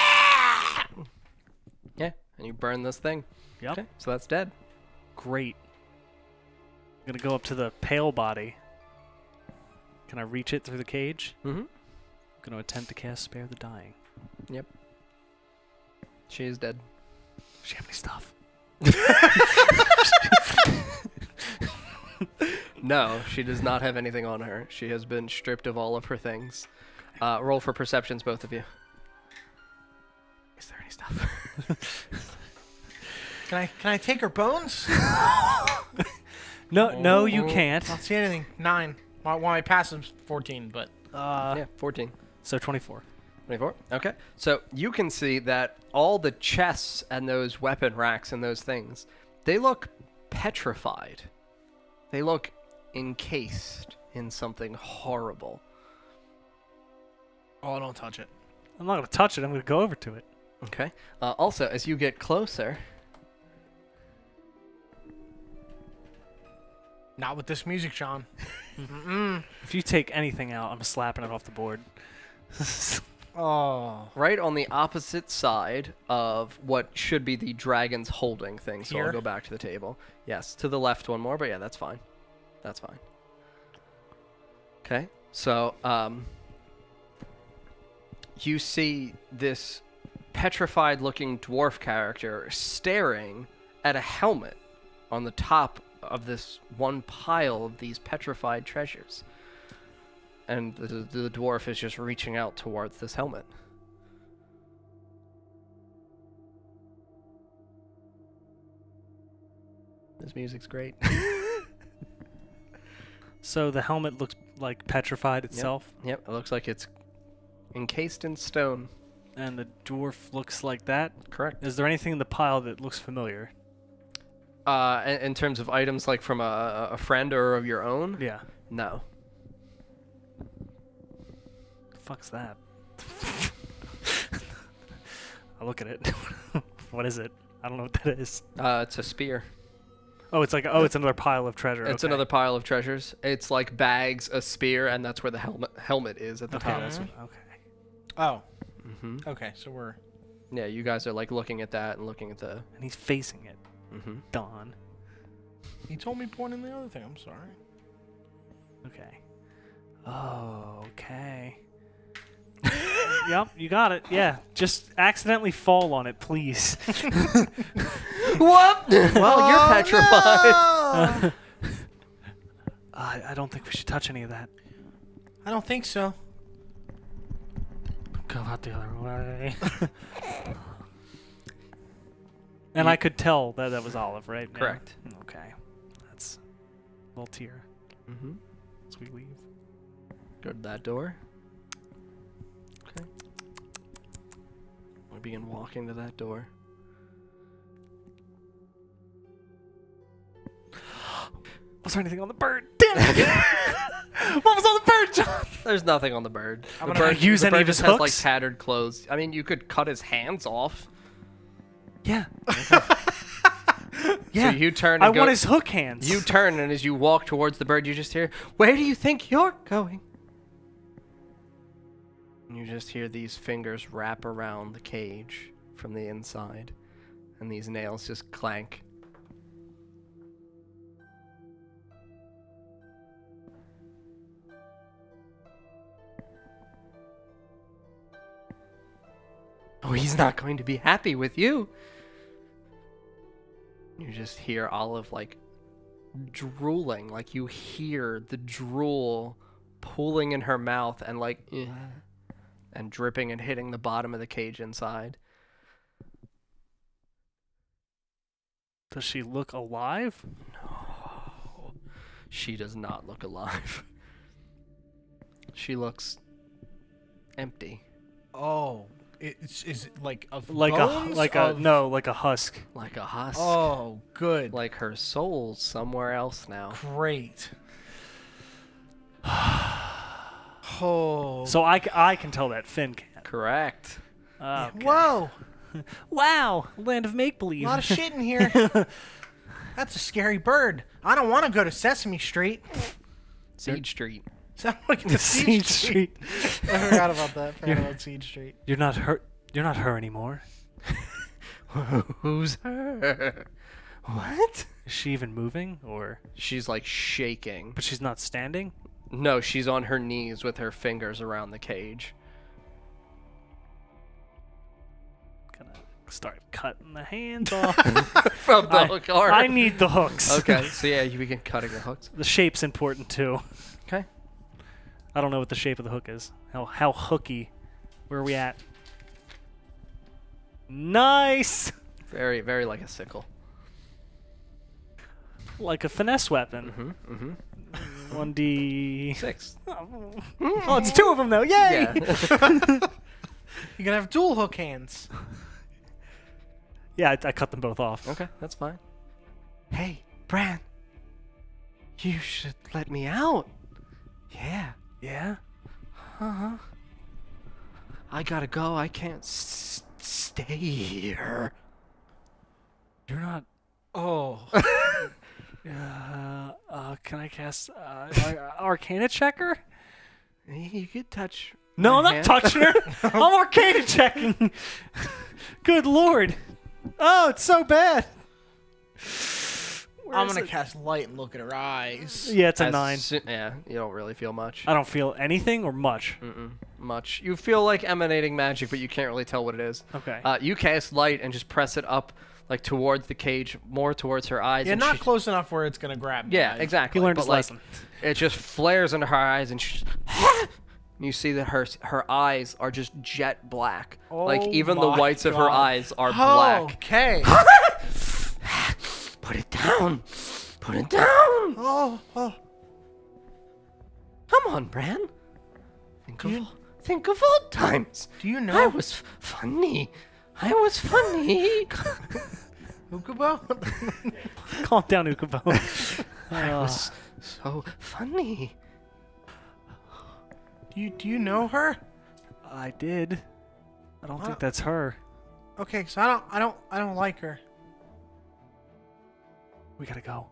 Yeah, and you burn this thing. Yep. Okay, so that's dead. Great. I'm gonna go up to the pale body. Can I reach it through the cage? Mm-hmm. I'm gonna attempt to cast Spare the Dying. Yep. She is dead. Does she have any stuff? No, she does not have anything on her. She has been stripped of all of her things. Roll for perceptions, both of you. Is there any stuff? Can I take her bones? No, you I can't. don't see anything. 9. Well, my passive's 14, but Yeah, 14. So 24. 24? Okay. So you can see that all the chests and those weapon racks and those things, they look petrified. They look encased in something horrible. oh, don't touch it. I'm not gonna touch it. I'm gonna go over to it. Okay. Also, as you get closer, Not with this music, Sean. If you take anything out, I'm slapping it off the board. Oh. right on the opposite side of what should be the dragon's holding thing. So I'll Here? go back to the table. Yes, to the left one more, but yeah, that's fine. That's fine. Okay, so you see this petrified-looking dwarf character staring at a helmet on the top of this one pile of these petrified treasures. And the dwarf is just reaching out towards this helmet. This music's great. So the helmet looks like petrified itself, Yep, it looks like it's encased in stone. and the dwarf looks like that. Correct. Is there anything in the pile that looks familiar? In terms of items like from a friend or of your own? Yeah. No. The fuck's that? I look at it. What is it? I don't know what that is. It's a spear. Oh, it's another pile of treasure. It's okay. another pile of treasures. It's like bags, a spear, and that's where the helmet is at the Okay, top. that's what, okay. Oh. hmm Okay, so we're... Yeah, you guys are like looking at that and looking at the. And he's facing it. hmm Dawn. You told me point in the other thing. I'm sorry. Okay. Oh, okay. Yep, you got it. Yeah, just accidentally fall on it, please. What? Well, you're petrified. No! I don't think we should touch any of that. I don't think so. Go out the other way. And I could tell that that was Olive, right? Yeah. Correct. Okay. That's a little tear Mm-hmm. as we leave. Go to that door. Okay. We begin walking to that door. Was there anything on the bird? Damn it! What was on the bird, John? There's nothing on the bird. I'm The gonna bird use the any bird of his just has like hooks? tattered clothes. I mean, you could cut his hands off. Yeah. So you turn. And I go, want his hook hands. You turn, and as you walk towards the bird, you just hear, "Where do you think you're going?" And you just hear these fingers wrap around the cage from the inside, and these nails just clank. Oh, he's not going to be happy with you. You just hear Olive, like, drooling. Like, you hear the drool pooling in her mouth and, like, and dripping and hitting the bottom of the cage inside. Does she look alive? No. She does not look alive. She looks empty. Oh, is it like of Like bones? like of... like a husk. Like a husk. Oh, good. Like her soul's somewhere else now. Great. Oh. So I can tell that Finn can. Correct. Okay. Whoa. Wow, land of make A believe. lot of shit in here. That's a scary bird. I don't want to go to Sesame Street. Siege Street. Sound like the Siege Street. I forgot about that. Forgot about Siege Street. You're not her. You're not her anymore. Who's her? What? Is she even moving, or? She's like shaking. But she's not standing. No, she's on her knees with her fingers around the cage. Gonna start cutting the hands off. From the hook arm. I need the hooks. Okay, so yeah, you begin cutting the hooks. The shape's important too. Okay. I don't know what the shape of the hook is. How hooky? Where are we at? Nice. Very, very like a sickle. Like a finesse weapon. Mm-hmm. Mm-hmm. 1d. 6. Oh, it's 2 of them though. Yay! Yeah. You're gonna have dual hook hands. Yeah, I cut them both off. Okay, that's fine. Hey, Bran. You should let me out. Yeah. Yeah. Uh-huh. I gotta go. I can't stay here. You're not. Oh. Can I cast Arcana checker? You could touch. No, my I'm not hand. touching her. I'm Arcana checking. Good lord. Oh, it's so bad. Where I'm is gonna it? cast light and look at her eyes. Yeah, it's a As 9. Yeah, you don't really feel much. I don't feel anything or much. Much. You feel like emanating magic, but you can't really tell what it is. Okay. You cast light and just press it up, like towards the cage, more towards her eyes. Yeah, and not she, close enough where it's gonna grab me. Yeah, exactly. He learned but his like, lesson. It just flares into her eyes, and she. You see that her eyes are just jet black. Like Oh even the my whites of her God. eyes are black. Okay. Put it down. Put it down. Oh. Come on, Bran. Think of old times. Do you I know was funny. I was funny. Ukubo? Calm down, Ukubo. I was so funny. Do you know her? I did. I don't Wow. think that's her. Okay, so I don't like her. We gotta go.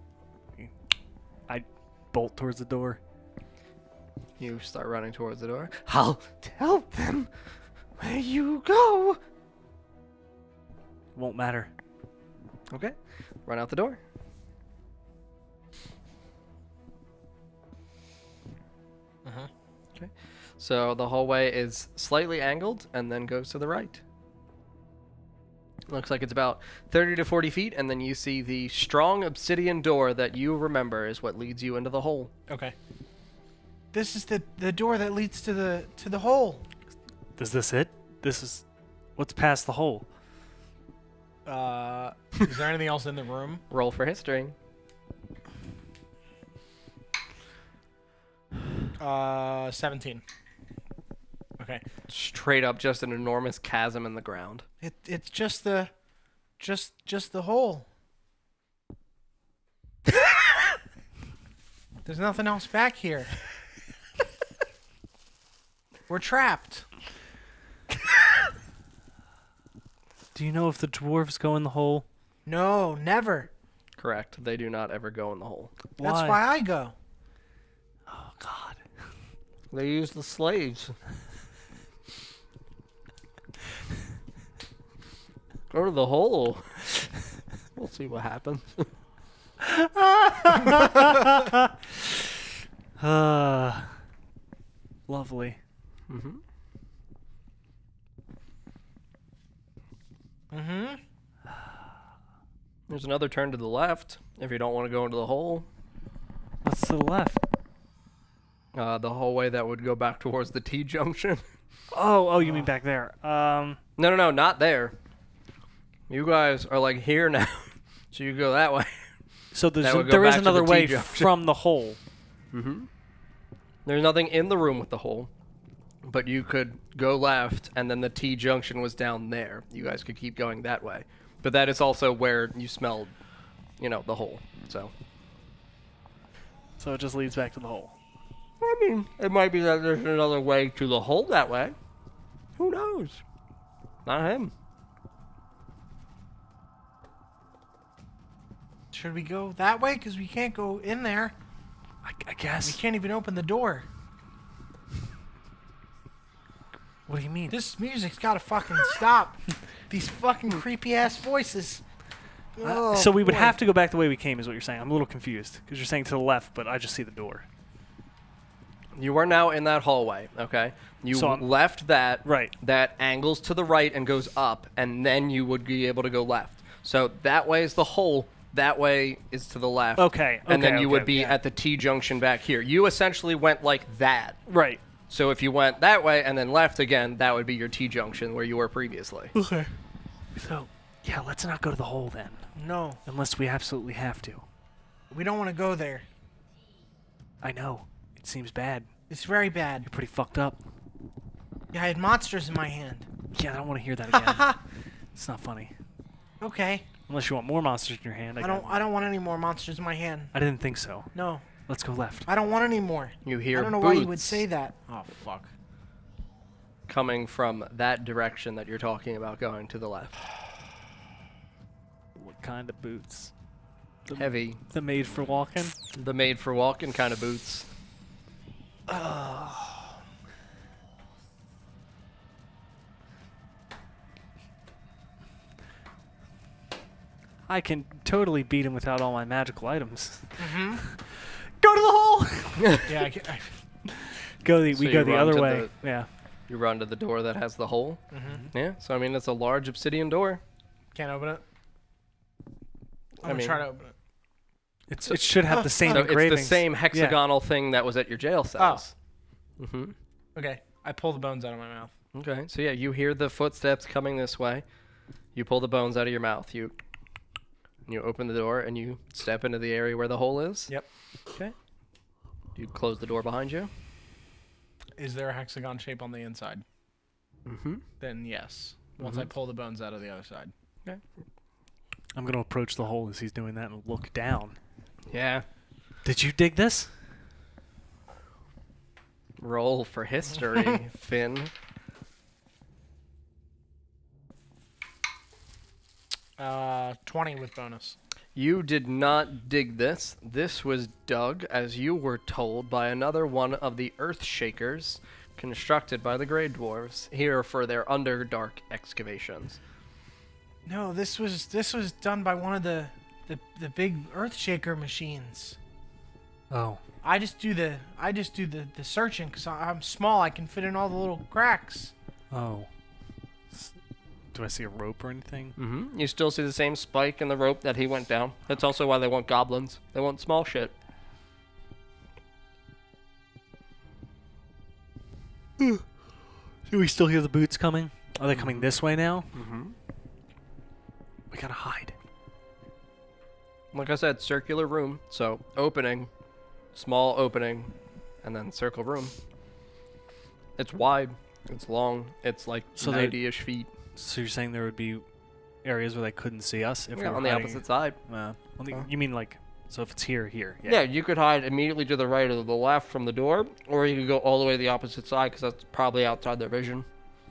I bolt towards the door. You start running towards the door. I'll tell them where you go. Won't matter. Okay. Run out the door. Okay. So the hallway is slightly angled and then goes to the right. Looks like it's about 30 to 40 feet, and then you see the strong obsidian door that you remember is what leads you into the hole. Okay. This is the door that leads to the hole. Is this it? This is what's past the hole. Is there anything else in the room? Roll for history. 17. Okay. Straight up, just an enormous chasm in the ground. It's just the hole. There's nothing else back here. We're trapped. Do you know if the dwarves go in the hole? No, never. Correct. They do not ever go in the hole. That's why I go. Oh God. They use the slaves. Go to the hole. We'll see what happens. Lovely. Mm-hmm. Mm-hmm. There's another turn to the left if you don't want to go into the hole. What's to the left? The hallway that would go back towards the T-junction. Oh, you mean back there? No, not there. You guys are like here now, so you go that way. So That would go there is back to another the way T-junction. from the hole. Mm-hmm. There's nothing in the room with the hole, but you could go left, and then the T-junction was down there. You guys could keep going that way. But that is also where you smelled, the hole. So So it just leads back to the hole. I mean, it might be that there's another way to the hole that way. Who knows? Not him. Should we go that way? Because we can't go in there. I We guess. can't even open the door. What do you mean? This music's gotta fucking stop. These fucking creepy ass voices. Oh, So we would boy. have to go back the way we came, is what you're saying. I'm a little confused because you're saying to the left, but I just see the door. You are now in that hallway, okay? You So I'm- left that. Right. That angles to the right and goes up, and then you would be able to go left. So that way is the hole. That way is to the left. Okay, And then okay, you okay, would be yeah. at the T-junction back here. You essentially went like that. Right. So if you went that way and then left again, that would be your T-junction where you were previously. Okay. So, yeah, let's not go to the hole then, No, unless we absolutely have to. we don't want to go there. I know. It seems bad. It's very bad. You're pretty fucked up. Yeah, I had monsters in my hand. Yeah, I don't want to hear that again. It's not funny. Okay. Unless you want more monsters in your hand. I don't want any more monsters in my hand. I didn't think so. No. Let's go left. I don't want any more. You hear I don't know why you would boots say that. Oh fuck. coming from that direction that you're talking about going to the left. What kind of boots? Heavy. The made for walking? The made for walking kind of boots. I can totally beat him without all my magical items. Mm-hmm. Go to the hole! Yeah. We So go you the run other to way. Yeah. You run to the door that has the hole. Mm-hmm. Yeah, so I mean, it's a large obsidian door. Can't open it. I'm I gonna mean- try to open it. It should have the same So it's engravings. the same hexagonal thing that was at your jail cells. Mm-hmm. Okay. I pull the bones out of my mouth. Okay, so yeah, you hear the footsteps coming this way. You pull the bones out of your mouth. You open the door and you step into the area where the hole is. Yep. Okay. You close the door behind you. Is there a hexagon shape on the inside? Mm-hmm. Then yes. Once I pull the bones out of the other side. Okay. I'm going to approach the hole as he's doing that and look down. Yeah. Did you dig this? Roll for history, Finn. 20 with bonus. You did not dig this. This was dug, as you were told, by another one of the Earth Shakers constructed by the Grey Dwarves here for their underdark excavations. No, this was done by one of the big Earthshaker machines. Oh. I just do the searching because I'm small. I can fit in all the little cracks. Oh. Do I see a rope or anything? Mm-hmm. You still see the same spike in the rope that he went down. That's also why they want goblins. They want small shit. Do we still hear the boots coming? Are they coming this way now? Mm-hmm. We gotta hide. Like I said, circular room. So opening, small opening, and then circle room. It's wide. It's long. It's like So 90-ish feet. So you're saying there would be areas where they couldn't see us if we were On the hiding? opposite side. You mean like, so if it's here? Yeah, you could hide immediately to the right or the left from the door, or you could go all the way to the opposite side because that's probably outside their vision.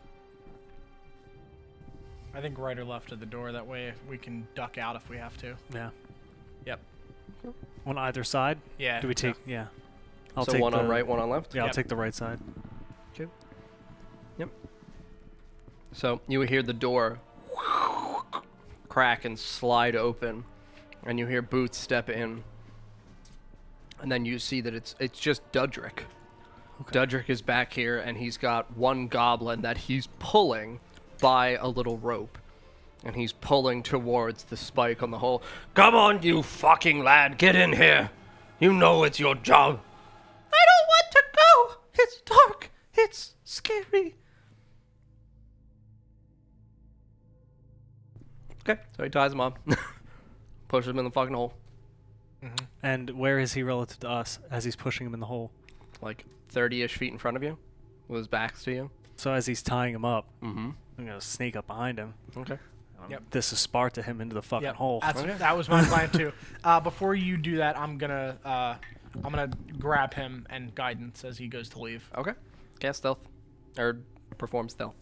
I think right or left of the door. That way we can duck out if we have to. Yeah. Yep. On either side? Yeah. Do we take? Yeah. I'll So take one the, on right, one on left? Yeah, I'll Yep. take the right side. Okay. Yep. So you hear the door crack and slide open, and you hear Boots step in, and then you see that it's just Dudrick. Okay. Dudrick is back here, and he's got one goblin that he's pulling by a little rope, and he's pulling towards the spike on the hole. Come on, you fucking lad, get in here. You know it's your job. I don't want to go. It's dark. It's scary. Okay, so he ties him up, pushes him in the fucking hole. And where is he relative to us as he's pushing him in the hole? Like 30-ish feet in front of you, with his back to you. So as he's tying him up, Mm-hmm. I'm gonna sneak up behind him. Okay. Yep. This is Sparta him into the fucking Yep. hole. That was my plan too. Before you do that, I'm gonna grab him and guidance as he goes to leave. Okay. Cast stealth. Or perform stealth.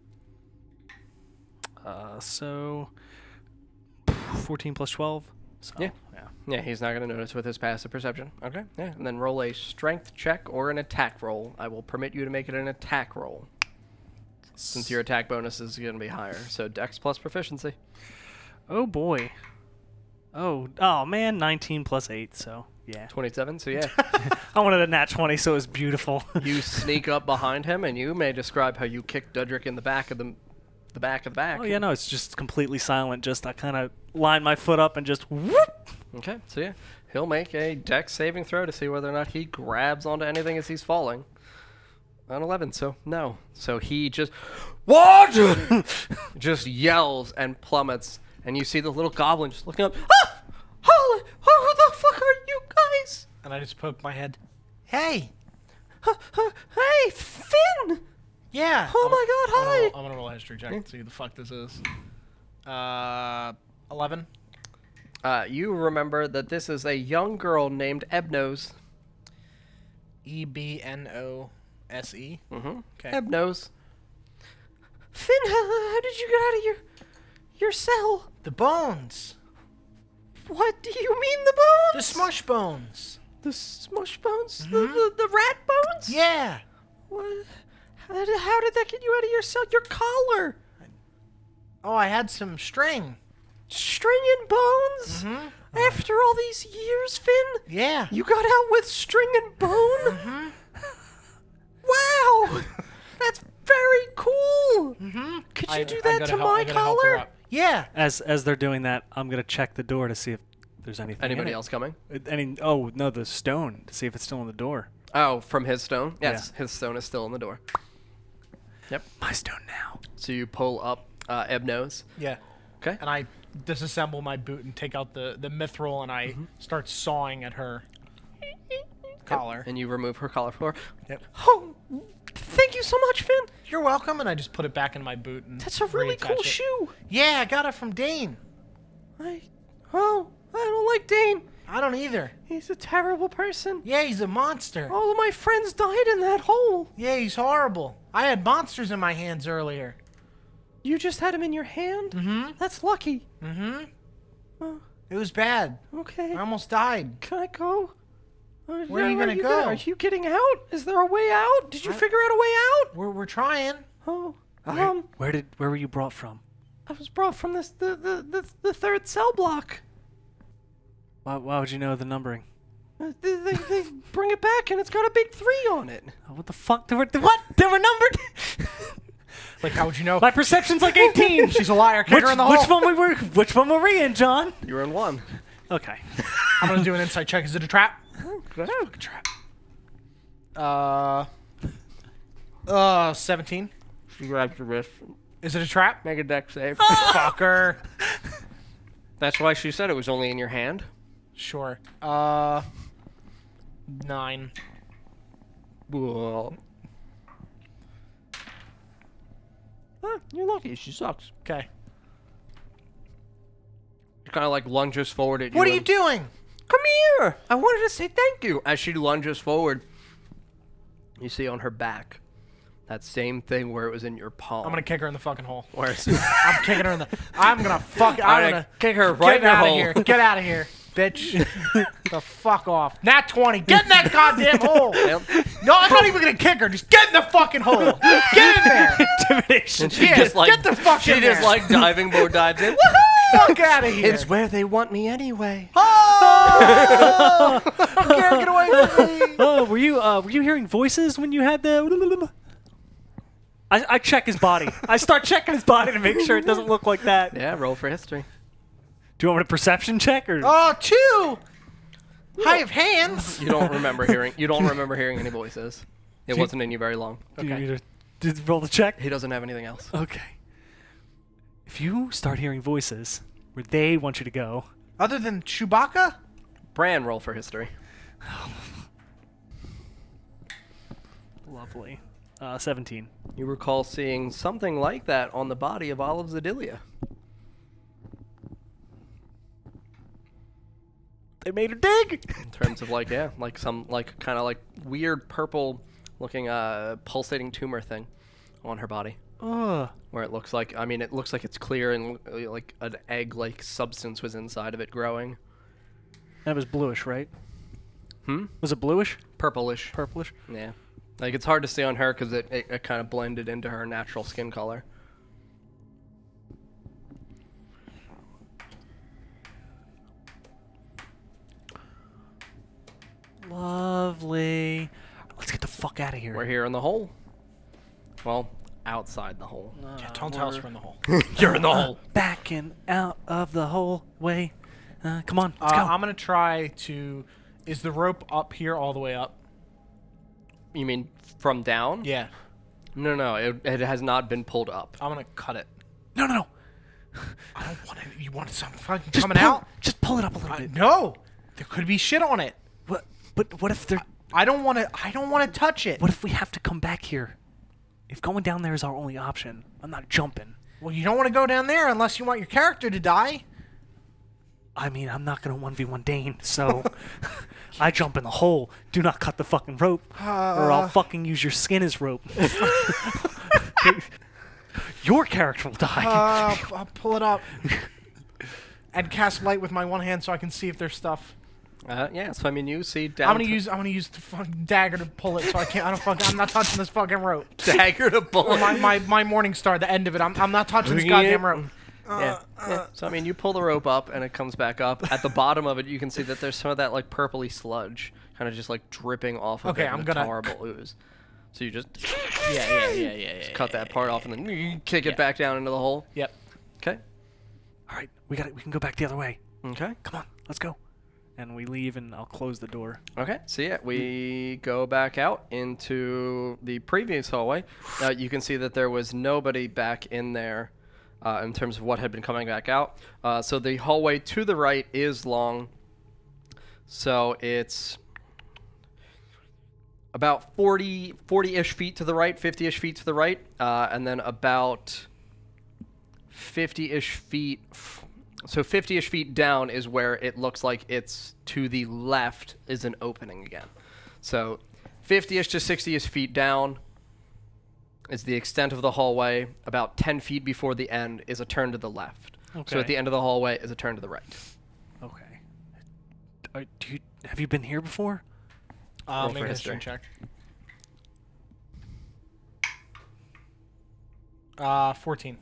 So 14 plus 12. So, Yeah. Yeah, he's not going to notice with his passive perception. Okay. Yeah, and then roll a strength check or an attack roll. I will permit you to make it an attack roll, since your attack bonus is going to be higher. So dex plus proficiency. Oh boy. Oh man, 19 plus 8. So yeah. 27, so yeah. I wanted a nat 20, so it was beautiful. You sneak up behind him, and you may describe how you kick Dudrick in the back of the back of the back. Oh yeah, no, it's just completely silent. Just I kind of line my foot up and just whoop. Okay, so yeah, he'll make a dex saving throw to see whether or not he grabs onto anything as he's falling. On 11, so no. So he just, what? Just yells and plummets, and you see the little goblin just looking up. Ah! Holy, who the fuck are you guys? And I just poke my head. Hey. Hey, Finn! Yeah. Oh my god, hi! I'm gonna roll a history check and see who the fuck this is. 11. You remember that this is a young girl named Ebnose. Ebnose. Mm-hmm. Okay. Ebnose. Finn, how did you get out of your cell? The bones. What do you mean the bones? The smush bones. The smush bones? Mhm. The rat bones? Yeah. What? How did that get you out of your cell? Your collar. Oh, I had some string. String and bones? Mhm. After all these years, Finn? Yeah. You got out with string and bone? Mhm. Wow! That's very cool! Mhm. Could you I do gotta that to help- my I gotta help her collar? up. Yeah. As they're doing that, I'm gonna check the door to see if there's anything. Anybody in it. else coming? Oh no, the stone to see if it's still on the door. Oh, from his stone? Yes, Yeah. his stone is still in the door. My stone now. So you pull up Ebnose. Yeah. Okay. And I disassemble my boot and take out the mithril and I start sawing at her collar. And you remove her collar for her. Yep. Oh, thank you so much, Finn. You're welcome. And I just put it back in my boot. And That's a really reattach cool it. shoe. Yeah, I got it from Dain. I don't like Dain. I don't either. He's a terrible person. Yeah, he's a monster. All of my friends died in that hole. Yeah, he's horrible. I had monsters in my hands earlier. You just had him in your hand? Mm-hmm. That's lucky. Mm-hmm. Oh, It was bad. okay. I almost died. Can I go? Where are you gonna go? Are you getting out? Is there a way out? Did you figure out a way out? We're trying. Oh, Where were you brought from? I was brought from the third cell block. Why would you know the numbering? They bring it back and it's got a big 3 on it. Oh, what the fuck? They were numbered. Like, how would you know? My perception's like 18. She's a liar. Kick her in the hole. Which one were we in, John? You were in one. Okay. I'm gonna do an insight check. Is it a trap? Trap. 17. She grabs your wrist. Is it a trap? Make a deck save. Fucker. That's why she said it was only in your hand. Sure. 9. Well. You're lucky. She sucks. Okay. She kind of like lunges forward at you. What are you and, doing? Come here. I wanted to say thank you. As she lunges forward, you see on her back that same thing where it was in your palm. I'm gonna kick her in the fucking hole. Where's I'm kicking her in the. I'm gonna fuck. I'm I'm gonna gonna kick her right in get the out of hole. here. Get out of here, bitch. The fuck off. Nat 20. Get in that goddamn hole. Yep. No, I'm not even gonna kick her. Just get in the fucking hole. Get in there. Intimidation. And she Yeah, just like get the fuck she in just there. like diving board dives in. Woohoo! Fuck out of here. It's where they want me anyway. Oh! Can't get away from me. Oh, were you hearing voices when you had the? I check his body. I start checking his body to make sure it doesn't look like that. Yeah, roll for history. Do you want me to perception check or? Oh, 2. High of hands. You don't remember hearing. You don't remember hearing any voices. It wasn't in you very long. Do you need to did you roll the check? He doesn't have anything else. Okay. If you start hearing voices where they want you to go, Other than Chewbacca? Bran, roll for history. lovely. 17. You recall seeing something like that on the body of Olive Zedilia. They made her dig. In terms of like, yeah, like some like kind of like weird purple looking pulsating tumor thing on her body. Ugh. Where it looks like, I mean, it looks like it's clear and like an egg-like substance was inside of it growing. That was bluish, right? Hmm? Was it bluish? Purplish. Purplish? Yeah. Like, it's hard to see on her because it kind of blended into her natural skin color. Lovely. Let's get the fuck out of here. We're here in the hole. Well, outside the hole. Yeah, don't tell us we're in the hole. You're in the hole. Back and out of the whole way. Come on, let's go. I'm going to try to... Is the rope up here all the way up? You mean from down? Yeah. No, it has not been pulled up. I'm going to cut it. No. I don't want it. You want something fucking Just coming pull, out? Just pull it up a little bit. No. There could be shit on it. What? But what if they're... I don't want to touch it. What if we have to come back here? If going down there is our only option, I'm not jumping. Well, you don't want to go down there unless you want your character to die. I mean, I'm not going to 1v1 Dain, so I jump in the hole. Do not cut the fucking rope, or I'll fucking use your skin as rope. Your character will die. I'll pull it up and cast light with my one hand so I can see if there's stuff. Yeah, so I mean, you see down. I'm gonna use the fucking dagger to pull it so I can't. I'm not touching this fucking rope. dagger to pull. Or my morning star, the end of it. I'm not touching this goddamn rope. Yeah. So I mean, you pull the rope up and it comes back up. At the bottom of it, you can see that there's some of that like purpley sludge, kind of just like dripping off of Okay, it. I'm in a gonna- horrible ooze. So you just Yeah. cut that part off and then you kick it back down into the hole. Yep. Okay. All right, we can go back the other way. Okay. Come on, let's go. And we leave, and I'll close the door. Okay. So yeah, we go back out into the previous hallway. You can see that there was nobody back in there. In terms of what had been coming back out. So the hallway to the right is long. So it's about 40-ish feet to the right, 50-ish feet to the right, and then about 50-ish feet. So 50-ish feet down is where it looks like it's to the left is an opening again. So 50-ish to 60-ish feet down is the extent of the hallway. About 10 feet before the end is a turn to the left. Okay. So at the end of the hallway is a turn to the right. Okay. Have you been here before? Roll Make for a history. history check. 14.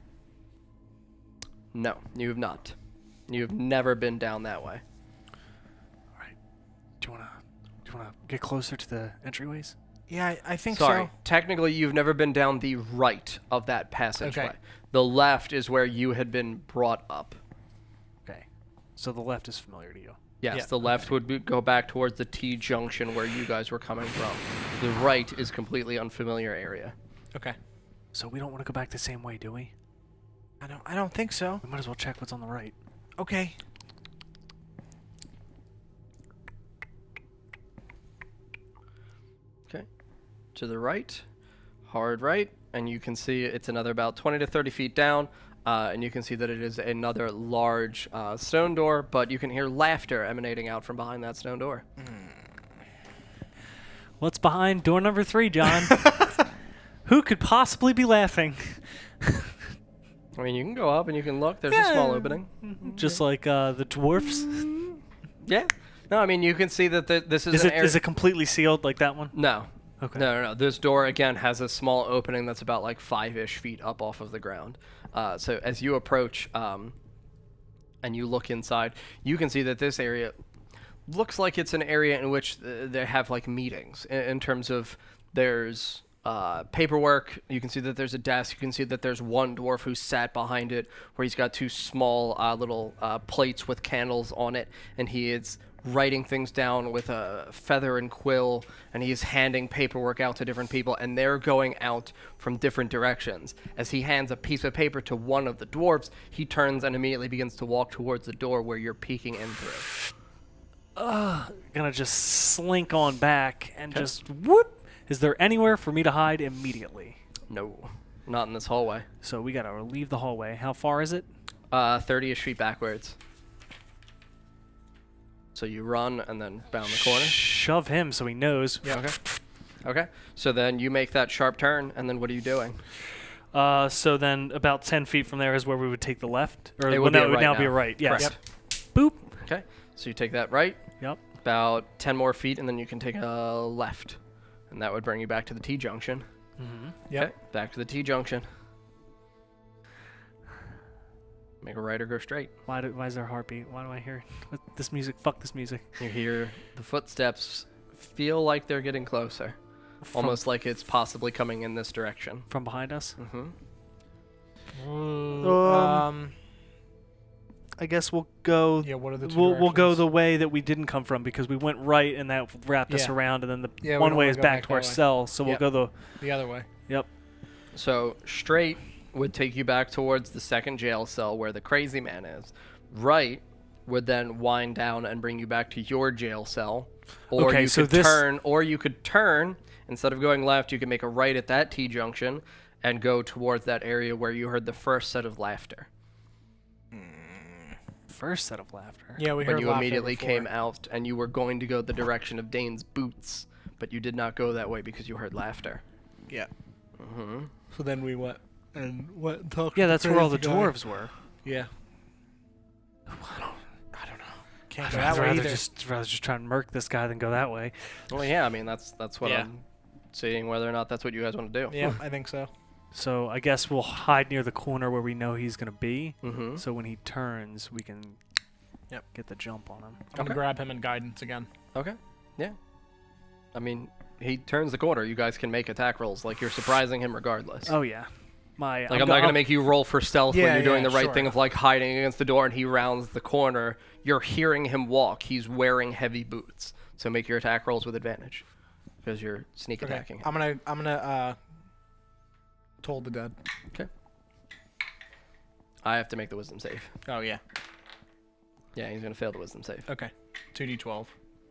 No, you have not. You've never been down that way. All right. Do you wanna get closer to the entryways? Yeah, I think Sorry, so. technically you've never been down the right of that passageway. Okay. The left is where you had been brought up. Okay. So the left is familiar to you. Yes, Yeah, the left would go back towards the T-junction where you guys were coming from. The right is completely unfamiliar area. Okay. So we don't want to go back the same way, do we? I don't think so. We might as well check what's on the right. Okay. Okay. To the right, hard right, and you can see it's another about 20 to 30 feet down, and you can see that it is another large stone door, but you can hear laughter emanating out from behind that stone door. What's behind door number 3, John? Who could possibly be laughing? I mean, you can go up and you can look. There's a small opening. Just like the dwarfs? Yeah. No, I mean, you can see that this is Is an it area. is it completely sealed like that one? No. Okay. No. This door, again, has a small opening that's about like 5-ish feet up off of the ground. So as you approach and you look inside, you can see that this area looks like it's an area in which they have like meetings in terms of there's paperwork. You can see that there's a desk. You can see that there's one dwarf who sat behind it where he's got 2 small little plates with candles on it, and he is writing things down with a feather and quill, and he is handing paperwork out to different people, and they're going out from different directions. As he hands a piece of paper to one of the dwarves, he turns and immediately begins to walk towards the door where you're peeking in through. Gonna just slink on back and just whoop. Is there anywhere for me to hide immediately? No, not in this hallway. So we gotta leave the hallway. How far is it? 30-ish feet backwards. So you run and then bound the corner. Shove him so he knows. Yeah. Okay. Okay. So then you make that sharp turn, and then what are you doing? So then about 10 feet from there is where we would take the left? Or It well, would no, be a it would right now now. be a right. Yes. Correct. Boop. Okay. So you take that right, Yep. about 10 more feet, and then you can take a left. And that would bring you back to the T-junction. Mm-hmm. Yep. Okay. Back to the T-junction. Make a right or go straight. Why is there a heartbeat? Why do I hear this music? Fuck this music. You hear the footsteps feel like they're getting closer. Almost like it's possibly coming in this direction. From behind us? Mm-hmm. I guess we'll go. Yeah, what are the 2 We'll go directions? the way that we didn't come from because we went right and that wrapped us Yeah. around, and then the Yeah, we one don't way wanna is go back back to that our way. cell. So we'll Yep. go the other way. Yep. So straight would take you back towards the second jail cell where the crazy man is. Right would then wind down and bring you back to your jail cell. Or Okay, you so could this- turn, or you could turn, instead of going left, you could make a right at that T-junction and go towards that area where you heard the first set of laughter. First set of laughter. Yeah, we When heard you laughter immediately before. came out and you were going to go the direction of Dane's boots, but you did not go that way because you heard laughter. Yeah. Mm-hmm. So then we went and talked. Yeah, to that's where all the crazy guy. dwarves were. Yeah. I don't know. Can't go I'd that way rather either. rather just try and murk this guy than go that way. Well, yeah, I mean, that's what Yeah. I'm seeing, whether or not that's what you guys want to do. Yeah, I think so. So I guess we'll hide near the corner where we know he's gonna be. Mm-hmm. So when he turns, we can Yep. get the jump on him. I'm gonna Okay. grab him in guidance again. Okay. Yeah. I mean, he turns the corner. You guys can make attack rolls. Like, you're surprising him regardless. Oh yeah, Like, I'm not going to make you roll for stealth when Yeah, you're doing yeah, the right sure. thing of, like, hiding against the door and he rounds the corner. You're hearing him walk. He's wearing heavy boots. So make your attack rolls with advantage because you're sneak Okay. attacking him. I'm gonna toll the dead. Okay. I have to make the wisdom save. Oh yeah. Yeah, he's going to fail the wisdom save. Okay. 2d12.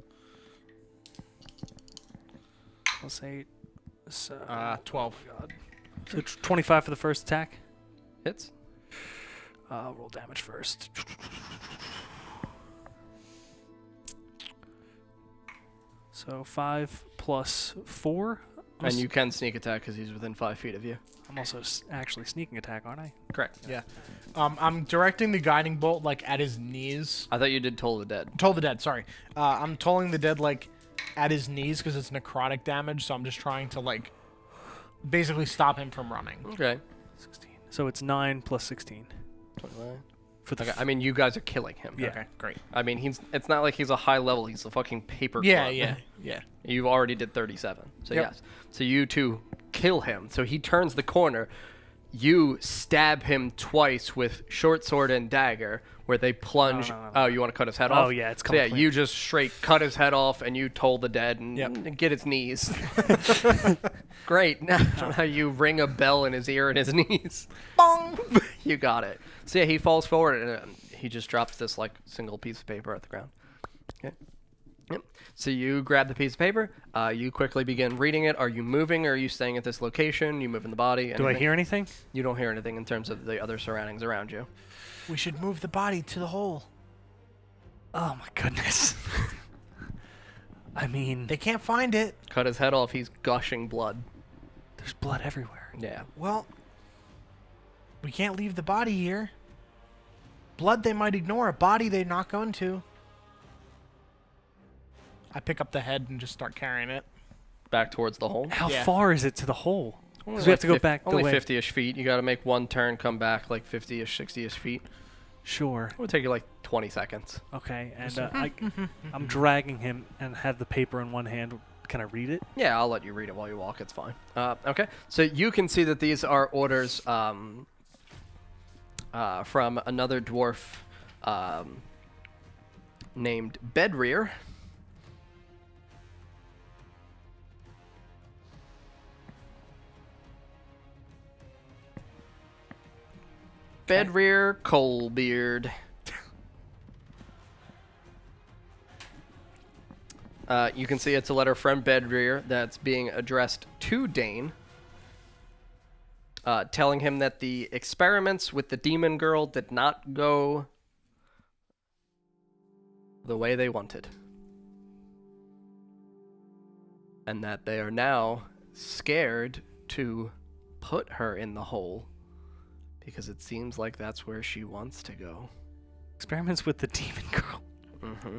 Plus 8. So, 12. so 25 for the first attack. Hits. Roll damage first. So 5 plus 4. And you can sneak attack because he's within 5 feet of you. I'm also actually sneaking attack, aren't I? Correct. Yeah. I'm directing the guiding bolt like at his knees. I thought you did Toll the Dead. Toll the dead. Sorry. I'm tolling the dead like at his knees because it's necrotic damage. So I'm just trying to like basically stop him from running. Okay. 16. So it's 9 plus 16. 29. For the Okay, I mean, you guys are killing him. Yeah. Okay, great. I mean, it's not like he's a high level. He's a fucking paper Yeah, club. yeah. You already did 37. So Yep. yes. So you two kill him. So he turns the corner. You stab him twice with short sword and dagger, where they plunge. No. Oh, you want to cut his head off? Oh, yeah, it's so yeah. coming You just straight cut his head off, and you toll the dead and Yep. get his knees. Great. Now you ring a bell in his ear and his knees. Bong. You got it. So yeah, he falls forward and he just drops this like single piece of paper at the ground. Okay. Yep. So you grab the piece of paper. You quickly begin reading it. Are you moving or are you staying at this location? You moving the body? Do I anything? hear anything? You don't hear anything in terms of the other surroundings around you. We should move the body to the hole. Oh my goodness. I mean, They can't find it. Cut his head off. He's gushing blood. there's blood everywhere. Yeah. Well, we can't leave the body here. Blood they might ignore, a body they're not going to. I pick up the head and just start carrying it. Back towards the hole. How Yeah. far is it to the hole? Only Because we have to go like back the only way. 50-ish feet. You got to make one turn, come back like 50-ish, 60-ish feet. Sure. It would take you like 20 seconds. Okay. And I'm dragging him and have the paper in one hand. Can I read it? Yeah, I'll let you read it while you walk. It's fine. Okay. So you can see that these are orders from another dwarf named Bedrear. Bedrear Coalbeard. You can see it's a letter from Bedrear that's being addressed to Dain, telling him that the experiments with the demon girl did not go the way they wanted. And that they are now scared to put her in the hole because it seems like that's where she wants to go. Experiments with the demon girl. Mm-hmm.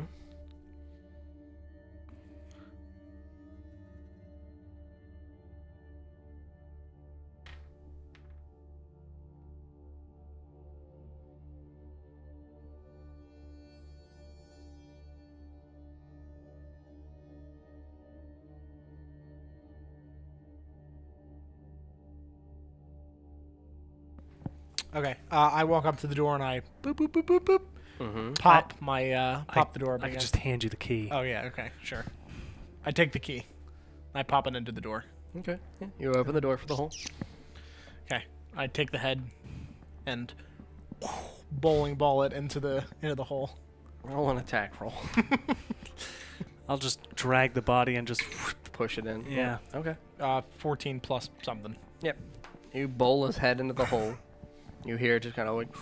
Okay. I walk up to the door and I boop boop boop boop boop. Mm-hmm. Pop the door. I could just hand you the key. Oh yeah. Okay. Sure. I take the key. I pop it into the door. Okay. Yeah. You open the door for the hole. Okay. I take the head and bowling ball it into the hole. Roll an attack roll. I'll just drag the body and just. Push it in. Yeah. Okay. 14 plus something. Yep. You bowl his head into the hole. You hear it just kind of like.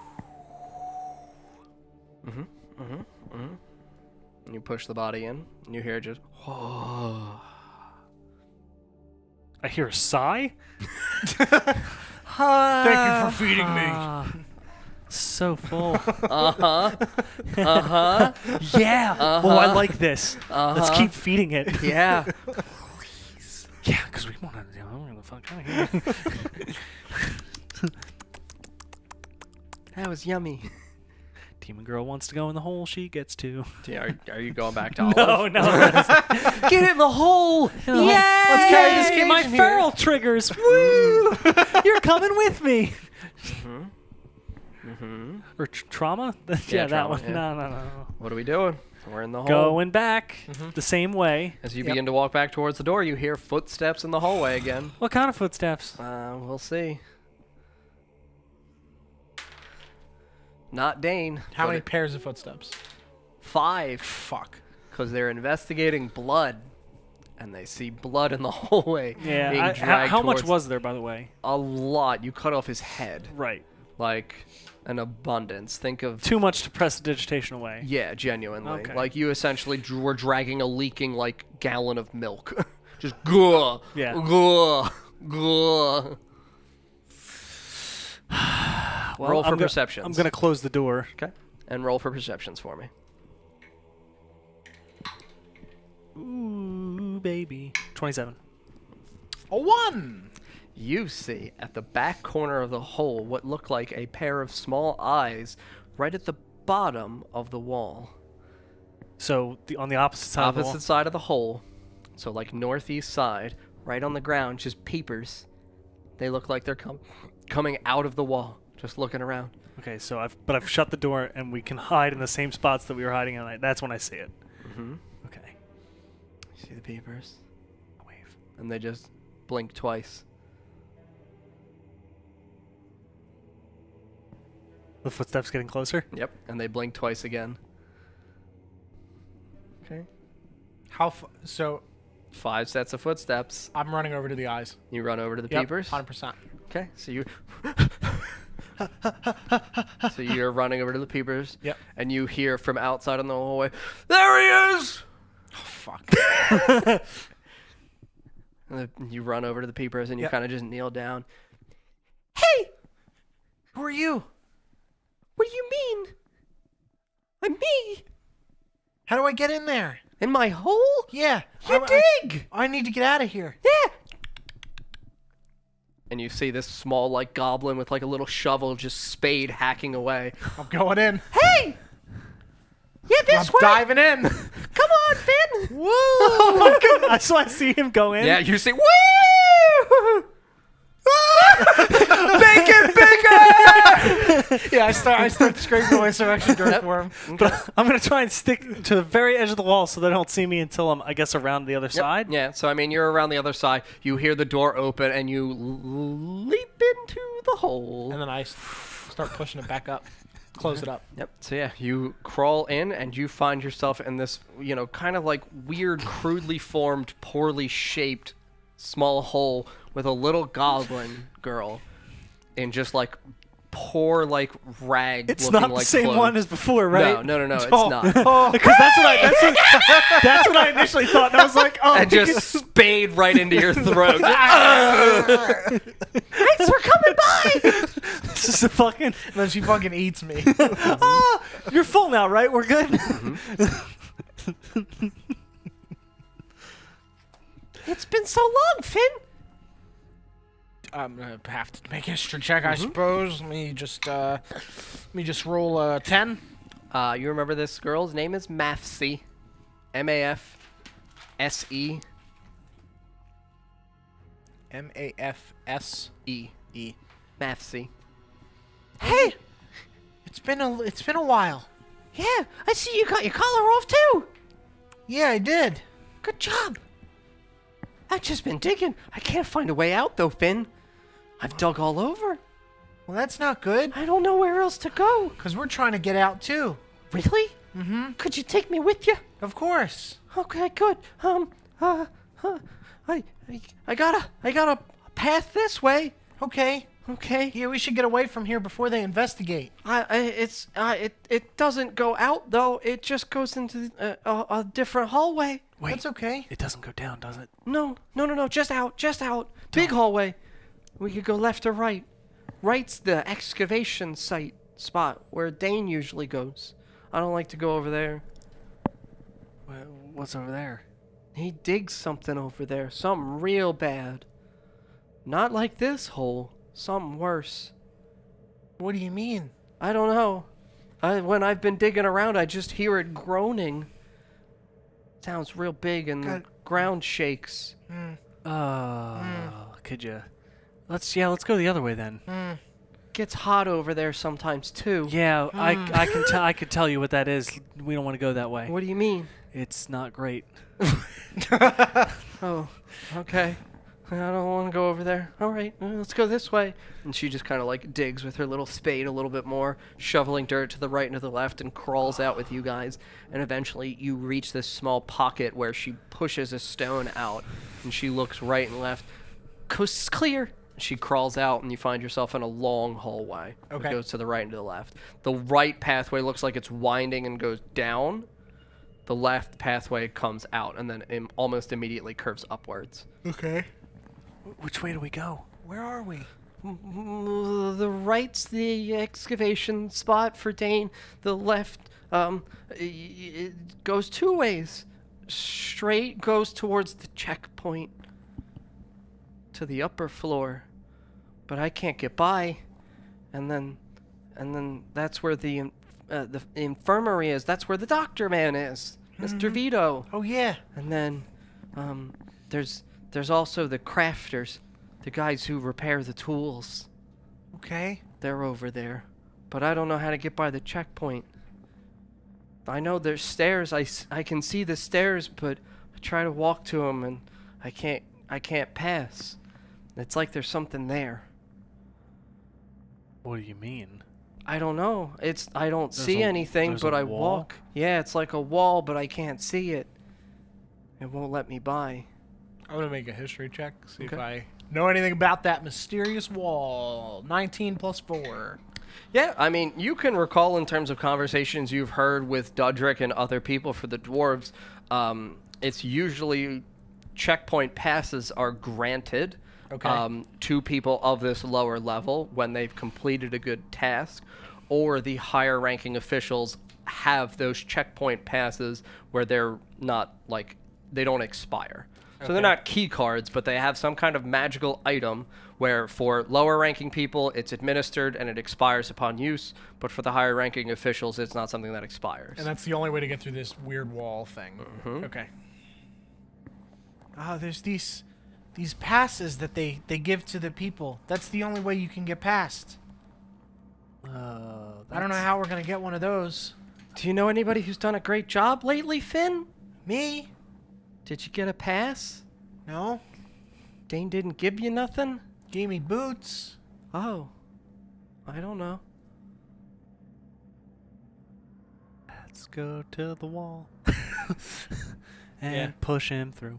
And you push the body in. And you hear it just. I hear a sigh. Thank you for feeding me. So full. Uh-huh. Uh-huh. Yeah. Oh, I like this. Let's keep feeding it. Yeah. Yeah, because we want to. Get the fuck out of here. That was yummy. Demon girl wants to go in the hole. She gets to. Yeah, are you going back to Olive? No. Get in the hole. Yeah. Let's carry this kid. My feral triggers. Woo! You're coming with me. Or trauma? Yeah, that trauma, one. yeah. No. What are we doing? We're in the hole. Going back the same way. As you begin to walk back towards the door, you hear footsteps in the hallway again. What kind of footsteps? We'll see. Not Dain. How many pairs of footsteps? 5. Fuck. Because they're investigating blood. And they see blood in the hallway. being Yeah. dragged How much towards- was there, by the way? A lot. You cut off his head. Right. Like an abundance. Think of. Too much to press the digitation away. Yeah, genuinely. Okay. Like you essentially were dragging a leaking like gallon of milk. Just guh. Yeah. Guh. Guh. Well, Roll for I'm perceptions. I'm gonna close the door. Okay. And roll for perceptions for me. Ooh, baby. 27. A 1. You see at the back corner of the hole what looked like a pair of small eyes right at the bottom of the wall. So on the opposite side of the wall? Opposite side of the hole. So like northeast side, right on the ground, just peepers. They look like they're coming out of the wall, just looking around. Okay, so I've shut the door and we can hide in the same spots that we were hiding at night. That's when I see it. Mm-hmm. Okay. See the peepers? Wave. And they just blink twice. The footsteps getting closer? Yep, and they blink twice again. Okay. So 5 sets of footsteps. I'm running over to the eyes. You run over to the Yep, peepers. 100%. Okay, so you so you're running over to the peepers. Yep. And you hear from outside on the hallway, "There he is!" Oh, fuck. And you run over to the peepers and you Yep. kind of just kneel down. "Hey! Who are you? What do you mean? I'm me. How do I get in there? In my hole? Yeah. You dig! I need to get out of here. Yeah!" And you see this small, like, goblin with, like, a little shovel just spade hacking away. I'm going in. "Hey! Yeah, this I'm way! diving in. Come on, Finn!" Woo! So I see him go in. Yeah, you see, woo! Make it bigger! Yeah, I start scraping my resurrection dirt for him. But I'm going to try and stick to the very edge of the wall so they don't see me until I'm, I guess, around the other side. Yeah, so I mean, you're around the other side. You hear the door open, and you leap into the hole. And then I start pushing it back up. Close it up. Yep. So yeah, you crawl in, and you find yourself in this, kind of like weird, crudely formed, poorly shaped, small hole with a little goblin girl in just like poor, like rag. It's looking not like the same clothes. one as before, right? No, it's Oh. not. Because that's what I initially thought. And I was like, oh, And just spade right into your throat. Thanks for coming by. this is a fucking. And then she fucking eats me. Oh, you're full now, right? We're good. It's been so long, Finn. I'm gonna have to make a history check, I suppose. Let me just roll a 10. You remember this girl's name is Mafse. M-A-F-S-E. M-A-F-S-E. E. Mafse. Hey, it's been a while. Yeah, I see you got your collar off too. Yeah, I did. Good job. I've just been digging. I can't find a way out though, Finn. I've dug all over. Well, that's not good, I don't know where else to go. because we're trying to get out too. Really? Mm-hmm. Could you take me with you? Of course. Okay, good. I got a path this way. Okay. Okay. Yeah, we should get away from here before they investigate. It doesn't go out though. It just goes into a different hallway. Wait, That's okay. it doesn't go down, does it? No. Just out. Big hallway. We could go left or right. Right's the excavation site spot where Dain usually goes. I don't like to go over there. What's over there? He digs something over there. Something real bad. Not like this hole. Something worse. What do you mean? I don't know. When I've been digging around, I just hear it groaning. Sounds real big and the ground shakes. Could you? Let's go the other way then. Gets hot over there sometimes too. Yeah, I could tell you what that is. We don't want to go that way. What do you mean? It's not great. Oh, okay. I don't want to go over there. All right, let's go this way. And she just kind of like digs with her little spade a little bit more, shoveling dirt to the right and to the left, and crawls out with you guys. And eventually you reach this small pocket where she pushes a stone out, and she looks right and left. Coast is clear. She crawls out, and you find yourself in a long hallway. Okay. It goes to the right and to the left. The right pathway looks like it's winding and goes down. The left pathway comes out, and then almost immediately curves upwards. Okay. Which way do we go? Where are we? The right's the excavation spot for Dain. The left, it goes 2 ways. Straight goes towards the checkpoint. to the upper floor, but I can't get by. And then that's where the infirmary is. That's where the doctor man is, Mr. Vito. Oh yeah. And then there's also the crafters, the guys who repair the tools. Okay. They're over there, but I don't know how to get by the checkpoint. I know there's stairs. I can see the stairs, but I try to walk to them and I can't pass. It's like there's something there. What do you mean? I don't know. I don't see a- anything, there's but a I wall? walk. Yeah, it's like a wall, but I can't see it. It won't let me by. I'm gonna make a history check. See if Okay. I know anything about that mysterious wall. 19 plus 4. Yeah, I mean, you can recall in terms of conversations you've heard with Dudrick and other people for the dwarves, it's usually checkpoint passes are granted Okay. to people of this lower level when they've completed a good task, or the higher ranking officials have those checkpoint passes where they're not, like, they don't expire. So they're Okay. not key cards, but they have some kind of magical item where for lower ranking people it's administered and it expires upon use, but for the higher ranking officials it's not something that expires. And that's the only way to get through this weird wall thing. Okay. There's these passes that they give to the people. That's the only way you can get past. I don't know how we're gonna get one of those. Do you know anybody who's done a great job lately, Finn? Me? Did you get a pass? No. Dain didn't give you nothing? Gave me boots. Oh. I don't know. Let's go to the wall and Yeah. push him through.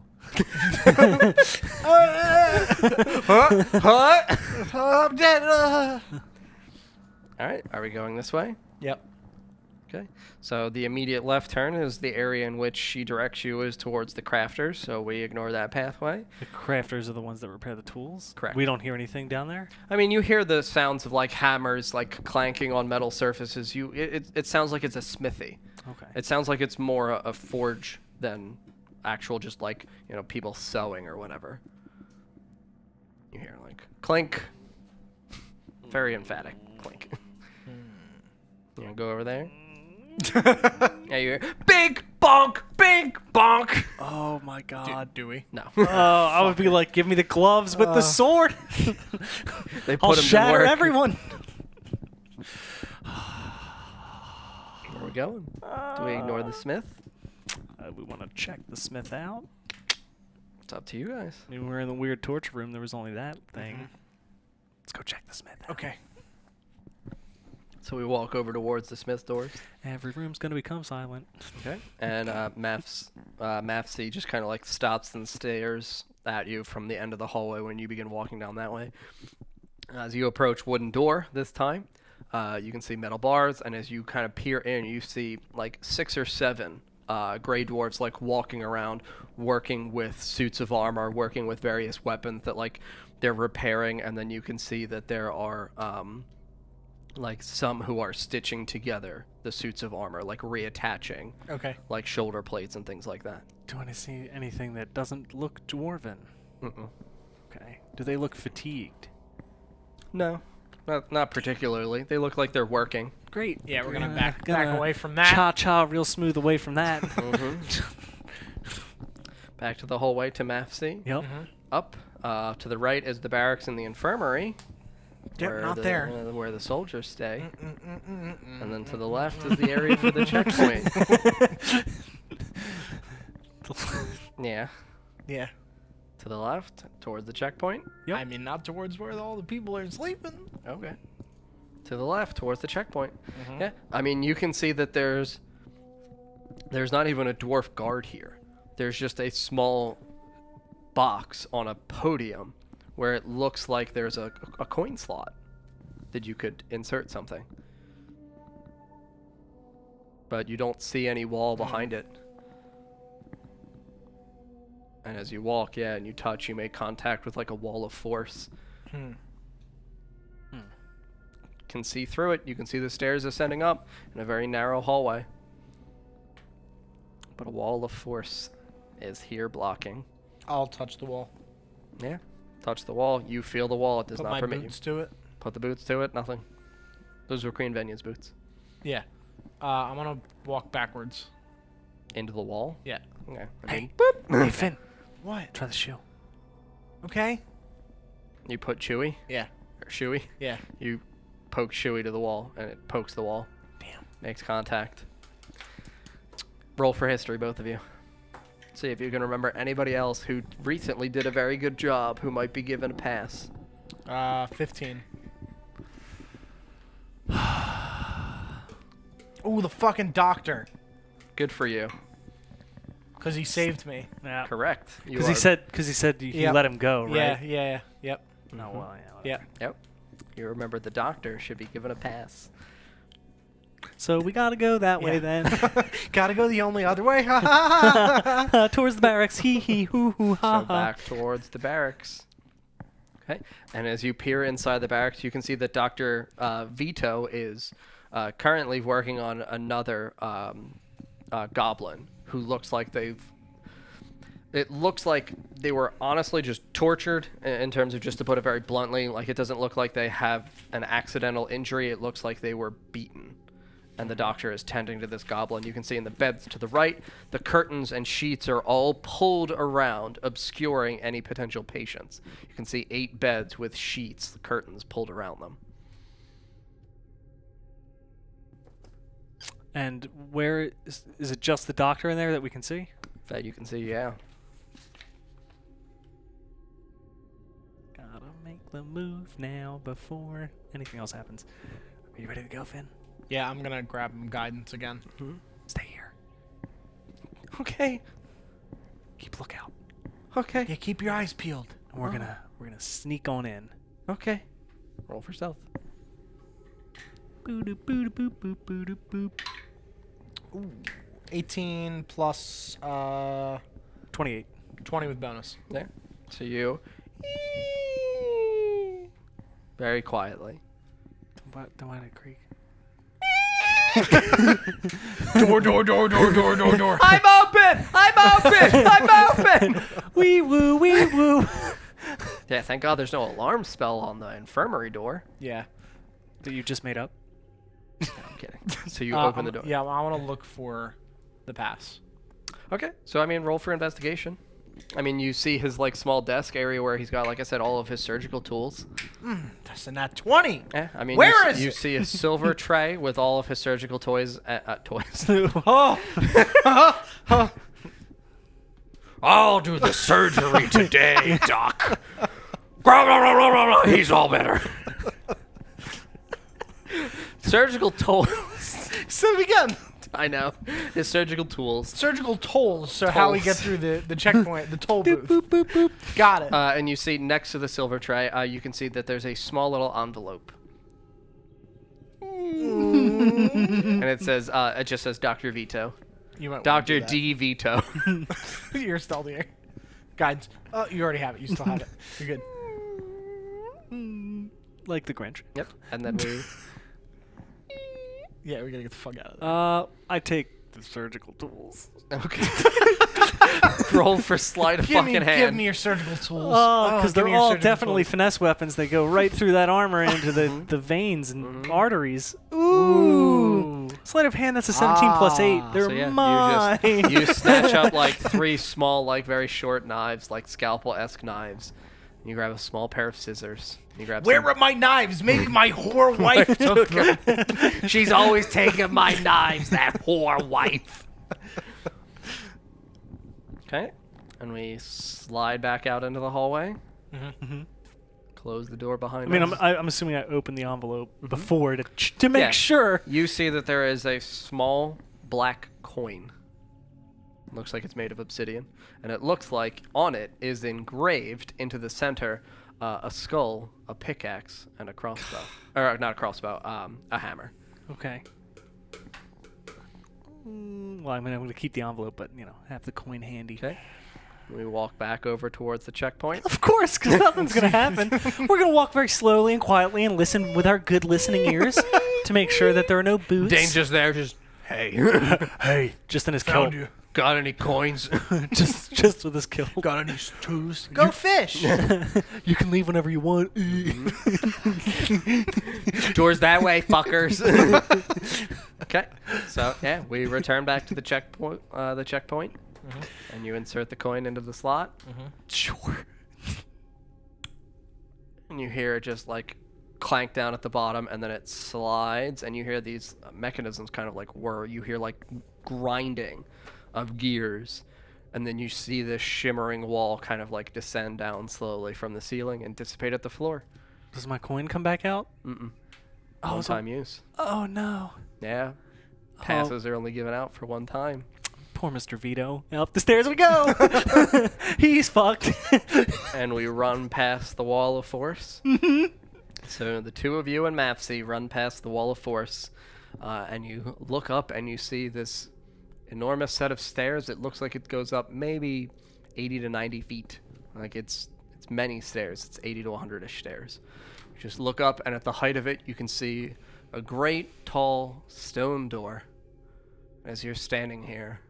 I'm dead. Alright, are we going this way? Yep. Okay. So the immediate left turn is the area in which she directs you is towards the crafters, so we ignore that pathway. The crafters are the ones that repair the tools? Correct. We don't hear anything down there? I mean, you hear the sounds of like hammers like clanking on metal surfaces. It sounds like it's a smithy. Okay. It sounds like it's more a forge than actual just like, people sewing or whatever. You hear like clink. Very emphatic clink. You want to go over there? Yeah, you hear big bonk, big bonk. Oh my god. Do we? No. I would be like, give me the gloves with the sword. They I'll put 'em to shatter work. everyone. Where are we going? Do we ignore the smith? We want to check the smith out. It's up to you guys. I mean, we were in the weird torture room. There was only that thing. Let's go check the smith out. Okay. So we walk over towards the smith doors. Every room's going to become silent. Okay. And Mafsy just kind of like stops and stares at you from the end of the hallway when you begin walking down that way. As you approach wooden door this time, you can see metal bars, and as you kind of peer in, you see like 6 or 7 gray dwarves like walking around, working with suits of armor, working with various weapons that like they're repairing, and then you can see that there are like some who are stitching together the suits of armor, like reattaching Okay. like shoulder plates and things like that. Do I see anything that doesn't look dwarven? Mm-mm. Okay. Do they look fatigued? No, not particularly. They look like they're working. Great. Yeah, we're gonna Yeah, back away from that. Cha-cha real smooth away from that. Back to the hallway to Mafsy. Yep. Up to the right is the barracks and the infirmary. Yep, where not the, there. where the soldiers stay. And then to the left is the area for the checkpoint. Yeah. Yeah. To the left, towards the checkpoint. Yep. I mean, not towards where all the people are sleeping. Okay. To the left, towards the checkpoint. Yeah. I mean, you can see that there's not even a dwarf guard here. There's just a small box on a podium where it looks like there's a coin slot that you could insert something. But you don't see any wall behind it. And as you walk, and you touch, you make contact with like a wall of force. Can see through it. You can see the stairs ascending up in a very narrow hallway. But a wall of force is here blocking. I'll touch the wall. Yeah. Touch the wall. You feel the wall. It does Put not my permit boots to it. you. Put the boots to it. Nothing. Those were Queen Venya's boots. Yeah. I'm gonna walk backwards. Into the wall? Yeah. Okay. Hey, hey, Finn. What? Try the shoe. Okay. You put Chewie? Yeah. Or Chewie? Yeah. You poke Chewie to the wall, and it pokes the wall. Damn. Makes contact. Roll for history, both of you. See if you can remember anybody else who recently did a very good job who might be given a pass. 15. Ooh, the fucking doctor. Good for you. Cause he saved me. Yeah. Correct. Because he said you Yep. let him go, right? Yeah. Yep. No, well, yeah. Yep. Yep. You remember the doctor should be given a pass. So we gotta go that way Yeah. then. Gotta go the only other way. Towards the barracks. Hee hee hoo hoo ha So ha. back towards the barracks. Okay. And as you peer inside the barracks, you can see that Dr. Vito is currently working on another goblin who looks like it looks like they were honestly just tortured in terms of, just to put it very bluntly, like it doesn't look like they have an accidental injury. It looks like they were beaten. And the doctor is tending to this goblin. You can see in the beds to the right, the curtains and sheets are all pulled around, obscuring any potential patients. You can see 8 beds with sheets, the curtains pulled around them. And where is it just the doctor in there that we can see? That you can see, yeah. Gotta make the move now before anything else happens. Are you ready to go, Finn? Yeah, I'm gonna grab him guidance again. Stay here. Okay. Keep lookout. Okay. Yeah, keep your eyes peeled. And we're gonna sneak on in. Okay. Roll for stealth. Boo boop boop boop boop boop. Ooh. 18 plus 28. 20 with bonus. There. So you very quietly. Don't want to creak. Door. I'm open! I'm open! Wee woo, wee woo. Yeah, thank God there's no alarm spell on the infirmary door. Yeah. That you just made up? No, I'm kidding. So you open the door. Yeah, I want to look for the pass. Okay. So, I mean, roll for investigation. I mean, you see his, like, small desk area where he's got, like I said, all of his surgical tools. That's a nat 20. Yeah, I mean, Where is you it? see a silver tray with all of his surgical toys. Toys. Oh. I'll do the surgery today, Doc. He's all better. Surgical tools. Say it again. I know. His surgical tools. Surgical tolls. So how we get Tolls. through the checkpoint, the toll Boop booth. boop boop boop. Got it. And you see next to the silver tray, you can see that there's a small little envelope. And it says, it just says Dr. Vito. You might wanna Dr. do that. D. Vito. You're stealthier. Guidance. Oh, you already have it. You still have it. You're good. Like the Grinch. Yep. And then we... Yeah, we gotta get the fuck out of there. I take the surgical tools. Okay. Roll for sleight of fucking hand. Give me your surgical tools. Oh, because give they're me your all surgical definitely tools. finesse weapons. They go right through that armor and into the veins and arteries. Ooh. Sleight of hand, that's a 17 plus 8. They're So yeah, mine. you snatch up like 3 small, like very short knives, like scalpel-esque knives. You grab a small pair of scissors. You grab Where some... are my knives? Maybe my whore wife took them. She's always taking my knives, that whore wife. Okay, and we slide back out into the hallway. Close the door behind I mean, us. I'm assuming I opened the envelope before to make Yeah. sure. You see that there is a small black coin. Looks like it's made of obsidian. And it looks like on it is engraved into the center a skull, a pickaxe, and a crossbow. Or not a crossbow, a hammer. Okay. Well, I'm gonna keep the envelope, but have the coin handy. Okay. We walk back over towards the checkpoint. Of course, because nothing's gonna happen. We're gonna walk very slowly and quietly and listen with our good listening ears to make sure that there are no boots. Dain's just there, just, hey. Hey, just in his Found coat. you. Got any coins? just with this kill. Got any stews? Go fish. You can leave whenever you want. Doors that way, fuckers. Okay, so yeah, we return back to the checkpoint. And you insert the coin into the slot. Sure. And you hear it just like clank down at the bottom, and then it slides, and you hear these mechanisms kind of like whir. You hear like grinding of gears, and then you see this shimmering wall kind of like descend down slowly from the ceiling and dissipate at the floor. Does my coin come back out? Mm-mm. Oh, One-time use. Oh no. Yeah. Passes are only given out for one time. Poor Mr. Vito. Up the stairs we go. He's fucked. And we run past the wall of force. So the two of you and Mapsy run past the wall of force, and you look up and you see this enormous set of stairs. It looks like it goes up maybe 80 to 90 feet. Like it's many stairs. It's 80 to 100-ish stairs. You just look up, and at the height of it, you can see a great tall stone door. As you're standing here,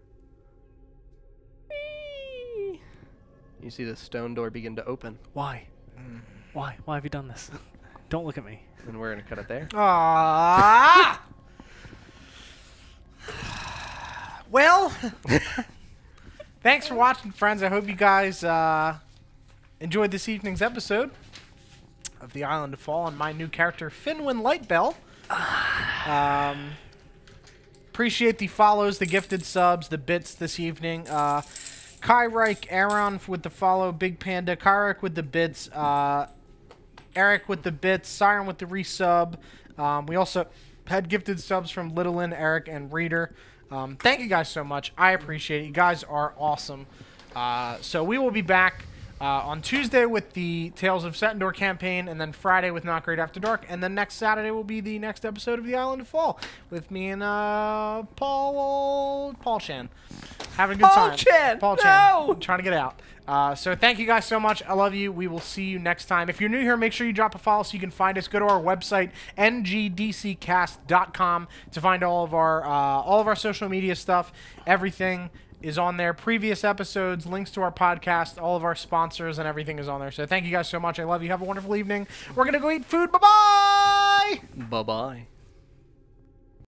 you see the stone door begin to open. Why? Why? Why have you done this? Don't look at me. And we're going to cut it there. Ah. Well, thanks for watching, friends. I hope you guys enjoyed this evening's episode of The Island of Fall and my new character, Finwin Lightbell. Appreciate the follows, the gifted subs, the bits this evening. Kyreich, Aaron with the follow, Big Panda, Kyreich with the bits, Eric with the bits, Siren with the resub. We also had gifted subs from Littlin, Eric, and Reader. Thank you guys so much. I appreciate it. You guys are awesome. So we will be back on Tuesday with the Tales of Setendor campaign, and then Friday with Not Great After Dark, and then next Saturday will be the next episode of The Island of Fall with me and Paul Chan. Having a good time. Paul Chan. Trying to get out. So thank you guys so much. I love you. We will see you next time. If you're new here, make sure you drop a follow so you can find us. Go to our website, ngdccast.com, to find all of our social media stuff. Everything is on there. Previous episodes, links to our podcast, all of our sponsors, and everything is on there. So thank you guys so much. I love you. Have a wonderful evening. We're going to go eat food. Bye-bye! Bye-bye.